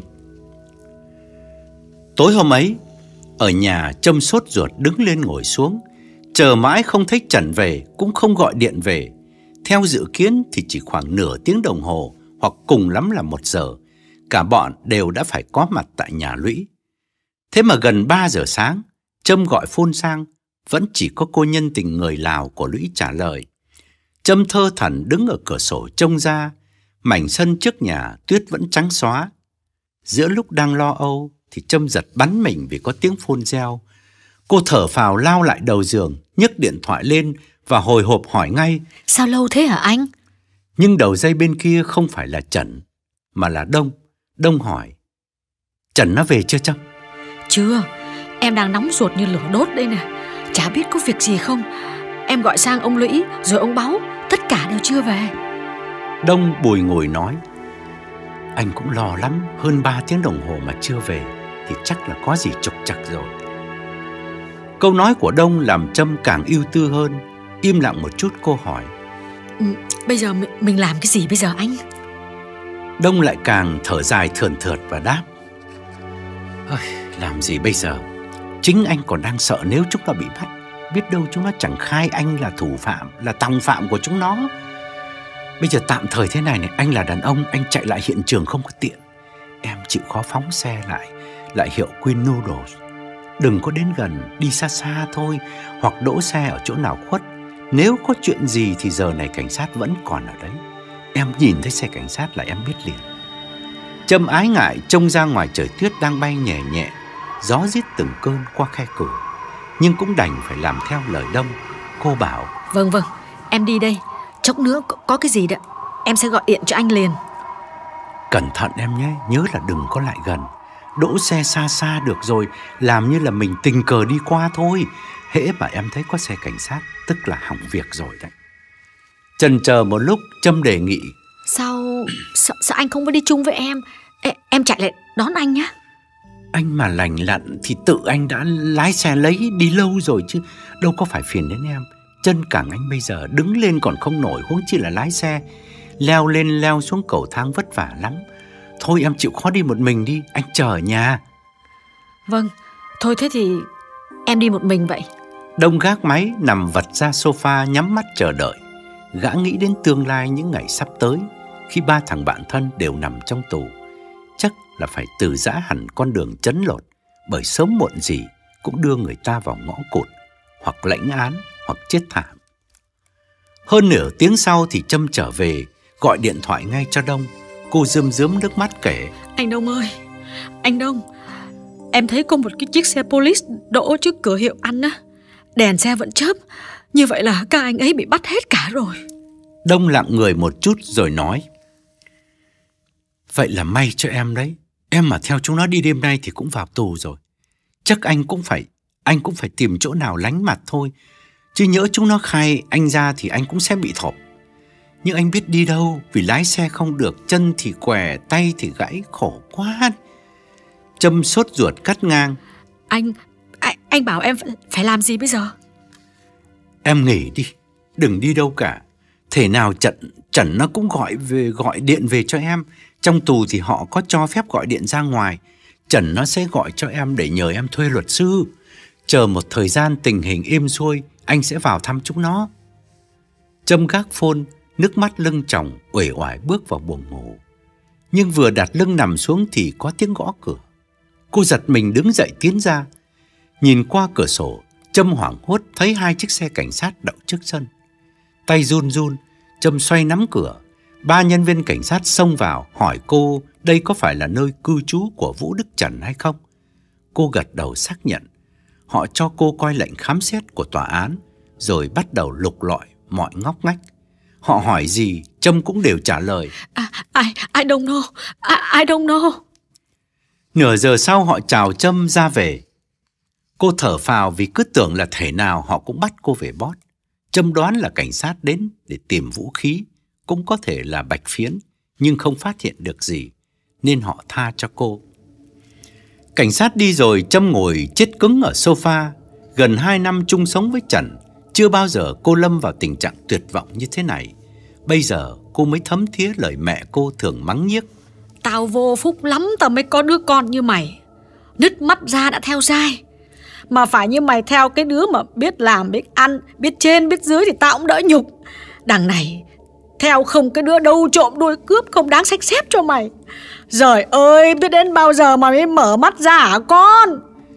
Tối hôm ấy, ở nhà Trâm sốt ruột đứng lên ngồi xuống, chờ mãi không thấy Trần về, cũng không gọi điện về. Theo dự kiến thì chỉ khoảng nửa tiếng đồng hồ hoặc cùng lắm là 1 giờ, cả bọn đều đã phải có mặt tại nhà Lũy. Thế mà gần 3 giờ sáng, Trâm gọi phone sang, vẫn chỉ có cô nhân tình người Lào của Lũy trả lời. Trâm thơ thẩn đứng ở cửa sổ trông ra, mảnh sân trước nhà tuyết vẫn trắng xóa. Giữa lúc đang lo âu thì Trâm giật bắn mình vì có tiếng phone reo. Cô thở phào lao lại đầu giường, nhấc điện thoại lên và hồi hộp hỏi ngay: "Sao lâu thế hả anh?" Nhưng đầu dây bên kia không phải là Trần mà là Đông. Đông hỏi: "Trần nó về chưa Trâm?" "Chưa, em đang nóng ruột như lửa đốt đây nè. Chả biết có việc gì không. Em gọi sang ông Lũy rồi ông Báu, tất cả đều chưa về." Đông bùi ngùi nói: "Anh cũng lo lắm, hơn 3 tiếng đồng hồ mà chưa về thì chắc là có gì trục trặc rồi." Câu nói của Đông làm Trâm càng ưu tư hơn. Im lặng một chút cô hỏi: Bây giờ mình làm cái gì bây giờ anh?" Đông lại càng thở dài thườn thượt và đáp: "Làm gì bây giờ? Chính anh còn đang sợ nếu chúng nó bị bắt, biết đâu chúng nó chẳng khai anh là thủ phạm, là tòng phạm của chúng nó. Bây giờ tạm thời thế này, anh là đàn ông, anh chạy lại hiện trường không có tiện. Em chịu khó phóng xe lại hiệu Queen Noodles. Đừng có đến gần, đi xa xa thôi, hoặc đỗ xe ở chỗ nào khuất. Nếu có chuyện gì thì giờ này cảnh sát vẫn còn ở đấy. Em nhìn thấy xe cảnh sát là em biết liền." Trâm ái ngại trông ra ngoài trời tuyết đang bay nhẹ nhẹ, gió rít từng cơn qua khe cửa, nhưng cũng đành phải làm theo lời Đông. Cô bảo: Vâng, em đi đây. Chốc nữa có cái gì đó em sẽ gọi điện cho anh liền." "Cẩn thận em nhé, nhớ là đừng có lại gần. Đỗ xe xa xa được rồi, làm như là mình tình cờ đi qua thôi. Hễ mà em thấy có xe cảnh sát tức là hỏng việc rồi đấy." Chần chờ một lúc, Trâm đề nghị: Sao anh không có đi chung với em? Em chạy lại đón anh nhé." "Anh mà lành lặn thì tự anh đã lái xe lấy đi lâu rồi chứ, đâu có phải phiền đến em. Chân cẳng anh bây giờ đứng lên còn không nổi, huống chi là lái xe. Leo lên leo xuống cầu thang vất vả lắm. Thôi em chịu khó đi một mình đi, anh chờ ở nhà." "Vâng, thôi thế thì em đi một mình vậy." Đông gác máy nằm vật ra sofa nhắm mắt chờ đợi. Gã nghĩ đến tương lai những ngày sắp tới, khi 3 thằng bạn thân đều nằm trong tù. Chắc là phải từ giã hẳn con đường chấn lột, bởi sớm muộn gì cũng đưa người ta vào ngõ cụt, hoặc lãnh án, hoặc chết thảm. Hơn nửa tiếng sau thì Trâm trở về, gọi điện thoại ngay cho Đông. Cô rơm rớm nước mắt kể: Anh Đông ơi, anh Đông, em thấy có một cái chiếc xe police đỗ trước cửa hiệu ăn á, đèn xe vẫn chớp. Như vậy là các anh ấy bị bắt hết cả rồi. Đông lặng người một chút rồi nói: Vậy là may cho em đấy. Em mà theo chúng nó đi đêm nay thì cũng vào tù rồi. Chắc anh cũng phải tìm chỗ nào lánh mặt thôi. Chứ nhỡ chúng nó khai anh ra thì anh cũng sẽ bị thộp. Nhưng anh biết đi đâu, vì lái xe không được, chân thì què, tay thì gãy, khổ quá. Trâm sốt ruột cắt ngang: Anh bảo em phải làm gì bây giờ? Em nghỉ đi, đừng đi đâu cả. Thể nào Trần nó cũng gọi điện về cho em. Trong tù thì họ có cho phép gọi điện ra ngoài. Trần nó sẽ gọi cho em để nhờ em thuê luật sư. Chờ một thời gian tình hình êm xuôi, anh sẽ vào thăm chúng nó. Trâm gác phone, nước mắt lưng tròng, uể oải bước vào buồng ngủ. Nhưng vừa đặt lưng nằm xuống thì có tiếng gõ cửa. Cô giật mình đứng dậy tiến ra. Nhìn qua cửa sổ, Trâm hoảng hốt thấy 2 chiếc xe cảnh sát đậu trước sân. Tay run run, Trâm xoay nắm cửa. 3 nhân viên cảnh sát xông vào hỏi cô đây có phải là nơi cư trú của Vũ Đức Trần hay không. Cô gật đầu xác nhận. Họ cho cô coi lệnh khám xét của tòa án, rồi bắt đầu lục lọi mọi ngóc ngách. Họ hỏi gì Trâm cũng đều trả lời: I don't know, I don't know. Nửa giờ sau họ chào Trâm ra về. Cô thở phào vì cứ tưởng là thể nào họ cũng bắt cô về bót. Trâm đoán là cảnh sát đến để tìm vũ khí, cũng có thể là bạch phiến, nhưng không phát hiện được gì, nên họ tha cho cô. Cảnh sát đi rồi, Trâm ngồi chết cứng ở sofa. Gần 2 năm chung sống với Trần, chưa bao giờ cô lâm vào tình trạng tuyệt vọng như thế này. Bây giờ cô mới thấm thía lời mẹ cô thường mắng nhiếc: Tao vô phúc lắm tao mới có đứa con như mày. Nứt mắt ra đã theo dai, mà phải như mày theo cái đứa mà biết làm, biết ăn, biết trên, biết dưới thì tao cũng đỡ nhục. Đằng này theo không cái đứa đâu trộm đuôi cướp không đáng xách xếp cho mày. Giời ơi, biết đến bao giờ mà mới mở mắt ra hả con?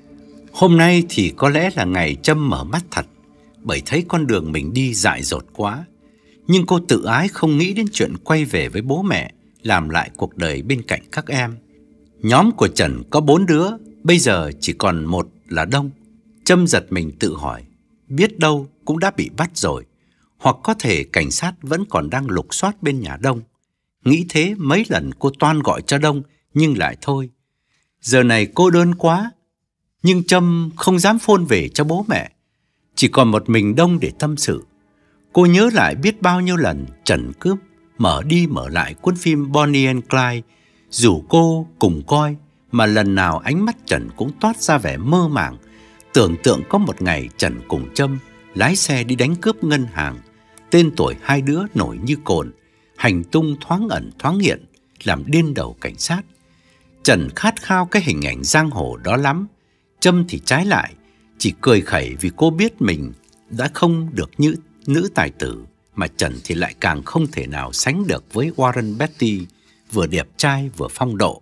Hôm nay thì có lẽ là ngày Trâm mở mắt thật, bởi thấy con đường mình đi dại dột quá. Nhưng cô tự ái không nghĩ đến chuyện quay về với bố mẹ, làm lại cuộc đời bên cạnh các em. Nhóm của Trần có 4 đứa, bây giờ chỉ còn 1 là Đông. Trâm giật mình tự hỏi, biết đâu cũng đã bị bắt rồi, hoặc có thể cảnh sát vẫn còn đang lục soát bên nhà Đông. Nghĩ thế mấy lần cô toan gọi cho Đông, nhưng lại thôi. Giờ này cô đơn quá. Nhưng Trâm không dám phone về cho bố mẹ. Chỉ còn một mình Đông để tâm sự. Cô nhớ lại biết bao nhiêu lần Trần cướp mở đi mở lại cuốn phim Bonnie and Clyde, rủ cô cùng coi, mà lần nào ánh mắt Trần cũng toát ra vẻ mơ màng, tưởng tượng có một ngày Trần cùng Trâm lái xe đi đánh cướp ngân hàng. Tên tuổi hai đứa nổi như cồn, hành tung thoáng ẩn thoáng hiện, làm điên đầu cảnh sát. Trần khát khao cái hình ảnh giang hồ đó lắm. Trâm thì trái lại, chỉ cười khẩy vì cô biết mình đã không được như nữ tài tử, mà Trần thì lại càng không thể nào sánh được với Warren Beatty, vừa đẹp trai vừa phong độ.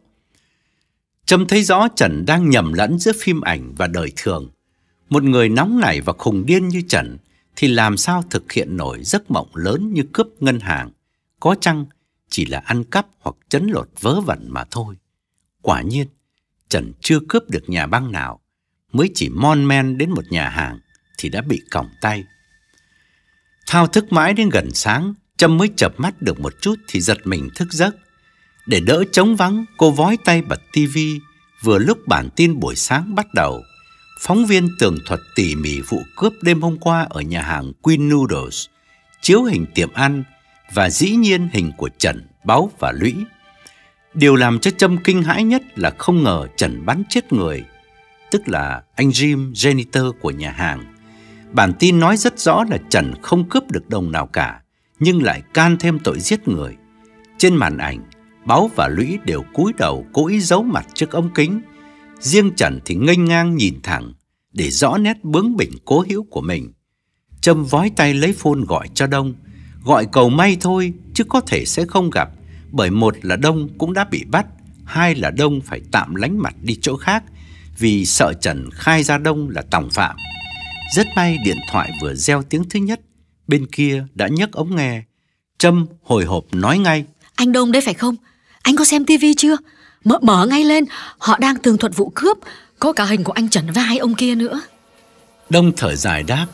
Trâm thấy rõ Trần đang nhầm lẫn giữa phim ảnh và đời thường. Một người nóng nảy và khùng điên như Trần thì làm sao thực hiện nổi giấc mộng lớn như cướp ngân hàng, có chăng chỉ là ăn cắp hoặc trấn lột vớ vẩn mà thôi. Quả nhiên, Trần chưa cướp được nhà băng nào, mới chỉ mon men đến một nhà hàng thì đã bị còng tay. Thao thức mãi đến gần sáng, Trâm mới chợp mắt được một chút thì giật mình thức giấc. Để đỡ trống vắng, cô vói tay bật tivi. Vừa lúc bản tin buổi sáng bắt đầu, phóng viên tường thuật tỉ mỉ vụ cướp đêm hôm qua ở nhà hàng Queen Noodles, chiếu hình tiệm ăn và dĩ nhiên hình của Trần, Báu và Lũy. Điều làm cho Trâm kinh hãi nhất là không ngờ Trần bắn chết người, tức là anh Jim, janitor của nhà hàng. Bản tin nói rất rõ là Trần không cướp được đồng nào cả, nhưng lại can thêm tội giết người. Trên màn ảnh, Báu và Lũy đều cúi đầu cố ý giấu mặt trước ống kính. Riêng Trần thì nghênh ngang nhìn thẳng, để rõ nét bướng bỉnh cố hữu của mình. Trâm vói tay lấy phone gọi cho Đông. Gọi cầu may thôi, chứ có thể sẽ không gặp, bởi một là Đông cũng đã bị bắt, hai là Đông phải tạm lánh mặt đi chỗ khác, vì sợ Trần khai ra Đông là tòng phạm. Rất may điện thoại vừa reo tiếng thứ nhất, bên kia đã nhấc ống nghe. Trâm hồi hộp nói ngay: Anh Đông đấy phải không? Anh có xem tivi chưa? Mở ngay lên, họ đang tường thuật vụ cướp, có cả hình của anh Trần và hai ông kia nữa. Đông thở dài đáp: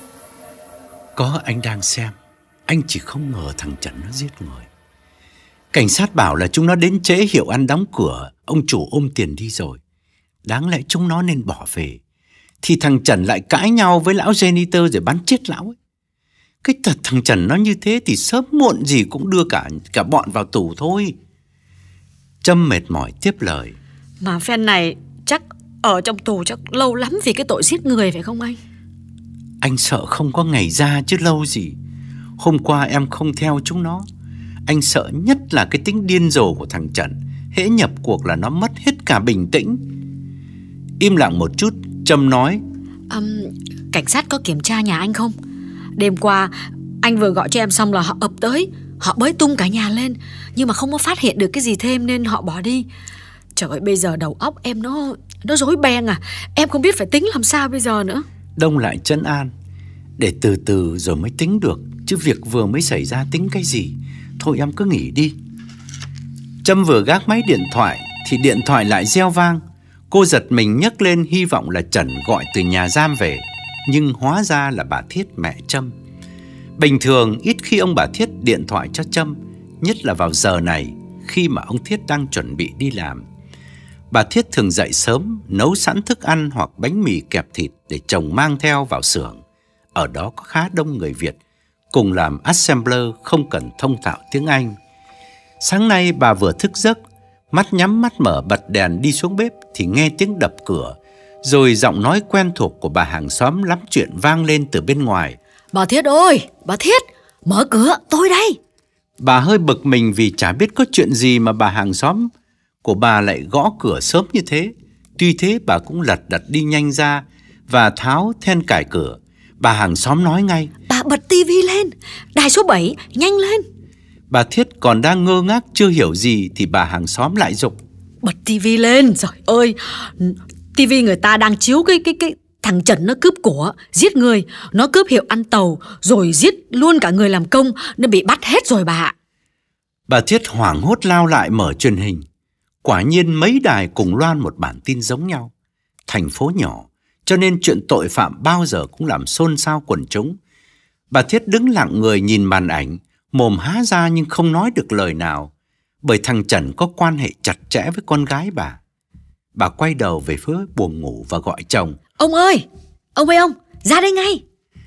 Có, anh đang xem. Anh chỉ không ngờ thằng Trần nó giết người. Cảnh sát bảo là chúng nó đến trễ, hiệu ăn đóng cửa, ông chủ ôm tiền đi rồi. Đáng lẽ chúng nó nên bỏ về, thì thằng Trần lại cãi nhau với lão janitor rồi bắn chết lão ấy. Cái thật thằng Trần nó như thế thì sớm muộn gì cũng đưa cả bọn vào tù thôi. Trâm mệt mỏi tiếp lời: Mà phen này chắc ở trong tù chắc lâu lắm vì cái tội giết người phải không anh? Anh sợ không có ngày ra chứ lâu gì. Hôm qua em không theo chúng nó. Anh sợ nhất là cái tính điên rồ của thằng Trần. Hễ nhập cuộc là nó mất hết cả bình tĩnh. Im lặng một chút, Trâm nói: Cảnh sát có kiểm tra nhà anh không? Đêm qua anh vừa gọi cho em xong là họ ập tới. Họ bới tung cả nhà lên, nhưng mà không có phát hiện được cái gì thêm nên họ bỏ đi. Trời ơi, bây giờ đầu óc em nó rối beng à. Em không biết phải tính làm sao bây giờ nữa. Đông lại trấn an: Để từ từ rồi mới tính được, chứ việc vừa mới xảy ra tính cái gì. Thôi em cứ nghỉ đi. Trâm vừa gác máy điện thoại thì điện thoại lại reo vang. Cô giật mình nhấc lên, hy vọng là Trần gọi từ nhà giam về, nhưng hóa ra là bà Thiết, mẹ Trâm. Bình thường ít khi ông bà Thiết điện thoại cho Trâm, nhất là vào giờ này khi mà ông Thiết đang chuẩn bị đi làm. Bà Thiết thường dậy sớm, nấu sẵn thức ăn hoặc bánh mì kẹp thịt để chồng mang theo vào xưởng. Ở đó có khá đông người Việt cùng làm assembler, không cần thông thạo tiếng Anh. Sáng nay bà vừa thức giấc, mắt nhắm mắt mở bật đèn đi xuống bếp thì nghe tiếng đập cửa, rồi giọng nói quen thuộc của bà hàng xóm lắm chuyện vang lên từ bên ngoài: Bà Thiết ơi, bà Thiết, mở cửa, tôi đây. Bà hơi bực mình vì chả biết có chuyện gì mà bà hàng xóm của bà lại gõ cửa sớm như thế. Tuy thế bà cũng lật đật đi nhanh ra và tháo then cài cửa. Bà hàng xóm nói ngay: Bà bật tivi lên, đài số 7, nhanh lên. Bà Thiết còn đang ngơ ngác chưa hiểu gì thì bà hàng xóm lại giục: Bật tivi lên, trời ơi. Tivi người ta đang chiếu cái thằng Trần nó cướp của, giết người. Nó cướp hiệu ăn tàu, rồi giết luôn cả người làm công, nên bị bắt hết rồi bà ạ. Bà Thiết hoảng hốt lao lại mở truyền hình. Quả nhiên mấy đài cùng loan một bản tin giống nhau. Thành phố nhỏ, cho nên chuyện tội phạm bao giờ cũng làm xôn xao quần chúng. Bà Thiết đứng lặng người nhìn màn ảnh, mồm há ra nhưng không nói được lời nào, bởi thằng Trần có quan hệ chặt chẽ với con gái bà. Bà quay đầu về phía buồng ngủ và gọi chồng: Ông ơi, ông, ra đây ngay.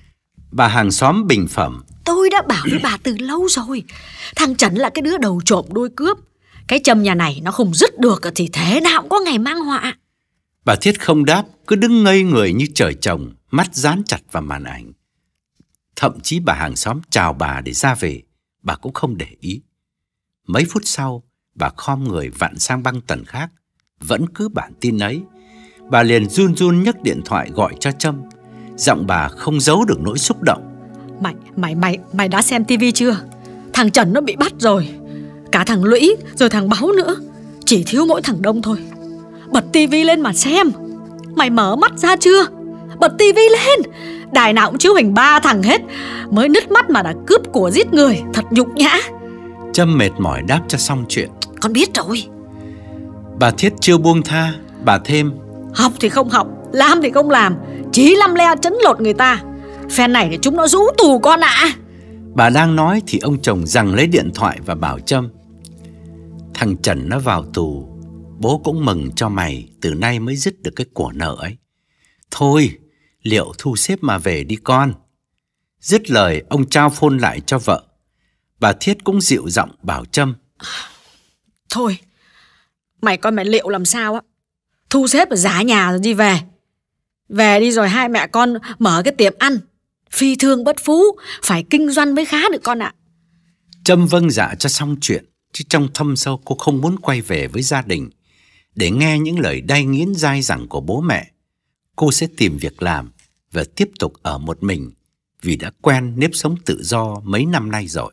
Bà hàng xóm bình phẩm: Tôi đã bảo với bà từ lâu rồi, thằng Trần là cái đứa đầu trộm đuôi cướp. Cái Trâm nhà này nó không dứt được thì thế nào cũng có ngày mang họa. Bà Thiết không đáp, cứ đứng ngây người như trời trồng, mắt dán chặt vào màn ảnh. Thậm chí bà hàng xóm chào bà để ra về, bà cũng không để ý. Mấy phút sau, bà khom người vặn sang băng tần khác, vẫn cứ bản tin ấy. Bà liền run run nhấc điện thoại gọi cho Trâm. Giọng bà không giấu được nỗi xúc động: Mày đã xem tivi chưa? Thằng Trần nó bị bắt rồi. Cả thằng Lũy rồi thằng Báo nữa. Chỉ thiếu mỗi thằng Đông thôi. Bật tivi lên mà xem. Mày mở mắt ra chưa? Bật tivi lên. Đài nào cũng chiếu hình 3 thằng hết. Mới nứt mắt mà đã cướp của giết người, thật nhục nhã. Trâm mệt mỏi đáp cho xong chuyện: Con biết rồi. Bà Thiết chưa buông tha, bà thêm: Học thì không học, làm thì không làm, chí lăm le trấn lột người ta. Phen này thì chúng nó rũ tù con ạ. Bà đang nói thì ông chồng giằng lấy điện thoại và bảo Trâm: Thằng Trần nó vào tù, bố cũng mừng cho mày, từ nay mới dứt được cái của nợ ấy. Thôi, liệu thu xếp mà về đi con. Dứt lời, ông trao phone lại cho vợ. Bà Thiết cũng dịu giọng bảo Trâm: Thôi, mày coi mày liệu làm sao á. Thu xếp rồi giá nhà rồi đi về. Về đi rồi hai mẹ con mở cái tiệm ăn. Phi thương bất phú, phải kinh doanh mới khá được con ạ. Trâm vâng dạ cho xong chuyện, chứ trong thâm sâu cô không muốn quay về với gia đình để nghe những lời đay nghiến dai dẳng của bố mẹ. Cô sẽ tìm việc làm và tiếp tục ở một mình, vì đã quen nếp sống tự do mấy năm nay rồi.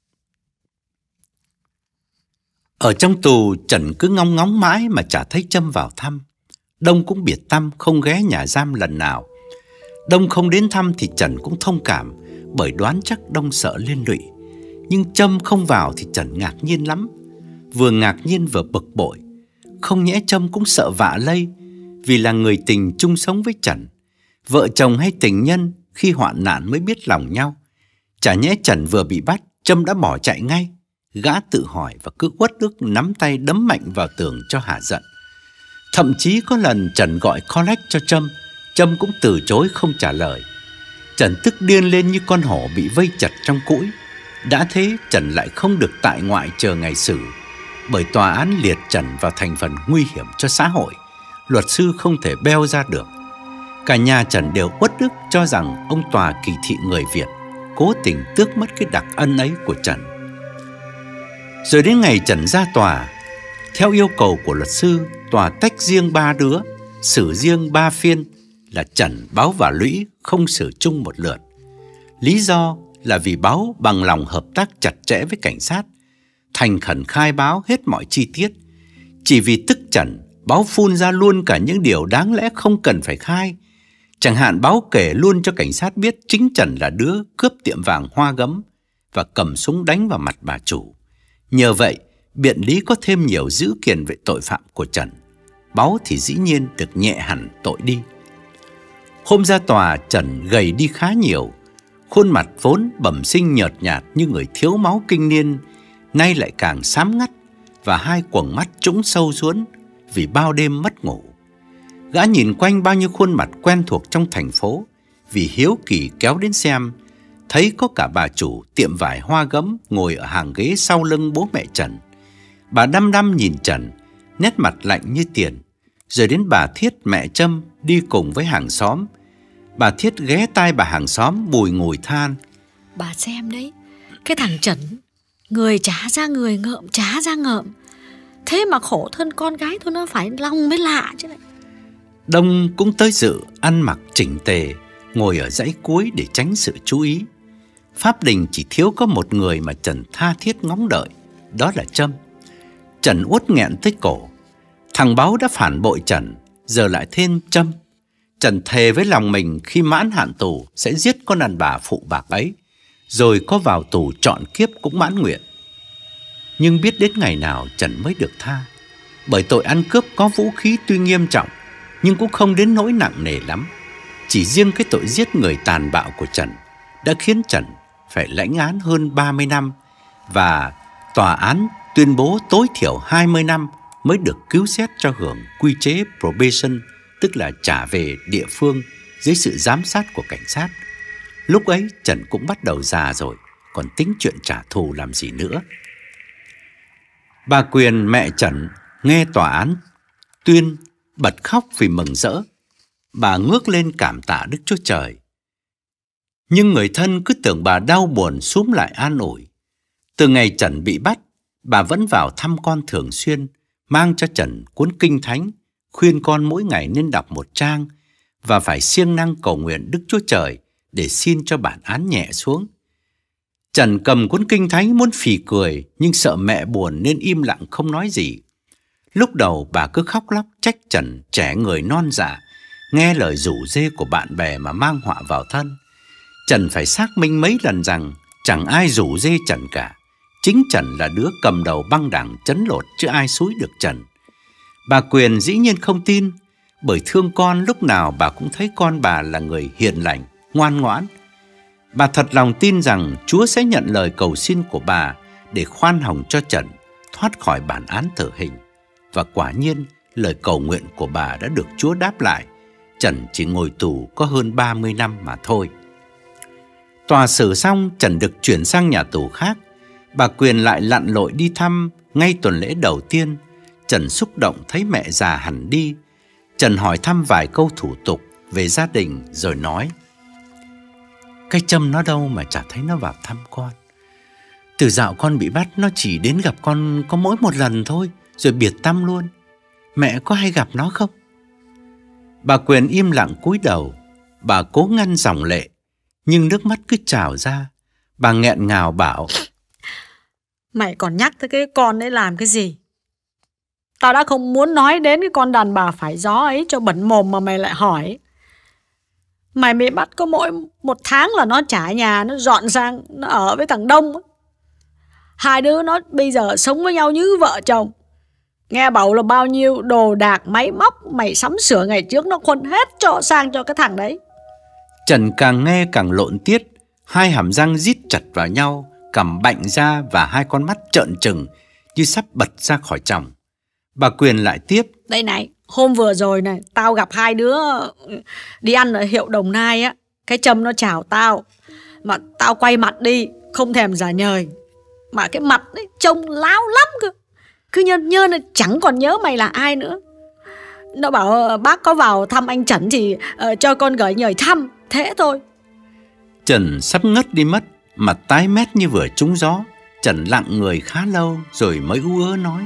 Ở trong tù, Trần cứ ngóng ngóng mãi mà chả thấy Trâm vào thăm. Đông cũng biệt tăm, không ghé nhà giam lần nào. Đông không đến thăm thì Trần cũng thông cảm, bởi đoán chắc Đông sợ liên lụy. Nhưng Trâm không vào thì Trần ngạc nhiên lắm, vừa ngạc nhiên vừa bực bội. Không nhẽ Trâm cũng sợ vạ lây, vì là người tình chung sống với Trần. Vợ chồng hay tình nhân khi hoạn nạn mới biết lòng nhau. Chả nhẽ Trần vừa bị bắt, Trâm đã bỏ chạy ngay. Gã tự hỏi và cứ uất ức nắm tay đấm mạnh vào tường cho hả giận. Thậm chí có lần Trần gọi collect cho Trâm cũng từ chối không trả lời. Trần tức điên lên như con hổ bị vây chặt trong cũi. Đã thế Trần lại không được tại ngoại chờ ngày xử, bởi tòa án liệt Trần vào thành phần nguy hiểm cho xã hội. Luật sư không thể beo ra được. Cả nhà Trần đều uất ức cho rằng ông tòa kỳ thị người Việt, cố tình tước mất cái đặc ân ấy của Trần. Rồi đến ngày Trần ra tòa, theo yêu cầu của luật sư, tòa tách riêng 3 đứa, xử riêng 3 phiên, là Trần, Báo và Lũy không xử chung một lượt. Lý do là vì Báo bằng lòng hợp tác chặt chẽ với cảnh sát, thành khẩn khai báo hết mọi chi tiết. Chỉ vì tức Trần, Báo phun ra luôn cả những điều đáng lẽ không cần phải khai. Chẳng hạn Báo kể luôn cho cảnh sát biết chính Trần là đứa cướp tiệm vàng Hoa Gấm và cầm súng đánh vào mặt bà chủ. Nhờ vậy, biện lý có thêm nhiều dữ kiện về tội phạm của Trần. Báo thì dĩ nhiên được nhẹ hẳn tội đi. Hôm ra tòa, Trần gầy đi khá nhiều. Khuôn mặt vốn bẩm sinh nhợt nhạt như người thiếu máu kinh niên, nay lại càng xám ngắt, và hai quầng mắt trũng sâu xuống vì bao đêm mất ngủ. Gã nhìn quanh bao nhiêu khuôn mặt quen thuộc trong thành phố, vì hiếu kỳ kéo đến xem. Thấy có cả bà chủ tiệm vải Hoa Gấm ngồi ở hàng ghế sau lưng bố mẹ Trần. Bà đăm đăm nhìn Trần, nét mặt lạnh như tiền. Rồi đến bà Thiết mẹ Trâm đi cùng với hàng xóm. Bà Thiết ghé tai bà hàng xóm bùi ngùi than: Bà xem đấy, cái thằng Trần, người chả ra người, ngợm chả ra ngợm. Thế mà khổ thân con gái thôi, nó phải long mới lạ chứ này. Đông cũng tới dự, ăn mặc chỉnh tề, ngồi ở dãy cuối để tránh sự chú ý. Pháp đình chỉ thiếu có một người mà Trần tha thiết ngóng đợi, đó là Trâm. Trần uất nghẹn tới cổ. Thằng Báo đã phản bội Trần, giờ lại thêm Trâm. Trần thề với lòng mình khi mãn hạn tù sẽ giết con đàn bà phụ bạc ấy, rồi có vào tù trọn kiếp cũng mãn nguyện. Nhưng biết đến ngày nào Trần mới được tha, bởi tội ăn cướp có vũ khí tuy nghiêm trọng, nhưng cũng không đến nỗi nặng nề lắm. Chỉ riêng cái tội giết người tàn bạo của Trần đã khiến Trần phải lãnh án hơn 30 năm, và tòa án tuyên bố tối thiểu 20 năm mới được cứu xét cho hưởng quy chế probation, tức là trả về địa phương dưới sự giám sát của cảnh sát. Lúc ấy Trần cũng bắt đầu già rồi, còn tính chuyện trả thù làm gì nữa. Bà Quyền mẹ Trần nghe tòa án tuyên bật khóc vì mừng rỡ. Bà ngước lên cảm tạ Đức Chúa Trời. Nhưng người thân cứ tưởng bà đau buồn xúm lại an ủi. Từ ngày Trần bị bắt, bà vẫn vào thăm con thường xuyên, mang cho Trần cuốn kinh thánh, khuyên con mỗi ngày nên đọc một trang và phải siêng năng cầu nguyện Đức Chúa Trời để xin cho bản án nhẹ xuống. Trần cầm cuốn kinh thánh muốn phì cười, nhưng sợ mẹ buồn nên im lặng không nói gì. Lúc đầu bà cứ khóc lóc trách Trần trẻ người non dạ, nghe lời rủ rê của bạn bè mà mang họa vào thân. Trần phải xác minh mấy lần rằng chẳng ai rủ rê Trần cả. Chính Trần là đứa cầm đầu băng đảng trấn lột, chứ ai xúi được Trần. Bà Quyền dĩ nhiên không tin, bởi thương con lúc nào bà cũng thấy con bà là người hiền lành, ngoan ngoãn. Bà thật lòng tin rằng Chúa sẽ nhận lời cầu xin của bà để khoan hồng cho Trần thoát khỏi bản án tử hình. Và quả nhiên lời cầu nguyện của bà đã được Chúa đáp lại. Trần chỉ ngồi tù có hơn 30 năm mà thôi. Tòa xử xong, Trần được chuyển sang nhà tù khác. Bà Quyền lại lặn lội đi thăm ngay tuần lễ đầu tiên. Trần xúc động thấy mẹ già hẳn đi. Trần hỏi thăm vài câu thủ tục về gia đình rồi nói: Cái Trâm nó đâu mà chả thấy nó vào thăm con. Từ dạo con bị bắt, nó chỉ đến gặp con có mỗi một lần thôi, rồi biệt tăm luôn. Mẹ có hay gặp nó không? Bà Quyền im lặng cúi đầu. Bà cố ngăn dòng lệ, nhưng nước mắt cứ trào ra. Bà nghẹn ngào bảo: Mày còn nhắc tới cái con đấy làm cái gì? Tao đã không muốn nói đến cái con đàn bà phải gió ấy cho bẩn mồm mà mày lại hỏi. Mày bị bắt có mỗi 1 tháng là nó trả nhà, nó dọn sang, nó ở với thằng Đông. Hai đứa nó bây giờ sống với nhau như vợ chồng. Nghe bảo là bao nhiêu đồ đạc máy móc mày sắm sửa ngày trước nó khuân hết cho sang cho cái thằng đấy. Trần càng nghe càng lộn tiết, hai hàm răng rít chặt vào nhau, cằm bạnh ra và hai con mắt trợn trừng như sắp bật ra khỏi tròng. Bà Quyền lại tiếp: Đây này, hôm vừa rồi này, tao gặp hai đứa đi ăn ở hiệu Đồng Nai á. Cái Trâm nó chào tao, mà tao quay mặt đi, không thèm giả nhời. Mà cái mặt ấy trông láo lắm cơ. Cứ nhơn nhơn là chẳng còn nhớ mày là ai nữa. Nó bảo bác có vào thăm anh Trần thì cho con gửi nhời thăm, thế thôi. Trần sắp ngất đi mất, mặt tái mét như vừa trúng gió. Trần lặng người khá lâu rồi mới ú ớ nói: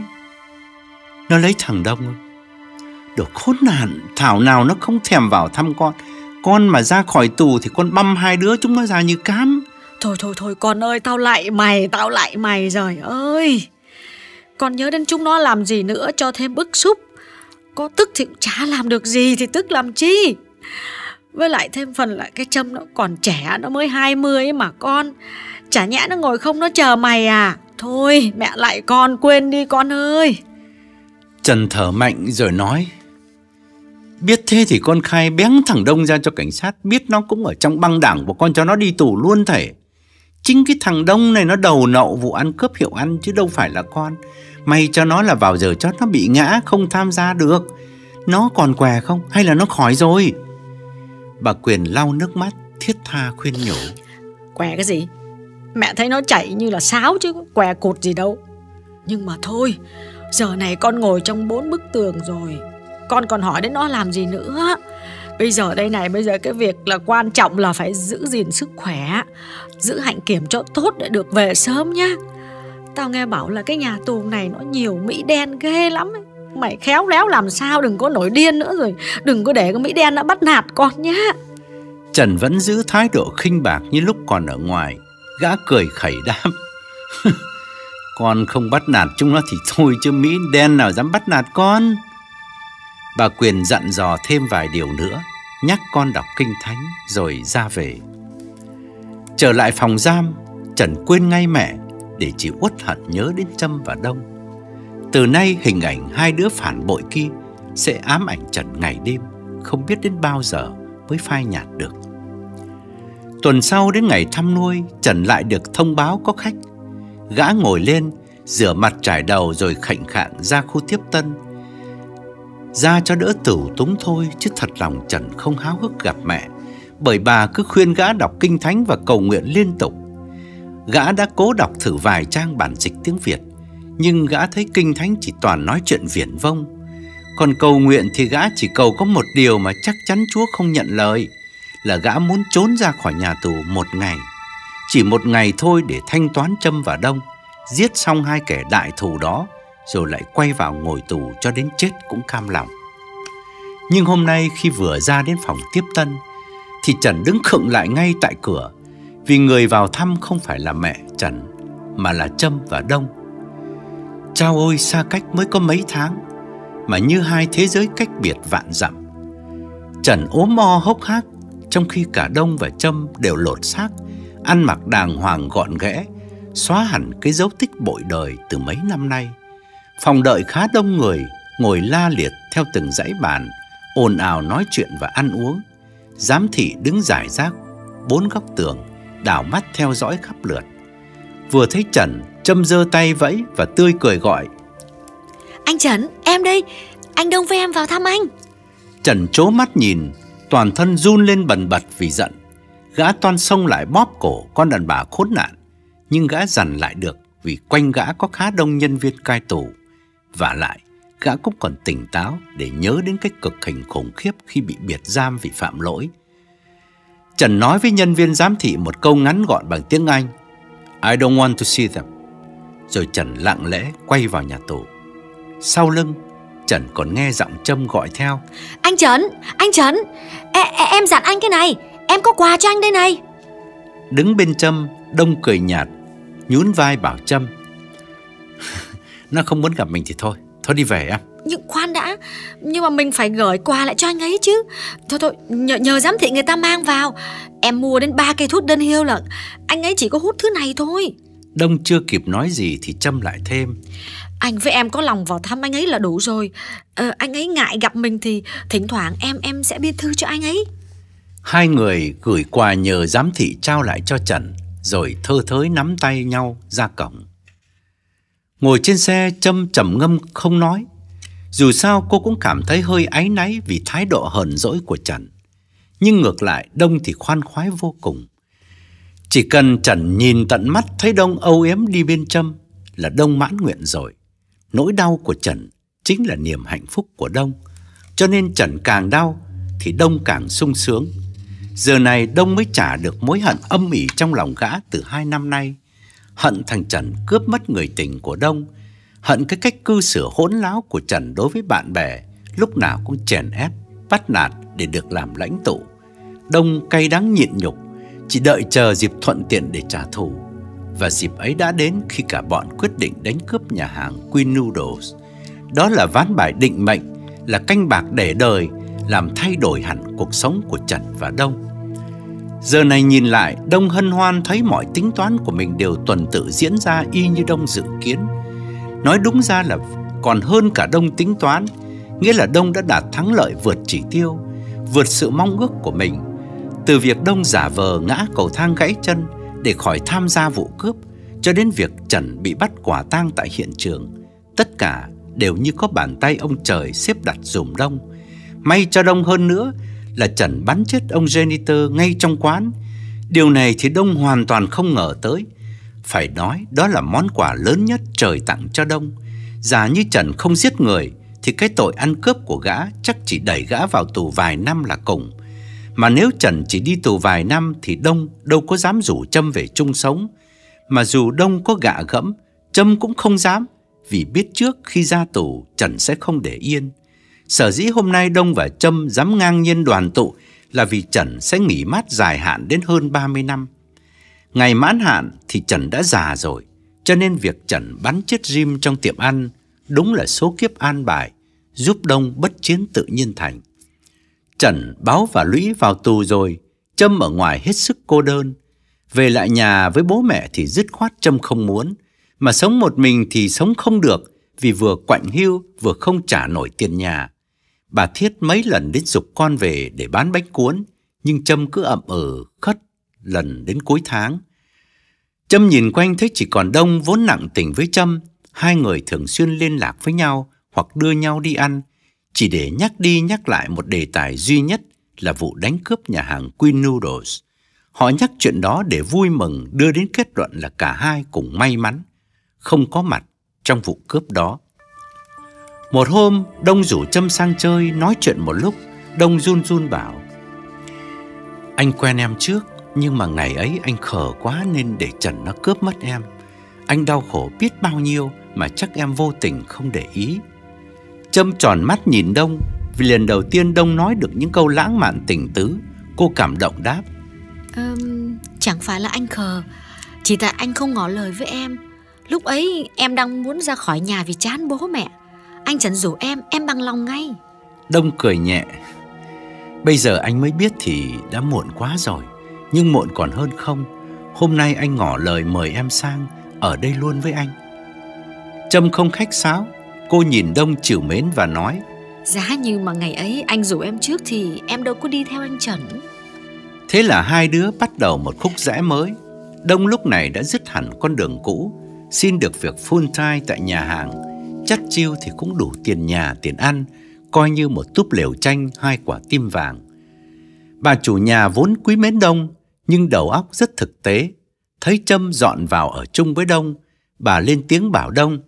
Nó lấy thằng Đông ơi. Đồ khốn nạn, thảo nào nó không thèm vào thăm con. Con mà ra khỏi tù thì con băm hai đứa chúng nó ra như cám. Thôi con ơi, tao lại mày trời ơi. Con nhớ đến chúng nó làm gì nữa cho thêm bức xúc. Có tức thì cũng chả làm được gì thì tức làm chi. Với lại thêm phần lại cái Trâm nó còn trẻ, nó mới 20 ấy mà con. Chả nhẽ nó ngồi không nó chờ mày à? Thôi mẹ lại con, quên đi con ơi. Trần thở mạnh rồi nói: Biết thế thì con khai bén thằng Đông ra cho cảnh sát, biết nó cũng ở trong băng đảng của con cho nó đi tù luôn thể. Chính cái thằng Đông này nó đầu nậu vụ ăn cướp hiệu ăn chứ đâu phải là con. May cho nó là vào giờ chót nó bị ngã không tham gia được. Nó còn què không hay là nó khỏi rồi? Bà Quyền lau nước mắt thiết tha khuyên nhủ: Què cái gì? Mẹ thấy nó chảy như là sáo chứ què cột gì đâu. Nhưng mà thôi, giờ này con ngồi trong 4 bức tường rồi, con còn hỏi đến nó làm gì nữa. Bây giờ đây này, bây giờ cái việc là quan trọng là phải giữ gìn sức khỏe, giữ hạnh kiểm cho tốt để được về sớm nhá. Tao nghe bảo là cái nhà tù này nó nhiều Mỹ đen ghê lắm ấy. Mày khéo léo làm sao đừng có nổi điên nữa, rồi đừng có để cái Mỹ đen nó bắt nạt con nhá. Trần vẫn giữ thái độ khinh bạc như lúc còn ở ngoài. Gã cười khẩy đáp: Con không bắt nạt chúng nó thì thôi, chứ Mỹ đen nào dám bắt nạt con. Bà Quyền dặn dò thêm vài điều nữa, nhắc con đọc kinh thánh rồi ra về. Trở lại phòng giam, Trần quên ngay mẹ để chỉ uất hận nhớ đến Trâm và Đông. Từ nay hình ảnh hai đứa phản bội kia sẽ ám ảnh Trần ngày đêm, không biết đến bao giờ mới phai nhạt được. Tuần sau đến ngày thăm nuôi, Trần lại được thông báo có khách. Gã ngồi lên, rửa mặt trải đầu rồi khệnh khạng ra khu tiếp tân. Ra cho đỡ tửu túng thôi, chứ thật lòng Trần không háo hức gặp mẹ, bởi bà cứ khuyên gã đọc kinh thánh và cầu nguyện liên tục. Gã đã cố đọc thử vài trang bản dịch tiếng Việt, nhưng gã thấy kinh thánh chỉ toàn nói chuyện viển vông. Còn cầu nguyện thì gã chỉ cầu có một điều mà chắc chắn Chúa không nhận lời, là gã muốn trốn ra khỏi nhà tù 1 ngày. Chỉ 1 ngày thôi để thanh toán Trâm và Đông, giết xong hai kẻ đại thù đó, rồi lại quay vào ngồi tù cho đến chết cũng cam lòng. Nhưng hôm nay khi vừa ra đến phòng tiếp tân thì Trần đứng khựng lại ngay tại cửa, vì người vào thăm không phải là mẹ Trần mà là Trâm và Đông. Chao ôi, xa cách mới có mấy tháng mà như hai thế giới cách biệt vạn dặm. Trần ốm mo hốc hác, trong khi cả Đông và Trâm đều lột xác, ăn mặc đàng hoàng gọn ghẽ, xóa hẳn cái dấu tích bội đời từ mấy năm nay. Phòng đợi khá đông người, ngồi la liệt theo từng dãy bàn, ồn ào nói chuyện và ăn uống. Giám thị đứng rải rác 4 góc tường, đảo mắt theo dõi khắp lượt. Vừa thấy Trần, Trâm giơ tay vẫy và tươi cười gọi: Anh Trần, em đây, anh Đông với em vào thăm anh. Trần trố mắt nhìn, toàn thân run lên bần bật vì giận. Gã toan xông lại bóp cổ con đàn bà khốn nạn, nhưng gã dằn lại được vì quanh gã có khá đông nhân viên cai tù. Vả lại, gã cũng còn tỉnh táo để nhớ đến cái cực hình khủng khiếp khi bị biệt giam vì phạm lỗi. Trần nói với nhân viên giám thị một câu ngắn gọn bằng tiếng Anh: I don't want to see them. Rồi Trần lặng lẽ quay vào nhà tù. Sau lưng, Trần còn nghe giọng Trâm gọi theo: Anh Trần, em dặn anh cái này, em có quà cho anh đây này. Đứng bên Trâm, Đông cười nhạt, nhún vai bảo Trâm: Nó không muốn gặp mình thì thôi đi về em. Nhưng khoan đã, nhưng mà mình phải gửi quà lại cho anh ấy chứ. Thôi nhờ giám thị người ta mang vào. Em mua đến 3 cây thuốc đơn hiêu là anh ấy chỉ có hút thứ này thôi. Đông chưa kịp nói gì thì Trâm lại thêm: Anh với em có lòng vào thăm anh ấy là đủ rồi. Anh ấy ngại gặp mình thì thỉnh thoảng em sẽ biên thư cho anh ấy. Hai người gửi quà nhờ giám thị trao lại cho Trần, rồi thơ thới nắm tay nhau ra cổng. Ngồi trên xe, Trâm trầm ngâm không nói. Dù sao cô cũng cảm thấy hơi áy náy vì thái độ hờn dỗi của Trần. Nhưng ngược lại, Đông thì khoan khoái vô cùng. Chỉ cần Trần nhìn tận mắt thấy Đông âu yếm đi bên Trâm là Đông mãn nguyện rồi. Nỗi đau của Trần chính là niềm hạnh phúc của Đông, cho nên Trần càng đau thì Đông càng sung sướng. Giờ này Đông mới trả được mối hận âm ỉ trong lòng gã từ 2 năm nay. Hận thằng Trần cướp mất người tình của Đông, hận cái cách cư xử hỗn láo của Trần đối với bạn bè, lúc nào cũng chèn ép, bắt nạt để được làm lãnh tụ. Đông cay đắng nhịn nhục, chỉ đợi chờ dịp thuận tiện để trả thù. Và dịp ấy đã đến khi cả bọn quyết định đánh cướp nhà hàng Queen Noodles. Đó là ván bài định mệnh, là canh bạc để đời, làm thay đổi hẳn cuộc sống của Trần và Đông. Giờ này nhìn lại, Đông hân hoan thấy mọi tính toán của mình đều tuần tự diễn ra y như Đông dự kiến. Nói đúng ra là còn hơn cả Đông tính toán, nghĩa là Đông đã đạt thắng lợi vượt chỉ tiêu, vượt sự mong ước của mình. Từ việc Đông giả vờ ngã cầu thang gãy chân để khỏi tham gia vụ cướp, cho đến việc Trần bị bắt quả tang tại hiện trường, tất cả đều như có bàn tay ông trời xếp đặt dùm Đông. May cho Đông hơn nữa là Trần bắn chết ông janitor ngay trong quán. Điều này thì Đông hoàn toàn không ngờ tới. Phải nói đó là món quà lớn nhất trời tặng cho Đông. Giả như Trần không giết người thì cái tội ăn cướp của gã chắc chỉ đẩy gã vào tù vài năm là cùng. Mà nếu Trần chỉ đi tù vài năm thì Đông đâu có dám rủ Trâm về chung sống. Mà dù Đông có gạ gẫm, Trâm cũng không dám, vì biết trước khi ra tù Trần sẽ không để yên. Sở dĩ hôm nay Đông và Trâm dám ngang nhiên đoàn tụ là vì Trần sẽ nghỉ mát dài hạn đến hơn 30 năm. Ngày mãn hạn thì Trần đã già rồi, cho nên việc Trần bắn chết Jim trong tiệm ăn đúng là số kiếp an bài, giúp Đông bất chiến tự nhiên thành. Trần, Báo và Lũy vào tù rồi, Trâm ở ngoài hết sức cô đơn. Về lại nhà với bố mẹ thì dứt khoát Trâm không muốn, mà sống một mình thì sống không được, vì vừa quạnh hiu vừa không trả nổi tiền nhà. Bà Thiết mấy lần đến giục con về để bán bánh cuốn, nhưng Trâm cứ ậm khất lần đến cuối tháng. Trâm nhìn quanh thấy chỉ còn Đông vốn nặng tình với Trâm. Hai người thường xuyên liên lạc với nhau hoặc đưa nhau đi ăn, chỉ để nhắc đi nhắc lại một đề tài duy nhất là vụ đánh cướp nhà hàng Queen Noodles. Họ nhắc chuyện đó để vui mừng, đưa đến kết luận là cả hai cùng may mắn không có mặt trong vụ cướp đó. Một hôm, Đông rủ Trâm sang chơi, nói chuyện một lúc, Đông run run bảo: anh quen em trước, nhưng mà ngày ấy anh khờ quá nên để Trần nó cướp mất em. Anh đau khổ biết bao nhiêu mà chắc em vô tình không để ý. Trâm tròn mắt nhìn Đông, vì lần đầu tiên Đông nói được những câu lãng mạn tình tứ. Cô cảm động đáp: Chẳng phải là anh khờ, chỉ tại anh không ngỏ lời với em. Lúc ấy em đang muốn ra khỏi nhà vì chán bố mẹ. Anh Trần rủ em bằng lòng ngay. Đông cười nhẹ: bây giờ anh mới biết thì đã muộn quá rồi. Nhưng muộn còn hơn không. Hôm nay anh ngỏ lời mời em sang ở đây luôn với anh. Trâm không khách sáo. Cô nhìn Đông trìu mến và nói: giá như mà ngày ấy anh rủ em trước thì em đâu có đi theo anh Trần. Thế là hai đứa bắt đầu một khúc rẽ mới. Đông lúc này đã dứt hẳn con đường cũ, xin được việc full time tại nhà hàng. Chắt chiu thì cũng đủ tiền nhà tiền ăn, coi như một túp lều tranh 2 quả tim vàng. Bà chủ nhà vốn quý mến Đông, nhưng đầu óc rất thực tế. Thấy Trâm dọn vào ở chung với Đông, bà lên tiếng bảo Đông: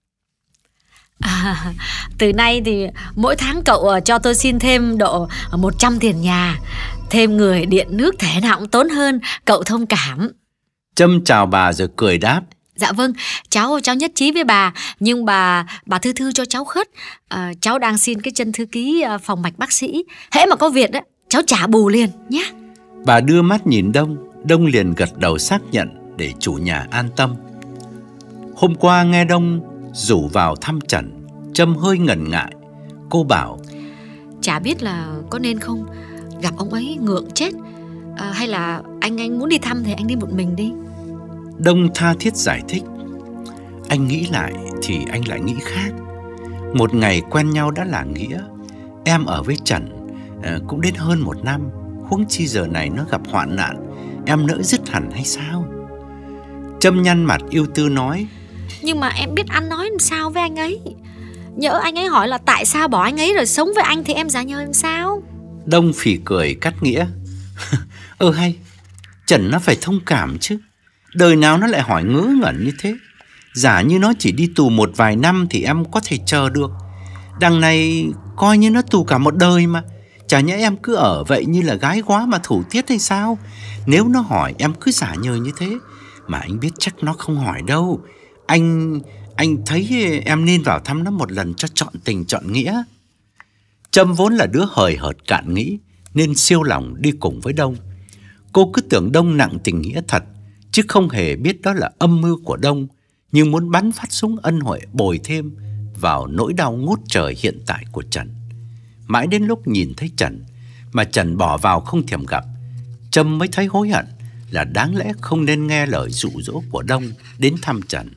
từ nay thì mỗi tháng cậu cho tôi xin thêm độ 100 tiền nhà. Thêm người điện nước thể nào cũng tốn hơn, cậu thông cảm. Trâm chào bà rồi cười đáp: dạ vâng, cháu nhất trí với bà. Nhưng bà thư cho cháu khất. Cháu đang xin cái chân thư ký phòng mạch bác sĩ. Hễ mà có việc đó, cháu trả bù liền nhé. Bà đưa mắt nhìn Đông. Đông liền gật đầu xác nhận để chủ nhà an tâm. Hôm qua nghe Đông rủ vào thăm Trần, Trâm hơi ngần ngại. Cô bảo: chả biết là có nên không, gặp ông ấy ngượng chết. Hay là anh muốn đi thăm thì anh đi một mình đi. Đông tha thiết giải thích: anh nghĩ lại thì anh lại nghĩ khác. Một ngày quen nhau đã là nghĩa. Em ở với Trần cũng đến hơn 1 năm, huống chi giờ này nó gặp hoạn nạn, em nỡ dứt hẳn hay sao? Trâm nhăn mặt ưu tư nói: nhưng mà em biết ăn nói làm sao với anh ấy. Nhỡ anh ấy hỏi là tại sao bỏ anh ấy rồi sống với anh thì em giả nhờ làm sao? Đông phì cười cắt nghĩa: hay, Trần nó phải thông cảm chứ. Đời nào nó lại hỏi ngớ ngẩn như thế. Giả như nó chỉ đi tù một vài năm thì em có thể chờ được. Đằng này coi như nó tù cả một đời mà. Chả nhẽ em cứ ở vậy như là gái quá mà thủ tiết hay sao? Nếu nó hỏi em cứ giả nhờ như thế. Mà anh biết chắc nó không hỏi đâu. Anh thấy em nên vào thăm nó một lần cho trọn tình trọn nghĩa. Trâm vốn là đứa hời hợt cạn nghĩ nên siêu lòng đi cùng với Đông. Cô cứ tưởng Đông nặng tình nghĩa thật, chứ không hề biết đó là âm mưu của Đông, nhưng muốn bắn phát súng ân huệ bồi thêm vào nỗi đau ngút trời hiện tại của Trần. Mãi đến lúc nhìn thấy Trần mà Trần bỏ vào không thèm gặp, Trâm mới thấy hối hận là đáng lẽ không nên nghe lời dụ dỗ của Đông đến thăm Trần.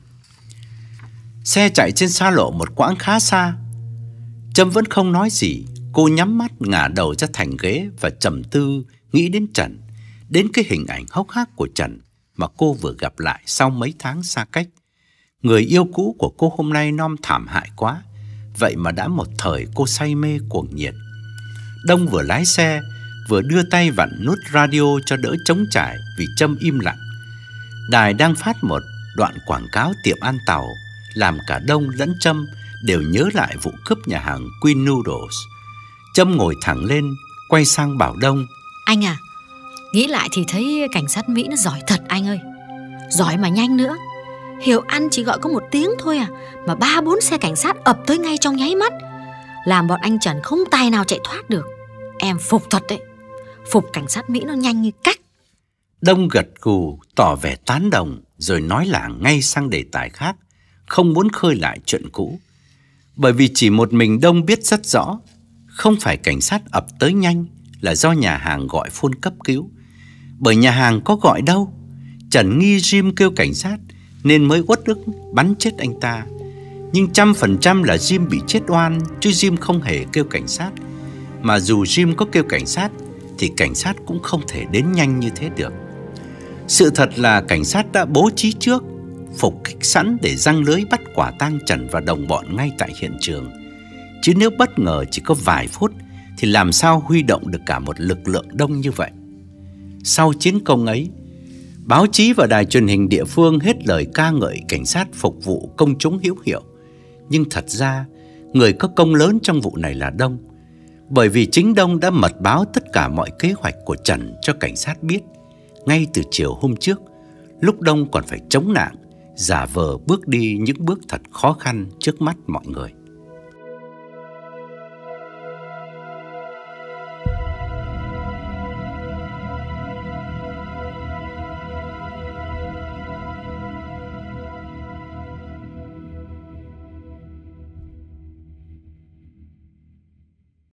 Xe chạy trên xa lộ một quãng khá xa. Trâm vẫn không nói gì. Cô nhắm mắt ngả đầu ra thành ghế và trầm tư nghĩ đến Trần, đến cái hình ảnh hốc hác của Trần mà cô vừa gặp lại sau mấy tháng xa cách. Người yêu cũ của cô hôm nay nom thảm hại quá. Vậy mà đã một thời cô say mê cuồng nhiệt. Đông vừa lái xe vừa đưa tay vặn nút radio cho đỡ trống trải vì Trâm im lặng. Đài đang phát một đoạn quảng cáo tiệm ăn tàu, làm cả Đông lẫn Trâm đều nhớ lại vụ cướp nhà hàng Queen Noodles. Trâm ngồi thẳng lên, quay sang bảo Đông: anh à, nghĩ lại thì thấy cảnh sát Mỹ nó giỏi thật anh ơi. Giỏi mà nhanh nữa. Hiểu ăn chỉ gọi có 1 tiếng thôi à, mà 3-4 xe cảnh sát ập tới ngay trong nháy mắt, làm bọn anh Trần không tài nào chạy thoát được. Em phục thật đấy. Phục cảnh sát Mỹ nó nhanh như cách. Đông gật gù tỏ vẻ tán đồng, rồi nói lảng ngay sang đề tài khác, không muốn khơi lại chuyện cũ. Bởi vì chỉ một mình Đông biết rất rõ, không phải cảnh sát ập tới nhanh là do nhà hàng gọi phone cấp cứu. Bởi nhà hàng có gọi đâu. Trần nghi Jim kêu cảnh sát nên mới uất ức bắn chết anh ta. Nhưng 100% là Jim bị chết oan, chứ Jim không hề kêu cảnh sát. Mà dù Jim có kêu cảnh sát thì cảnh sát cũng không thể đến nhanh như thế được. Sự thật là cảnh sát đã bố trí trước, phục kích sẵn để giăng lưới bắt quả tang Trần và đồng bọn ngay tại hiện trường. Chứ nếu bất ngờ chỉ có vài phút thì làm sao huy động được cả một lực lượng đông như vậy. Sau chiến công ấy, báo chí và đài truyền hình địa phương hết lời ca ngợi cảnh sát phục vụ công chúng hữu hiệu. Nhưng thật ra, người có công lớn trong vụ này là Đông. Bởi vì chính Đông đã mật báo tất cả mọi kế hoạch của Trần cho cảnh sát biết ngay từ chiều hôm trước, lúc Đông còn phải chống nạn, giả vờ bước đi những bước thật khó khăn trước mắt mọi người.